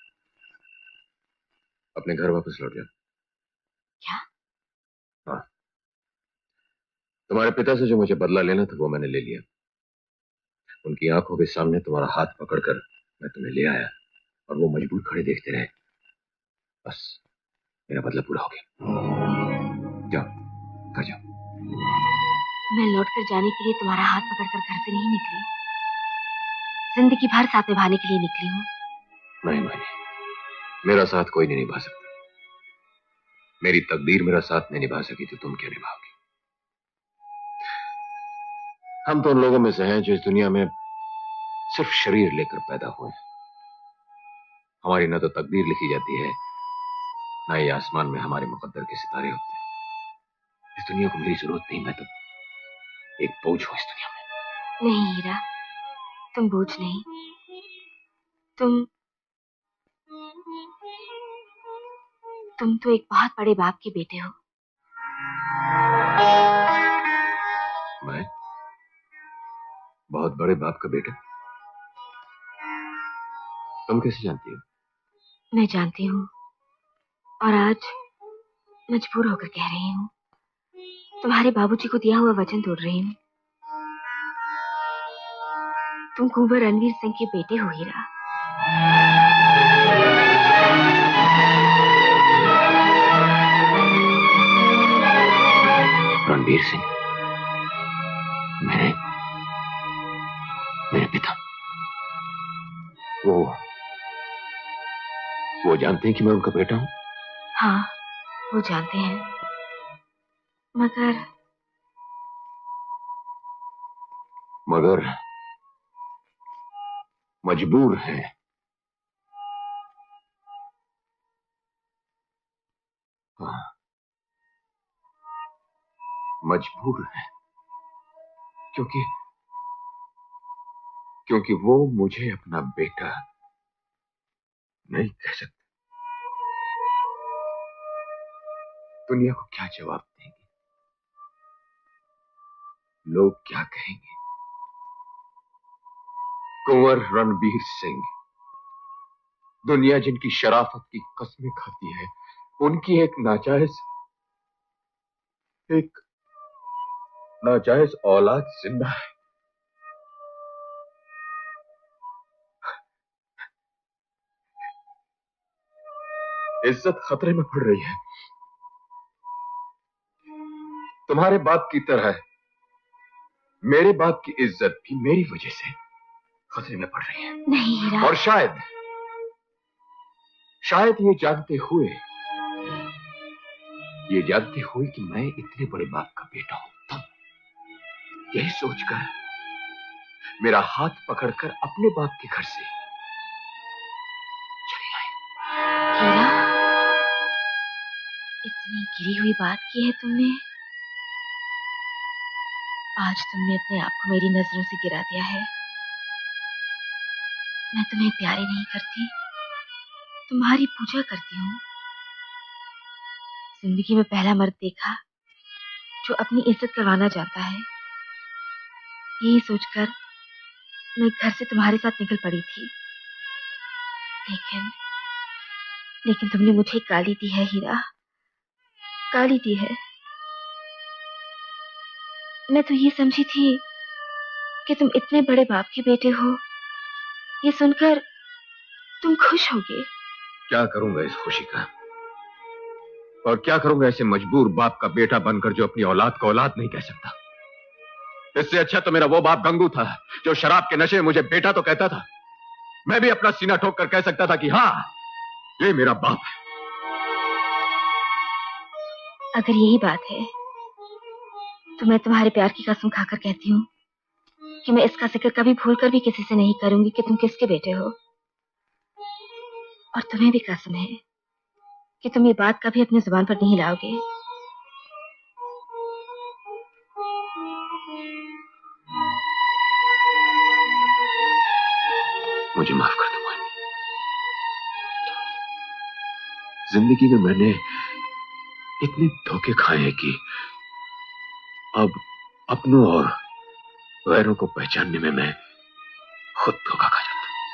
अपने घर वापस लौट जाओ। क्या? हाँ, तुम्हारे पिता से जो मुझे बदला लेना था वो मैंने ले लिया। उनकी आंखों के सामने तुम्हारा हाथ पकड़कर मैं तुम्हें ले आया, और वो मजबूर खड़े देखते रहे। बस मेरा मतलब पूरा हो गया। जाओ घर जाओ। मैं लौटकर जाने के लिए तुम्हारा हाथ पकड़कर घर से नहीं निकली, जिंदगी भर साथ निभाने के लिए निकली हूँ। नहीं मानी, मेरा साथ कोई नहीं निभा सकता। मेरी तकदीर मेरा साथ नहीं निभा सकी तो तुम क्या निभाओगी? हम तो उन लोगों में से हैं जो इस दुनिया में सिर्फ शरीर लेकर पैदा हुए हैं। हमारी न तो तकदीर लिखी जाती है, न ही आसमान में हमारे मुकद्दर के सितारे होते हैं। इस दुनिया को मेरी जरूरत नहीं, मैं तो एक बोझ हूं इस दुनिया में। नहीं हीरा, तुम बोझ नहीं, तुम तो एक बहुत बड़े बाप के बेटे हो। मैं बहुत बड़े बाप का बेटा? तुम कैसे जानती हो? मैं जानती हूँ, और आज मजबूर होकर कह रही हूँ। तुम्हारे बाबूजी को दिया हुआ वचन तोड़ रही हूँ। तुम कुंवर रणवीर सिंह के बेटे हो हीरा। रणवीर सिंह मेरे पिता? वो जानते हैं कि मैं उनका बेटा हूं? हाँ, वो जानते हैं, मगर मजबूर है। हाँ, मजबूर है, क्योंकि वो मुझे अपना बेटा नहीं कह सकते। दुनिया को क्या जवाब देंगे? लोग क्या कहेंगे? कुंवर रणवीर सिंह, दुनिया जिनकी शराफत की कस्में खाती है, उनकी एक नाजायज औलाद जिंदा है। इज्जत खतरे में पड़ रही है। तुम्हारे बाप की तरह मेरे बाप की इज्जत भी मेरी वजह से खतरे में पड़ रही है। नहीं हीरा। और शायद ये जानते हुए कि मैं इतने बड़े बाप का बेटा हूं, तब यही सोचकर मेरा हाथ पकड़कर अपने बाप के घर से चली आई। हीरा, इतनी गिरी हुई बात की है तुमने। आज तुमने अपने आप को मेरी नजरों से गिरा दिया है। मैं तुम्हें प्यारी नहीं करती, तुम्हारी पूजा करती हूँ। जिंदगी में पहला मर्द देखा जो अपनी इज्जत करवाना चाहता है। यही सोचकर मैं घर से तुम्हारे साथ निकल पड़ी थी, लेकिन तुमने मुझे गाली दी है हीरा, गाली दी है। मैं तो ये समझी थी कि तुम इतने बड़े बाप के बेटे हो। ये सुनकर तुम खुश होगे। क्या करूंगा इस खुशी का, और क्या करूंगा ऐसे मजबूर बाप का बेटा बनकर जो अपनी औलाद को औलाद नहीं कह सकता। इससे अच्छा तो मेरा वो बाप गंगू था जो शराब के नशे में मुझे बेटा तो कहता था। मैं भी अपना सीना ठोक कर कह सकता था कि हाँ, ये मेरा बाप है। अगर यही बात है तो मैं तुम्हारे प्यार की कसम खाकर कहती हूँ कि मैं इसका जिक्र कभी भूलकर भी किसी से नहीं करूंगी कि तुम किसके बेटे हो। और तुम्हें भी कसम है कि तुम ये बात कभी अपनी जुबान पर नहीं लाओगे। मुझे माफ कर दो मानी। जिंदगी में मैंने इतने धोखे खाए हैं कि अब अपनों और गैरों को पहचानने में मैं खुद धोखा खा जाता हूं।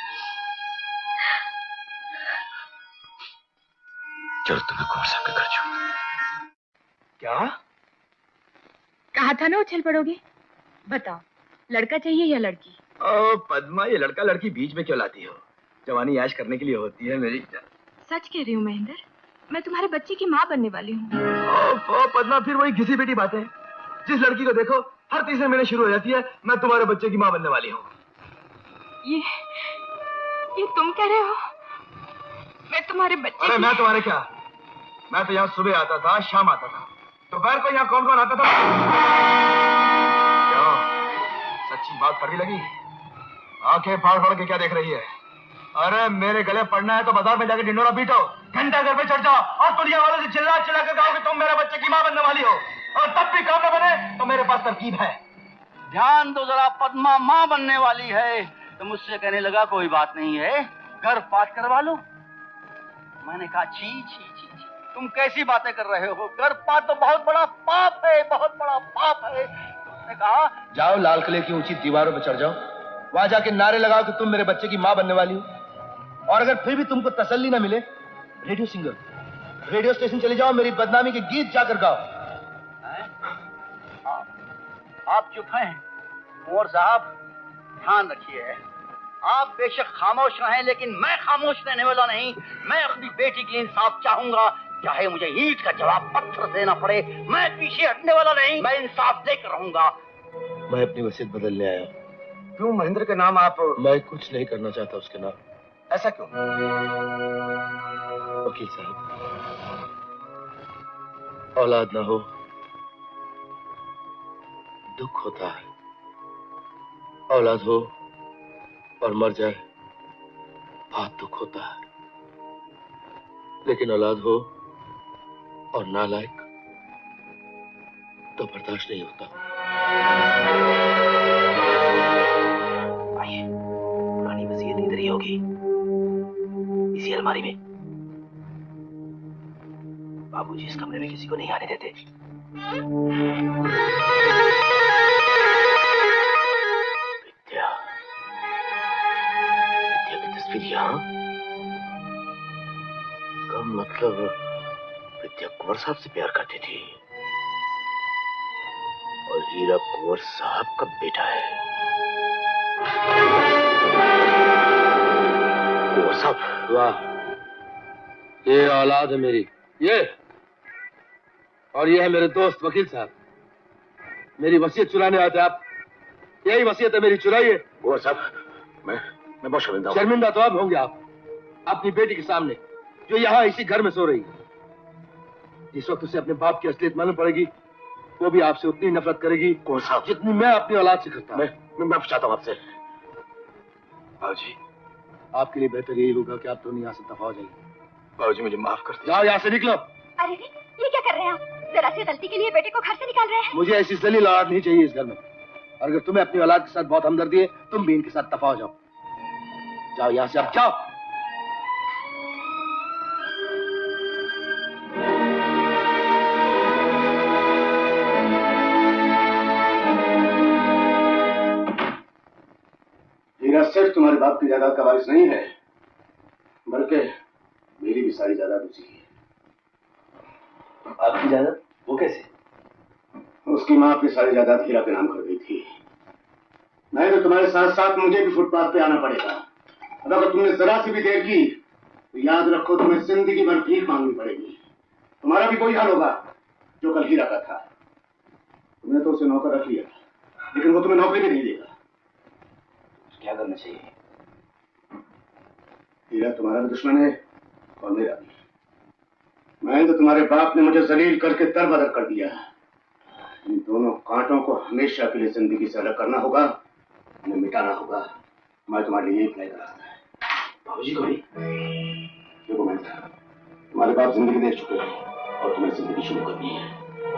चलो तुम्हें कुंवर साहब के घर छोड़। क्या कहा था ना उछल पड़ोगे? बताओ, लड़का चाहिए या लड़की? ओ पद्मा, ये लड़का लड़की बीच में क्यों लाती हो? जवानी ऐश करने के लिए होती है मेरी। सच कह रही हूँ महेंद्र, मैं तुम्हारे बच्चे की माँ बनने वाली हूँ। पद्मा, फिर वही घिसी पिटी बातें। जिस लड़की को देखो हर तीसरे महीने शुरू हो जाती है मैं तुम्हारे बच्चे की माँ बनने वाली हूँ। ये तुम कह रहे हो? मैं तुम्हारे बच्चे? अरे मैं तुम्हारे क्या, मैं तो यहाँ सुबह आता था, शाम आता था। दोपहर को यहाँ कौन कौन आता था? क्यों, सच्ची बात कड़वी लगी? आंखें फाड़ फाड़ के क्या देख रही है? अरे मेरे गले पड़ना है तो बाजार में जाकर ढिंडोरा पीटो, घंटा घर पे चढ़ जाओ और दुनिया वालों से चिल्ला चिल्ला कर कहो कि तुम मेरे बच्चे की माँ बनने वाली हो। और तब भी काम न बने तो मेरे पास तरकीब है। ध्यान दो जरा, पद्मा माँ बनने वाली है तो मुझसे कहने लगा कोई बात नहीं है, गर्भपात करवा लो। मैंने कहा छी छी छी छी, तुम कैसी बातें कर रहे हो? गर्भपात तो बहुत बड़ा पाप है, बहुत बड़ा पाप है। उसने कहा जाओ लाल किले की ऊंची दीवारों पर चढ़ जाओ, वहां जाके नारे लगाओ कि तुम मेरे बच्चे की माँ बनने वाली हो। और अगर फिर भी तुमको तसल्ली न मिले, रेडियो सिंगर, रेडियो स्टेशन चले जाओ, मेरी बदनामी के गीत जाकर गाओ। आप चुप हैं कुंवर साहब, ध्यान रखिए। आप बेशक खामोश रहें लेकिन मैं खामोश रहने वाला नहीं। मैं अपनी बेटी के लिए इंसाफ चाहूंगा, चाहे मुझे ईंट का जवाब पत्थर देना पड़े, मैं पीछे हटने वाला नहीं, मैं इंसाफ देकर रहूंगा। मैं अपनी वसीयत बदलने आया। क्यों महेंद्र के नाम आप? मैं कुछ नहीं करना चाहता उसके नाम। ऐसा क्यों? वकील साहब, औलाद ना हो दुख होता है, औलाद हो और मर जाए बहुत दुख होता है, लेकिन औलाद हो और नालायक तो बर्दाश्त नहीं होता। आइए, पुरानी वसीयत इधर ही होगी, इसी अलमारी में। बाबूजी इस कमरे में किसी को नहीं आने देते। विद्या, विद्या की तस्वीर यहाँ? इसका मतलब विद्या कुंवर साहब से प्यार करती थी और हीरा कुंवर साहब का बेटा है। कुंवर साहब, वाह, ये औलाद है मेरी, ये। और ये है मेरे दोस्त वकील साहब, मेरी वसीयत चुराने आते आप। यही वसीयत है मेरी, चुराइए। कुंवर साहब, मैं बहुत शर्मिंदा हूं। शर्मिंदा तो अब होंगे आप अपनी बेटी के सामने, जो यहाँ इसी घर में सो रही है। जिस वक्त उसे अपने बाप की असलियत मालूम पड़ेगी, वो भी आपसे उतनी नफरत करेगी कुंवर साहब जितनी मैं अपनी औलाद से करता हूं। मैं माफ चाहता हूं आपसे। बाबूजी, आपके लिए बेहतर यही होगा कि आप दोनों यहाँ से दफा हो जाइए। बाबूजी मुझे माफ कर दीजिए। जाओ यहाँ से, निकलो। अरे ये क्या कर रहे हैं आप? जरा सी गलती के लिए बेटे को घर से निकाल रहे हैं। मुझे ऐसी जलील औलाद नहीं चाहिए इस घर में। और अगर तुम्हें अपनी औलाद के साथ बहुत हमदर्दी है, तुम भी इनके साथ दफा हो जाओ। जाओ यहाँ से, अब जाओ। हीरा सिर्फ तुम्हारे बाप की जायदाद का वारिस नहीं है, बल्कि मेरी भी सारी जायदाद उसी की है। आपकी जायदाद? वो कैसे? उसकी माँ अपनी सारी जायदाद हीरा के नाम कर दी थी। मैं तो तुम्हारे साथ साथ मुझे भी फुटपाथ पे आना पड़ेगा। अब अगर तुमने जरा सी भी देर की तो याद रखो तुम्हें जिंदगी भर भीख मांगनी पड़ेगी। तुम्हारा भी कोई हाल होगा जो कल हीरा का था। तुमने तो उसे नौकर रख लिया, लेकिन वो तुम्हें नौकरी भी नहीं देगा। क्या करना चाहिए? हीरा तुम्हारा भी दुश्मन है और मेरा भी। मैं तो तुम्हारे बाप ने मुझे जलील करके दरबदर कर दिया। इन दोनों कांटों को हमेशा के लिए जिंदगी से अलग करना होगा, इन्हें मिटाना होगा। मैं तुम्हारे लिए एक नया रास्ता है। बाबूजी को भी देखो, मैं तुम्हारे बाप जिंदगी देख चुके हैं और तुम्हें जिंदगी शुरू करनी है।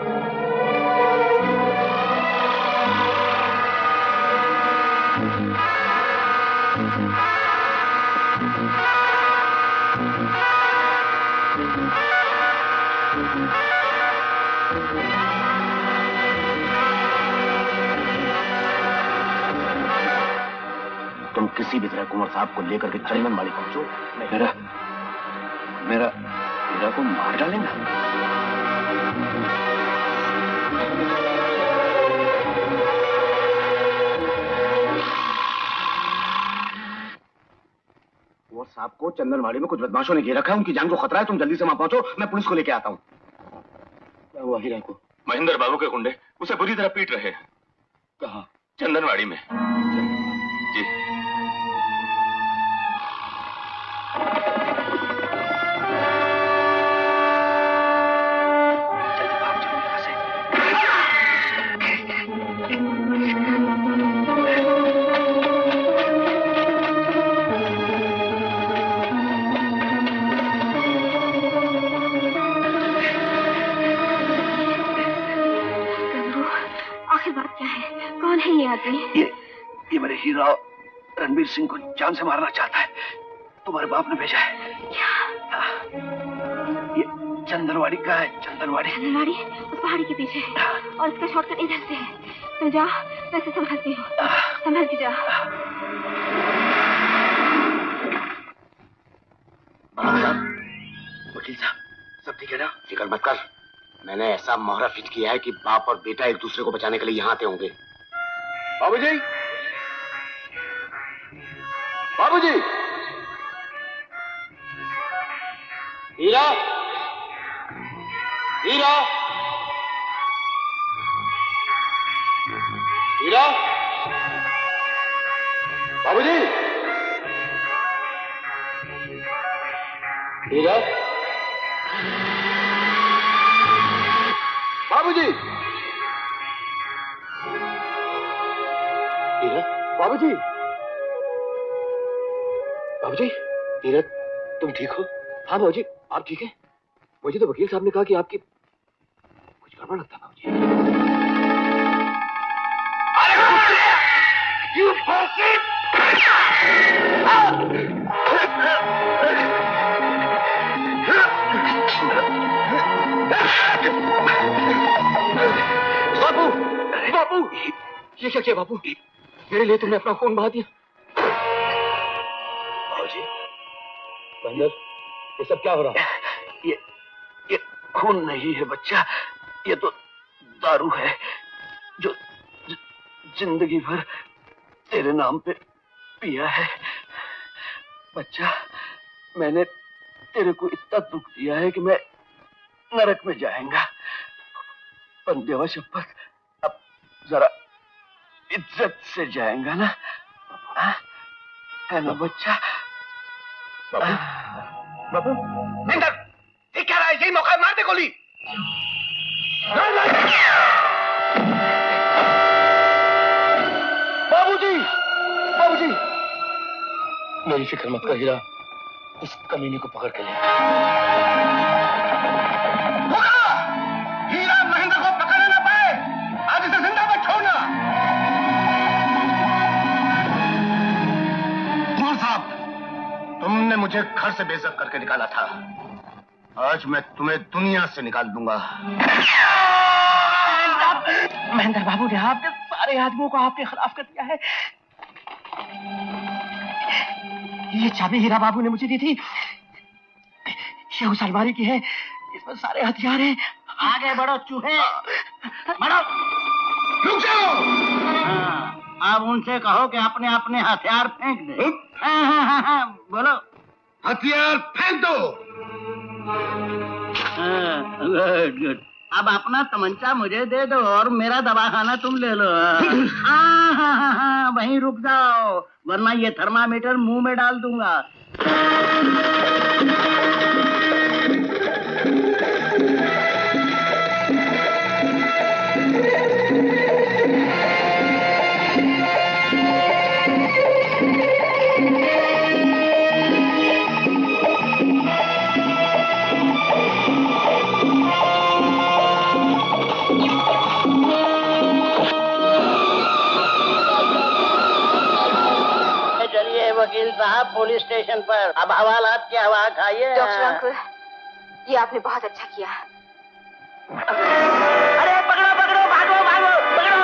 तुम किसी भी तरह कुंवर साहब को लेकर के चंदन वाड़ी पहुंचो। मेरा हीरा को मार डालेंगे। साहब को चंदनवाड़ी में कुछ बदमाशों ने घेर रखा है, उनकी जान को खतरा है। तुम जल्दी से वहां पहुंचो, मैं पुलिस को लेके आता हूँ। क्या हुआ हीरा को? महेंद्र बाबू के गुंडे उसे बुरी तरह पीट रहे हैं। कहाँ? चंदनवाड़ी में। जी। ये मेरे हीरा रणवीर सिंह को जान से मारना चाहता है। तुम्हारे बाप ने भेजा है। ये चंदनवाड़ी का है। चंदनवाड़ी उस पहाड़ी के पीछे है और इसका शॉर्टकट इधर से है। तुम जाओ, वैसे संभलती हो, संभल के जाओ। वकील साहब, सब ठीक है ना? फिक्र मत कर, मैंने ऐसा मोहरा फिट किया है कि बाप और बेटा एक दूसरे को बचाने के लिए यहाँ आते होंगे। बाबूजी, बाबूजी, हीरा, हीरा, हीरा, बाबूजी, हीरा, बाबूजी, हीरा, बाबूजी, बाबूजी, हीरा, तुम ठीक हो? हाँ बाबूजी, आप ठीक हैं? मुझे तो वकील साहब ने कहा कि आपकी कुछ गड़बड़ लगता है बाबूजी। You bastard! बाबू, बाबू, ये क्या किया बाबू? मेरे लिए तुमने अपना खून बहा दिया। बाबूजी, बंदर, ये सब क्या हो रहा है? ये खून नहीं है बच्चा, ये तो दारू है जो जिंदगी भर तेरे नाम पे पिया है। बच्चा, मैंने तेरे को इतना दुख दिया है कि मैं नरक में जाएगा। बंदेवा शपथ, अब जरा इज्जत से जाएगा ना? है ना बच्चा? बाबू, बाबू, महेंद्र, ये क्या रहा है? यही मौका है, मार दे गोली। बाबूजी, बाबूजी, मेरी फिक्र मत कर हीरा, इस कमीने को पकड़ के ले। हीरा महेंद्र को पकड़ने ना पाए, आज इसे जिंदा मत छोड़ना। कुंवर साहब, तुमने मुझे घर से बेइज्जत करके निकाला था, आज मैं तुम्हें दुनिया से निकाल दूंगा। महेंद्र बाबू ने आपके सारे आदमियों को आपके खिलाफ कर दिया है। ये चाबी हीरा बाबू ने मुझे दी थी, ये उस अलमारी की है, इसमें सारे हथियार हैं। आगे बढ़ो चूहे, बढ़ो। रुक जाओ। अब उनसे कहो कि अपने अपने हथियार फेंक दे। बोलो। हथियार फेंक दो। Good good. अब अपना तमंचा मुझे दे दो और मेरा दवाखाना तुम ले लो। वहीं रुक जाओ, वरना ये थर्मामीटर मुंह में डाल दूंगा। वकील साहब पुलिस स्टेशन पर, अब हवालात की हवा खाइए। डॉक्टर अंकुर, ये आपने बहुत अच्छा किया। अरे पकड़ो पकड़ो, भागो भागो, पकड़ो।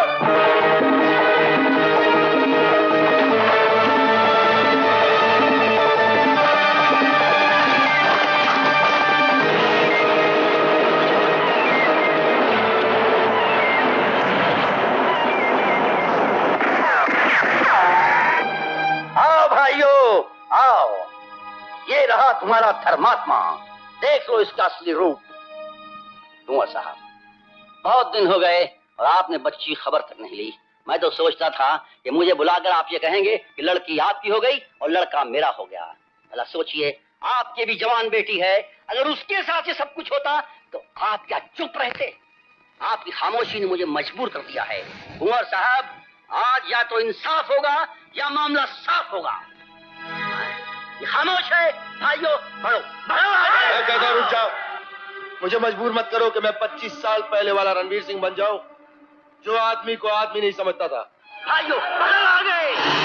आओ भाइयों, आओ। रहा तुम्हारा धर्मात्मा। देख लो इसका असली रूप। कुंवर साहब, बहुत दिन हो गए और आपने बच्ची खबर तक नहीं ली। मैं तो सोचता था कि मुझे बुलाकर आप ये कहेंगे कि लड़की आपकी हो गई और लड़का मेरा हो गया। भला सोचिए, आपकी भी जवान बेटी है, अगर उसके साथ ये सब कुछ होता तो आप क्या चुप रहते? आपकी खामोशी ने मुझे मजबूर कर दिया है। कुंवर साहब, आज या तो इंसाफ होगा या मामला साफ होगा। ये खामोश है भाइयों, बढ़ो बढ़ो। कहता रुक जाओ, मुझे मजबूर मत करो कि मैं 25 साल पहले वाला रणवीर सिंह बन जाऊं, जो आदमी को आदमी नहीं समझता था। भाइयों बढ़ो आगे।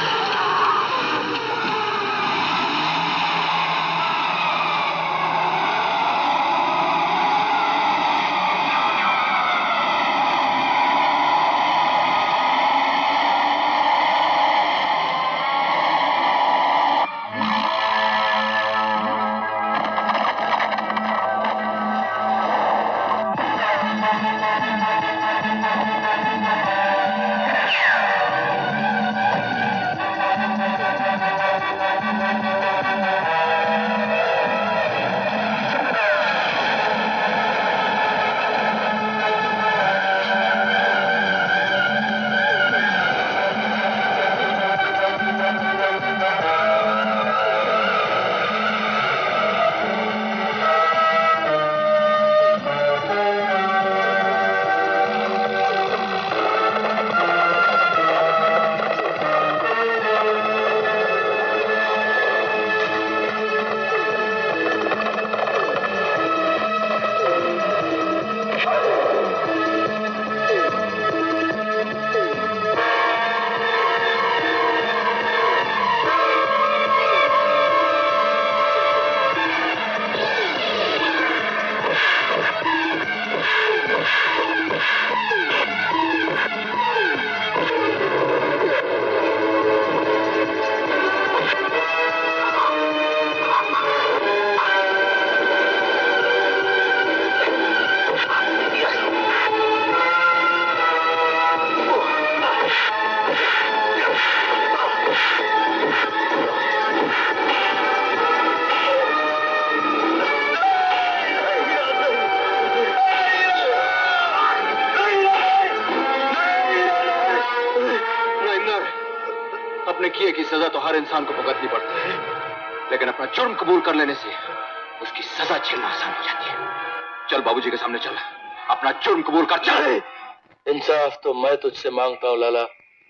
सजा तो हर इंसान को भुगतनी पड़ती है, लेकिन अपना जुर्म कबूल कर लेने से उसकी सजा झेलना आसान हो जाती है। चल बाबूजी के सामने चल, अपना जुर्म कबूल कर चल। इंसाफ तो मैं तुझसे मांगता हूँ लाला।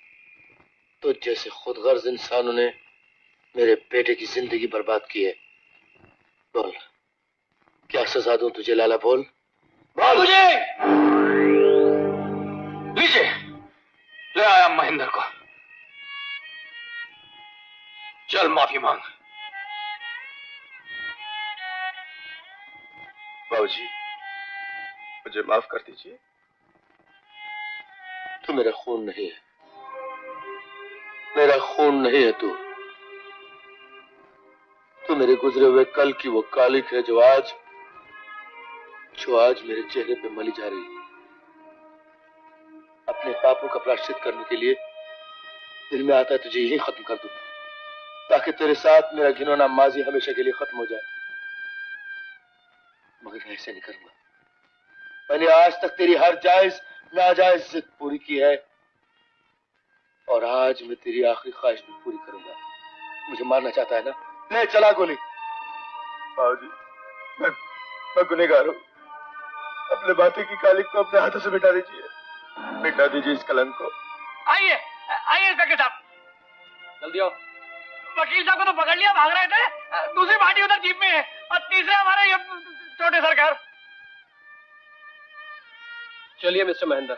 तुझ जैसे खुदगर्ज इंसानों ने मेरे बेटे की जिंदगी बर्बाद की है। बोल, क्या सजा दूं तुझे लाला? बोल बाबूजी। लीजिए, ले आया महेंद्र को। चल माफी मांग। बाबूजी, मुझे माफ कर दीजिए। तू मेरा खून नहीं है, मेरा खून नहीं है तू। तू मेरे गुजरे हुए कल की वो कालिक है जो आज मेरे चेहरे पे मली जा रही है। अपने पापों का प्रायश्चित करने के लिए दिल में आता है तुझे यही खत्म कर दूं, ताकि तेरे साथ मेरा घिनौना माजी हमेशा के लिए खत्म हो जाए। मगर ऐसे नहीं करूंगा। मैंने आज तक तेरी हर जायज नाजायज जिद पूरी की है और आज मैं तेरी आखिरी ख्वाहिश भी पूरी करूंगा। मुझे मारना चाहता है ना? ले चला गोली। बाबूजी, मैं गुनहगार हूं। अपने बातें की कालिक को अपने हाथों से मिटा दीजिए, मिटा दीजिए इस कलंक को। आइए आइए इंस्पेक्टर साहब, जल्दी आओ। वकील साहब को तो पकड़ लिया, भाग रहे थे। दूसरी पार्टी उधर जीप में है और तीसरे हमारे ये छोटे सरकार। चलिए मिस्टर महेंद्र।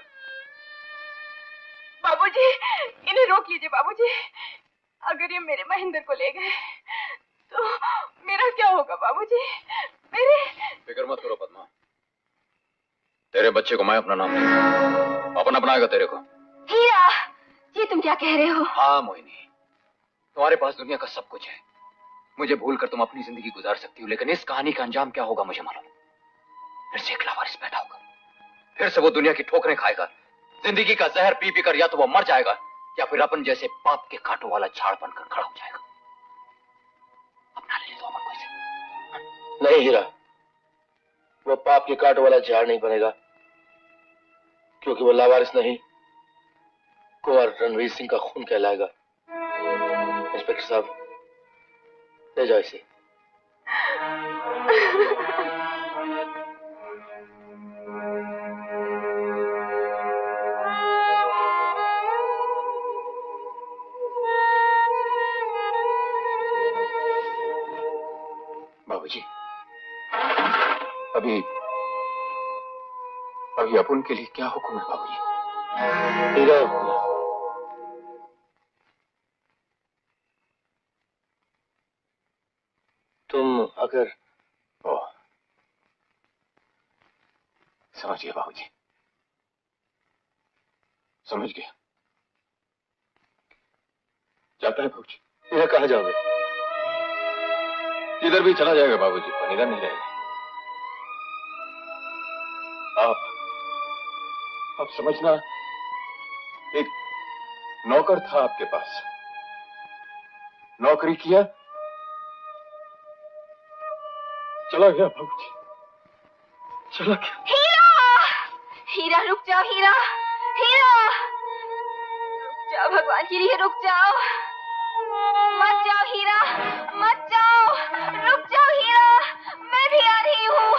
बाबूजी, इन्हें रोक लीजिए बाबूजी। अगर ये मेरे महेंद्र को ले गए तो मेरा क्या होगा बाबूजी? मेरे फिक्र मत करो पद्मा, तेरे बच्चे को मैं अपना नाम दूंगा, अपना बनाएगा तेरे को। हीरा, ये तुम क्या कह रहे हो? हाँ मोहिनी, तुम्हारे पास दुनिया का सब कुछ है। मुझे भूलकर तुम अपनी जिंदगी गुजार सकती हो, लेकिन इस कहानी का अंजाम क्या होगा मुझे मालूम। फिर से एक लावारिस पैदा होगा, फिर से वो दुनिया की ठोकरें खाएगा, जिंदगी का जहर पी पी कर या तो वो मर जाएगा या फिर अपन जैसे पाप के कांटों वाला झाड़ बनकर खड़ा हो जाएगा। अपना ले लो अमर को। नहीं हीरा, वो पाप के कांटों वाला झाड़ नहीं बनेगा, क्योंकि वो लावारिस नहीं, कुंवर रणवीर सिंह का खून कहलाएगा। इंस्पेक्टर साहब, ले जाओ इसे। बाबूजी, अभी अपन के लिए क्या हुक्म है बाबूजी? हीरा, तुम अगर समझ गया बाबूजी, समझ गया। जाता है बाबूजी। हीरा, कहाँ जाओगे? इधर भी चला जाएगा बाबूजी, पर इधर नहीं रहेगा। आप समझना, एक नौकर था आपके पास, नौकरी किया, चला गया बाबूजी, चला गया। हीरा, हीरा रुक जाओ, हीरा, हीरा रुक जाओ, भगवान के लिए रुक जाओ, मत जाओ हीरा, मत जाओ, रुक जाओ हीरा, मैं भी आ रही हूँ।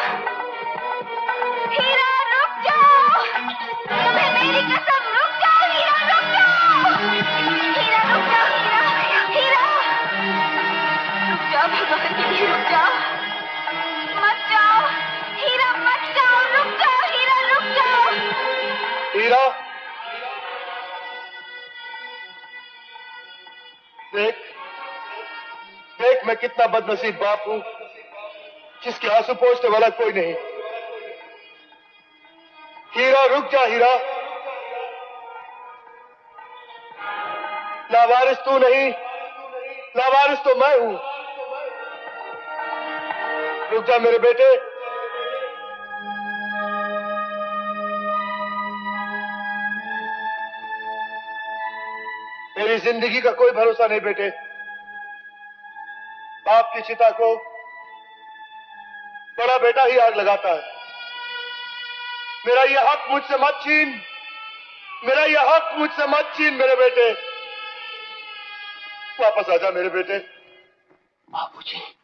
हीरा रुक जाओ, तुम्हें मेरी कसम, रुक जाओ हीरा, रुक जाओ, हीरा रुक जाओ, हीरा, हीरा रुक जाओ, भगवान के लिए रुक जाओ, मत जाओ हीरा, मत जाओ, रुक जाओ हीरा, रुक जाओ। हीरा, देख देख, मैं कितना बदनसीब बाप हूं, जिसके आंसू पोंछने वाला कोई नहीं। हीरा रुक जा, हीरा, लावारिस तू नहीं, लावारिस तो मैं हूं। रुक जा मेरे बेटे। मेरी जिंदगी का कोई भरोसा नहीं बेटे। बाप की चिता को बड़ा बेटा ही आग लगाता है। मेरा यह हक मुझसे मत छीन, मेरा यह हक मुझसे मत छीन मेरे बेटे। वापस आजा मेरे बेटे। बाबूजी।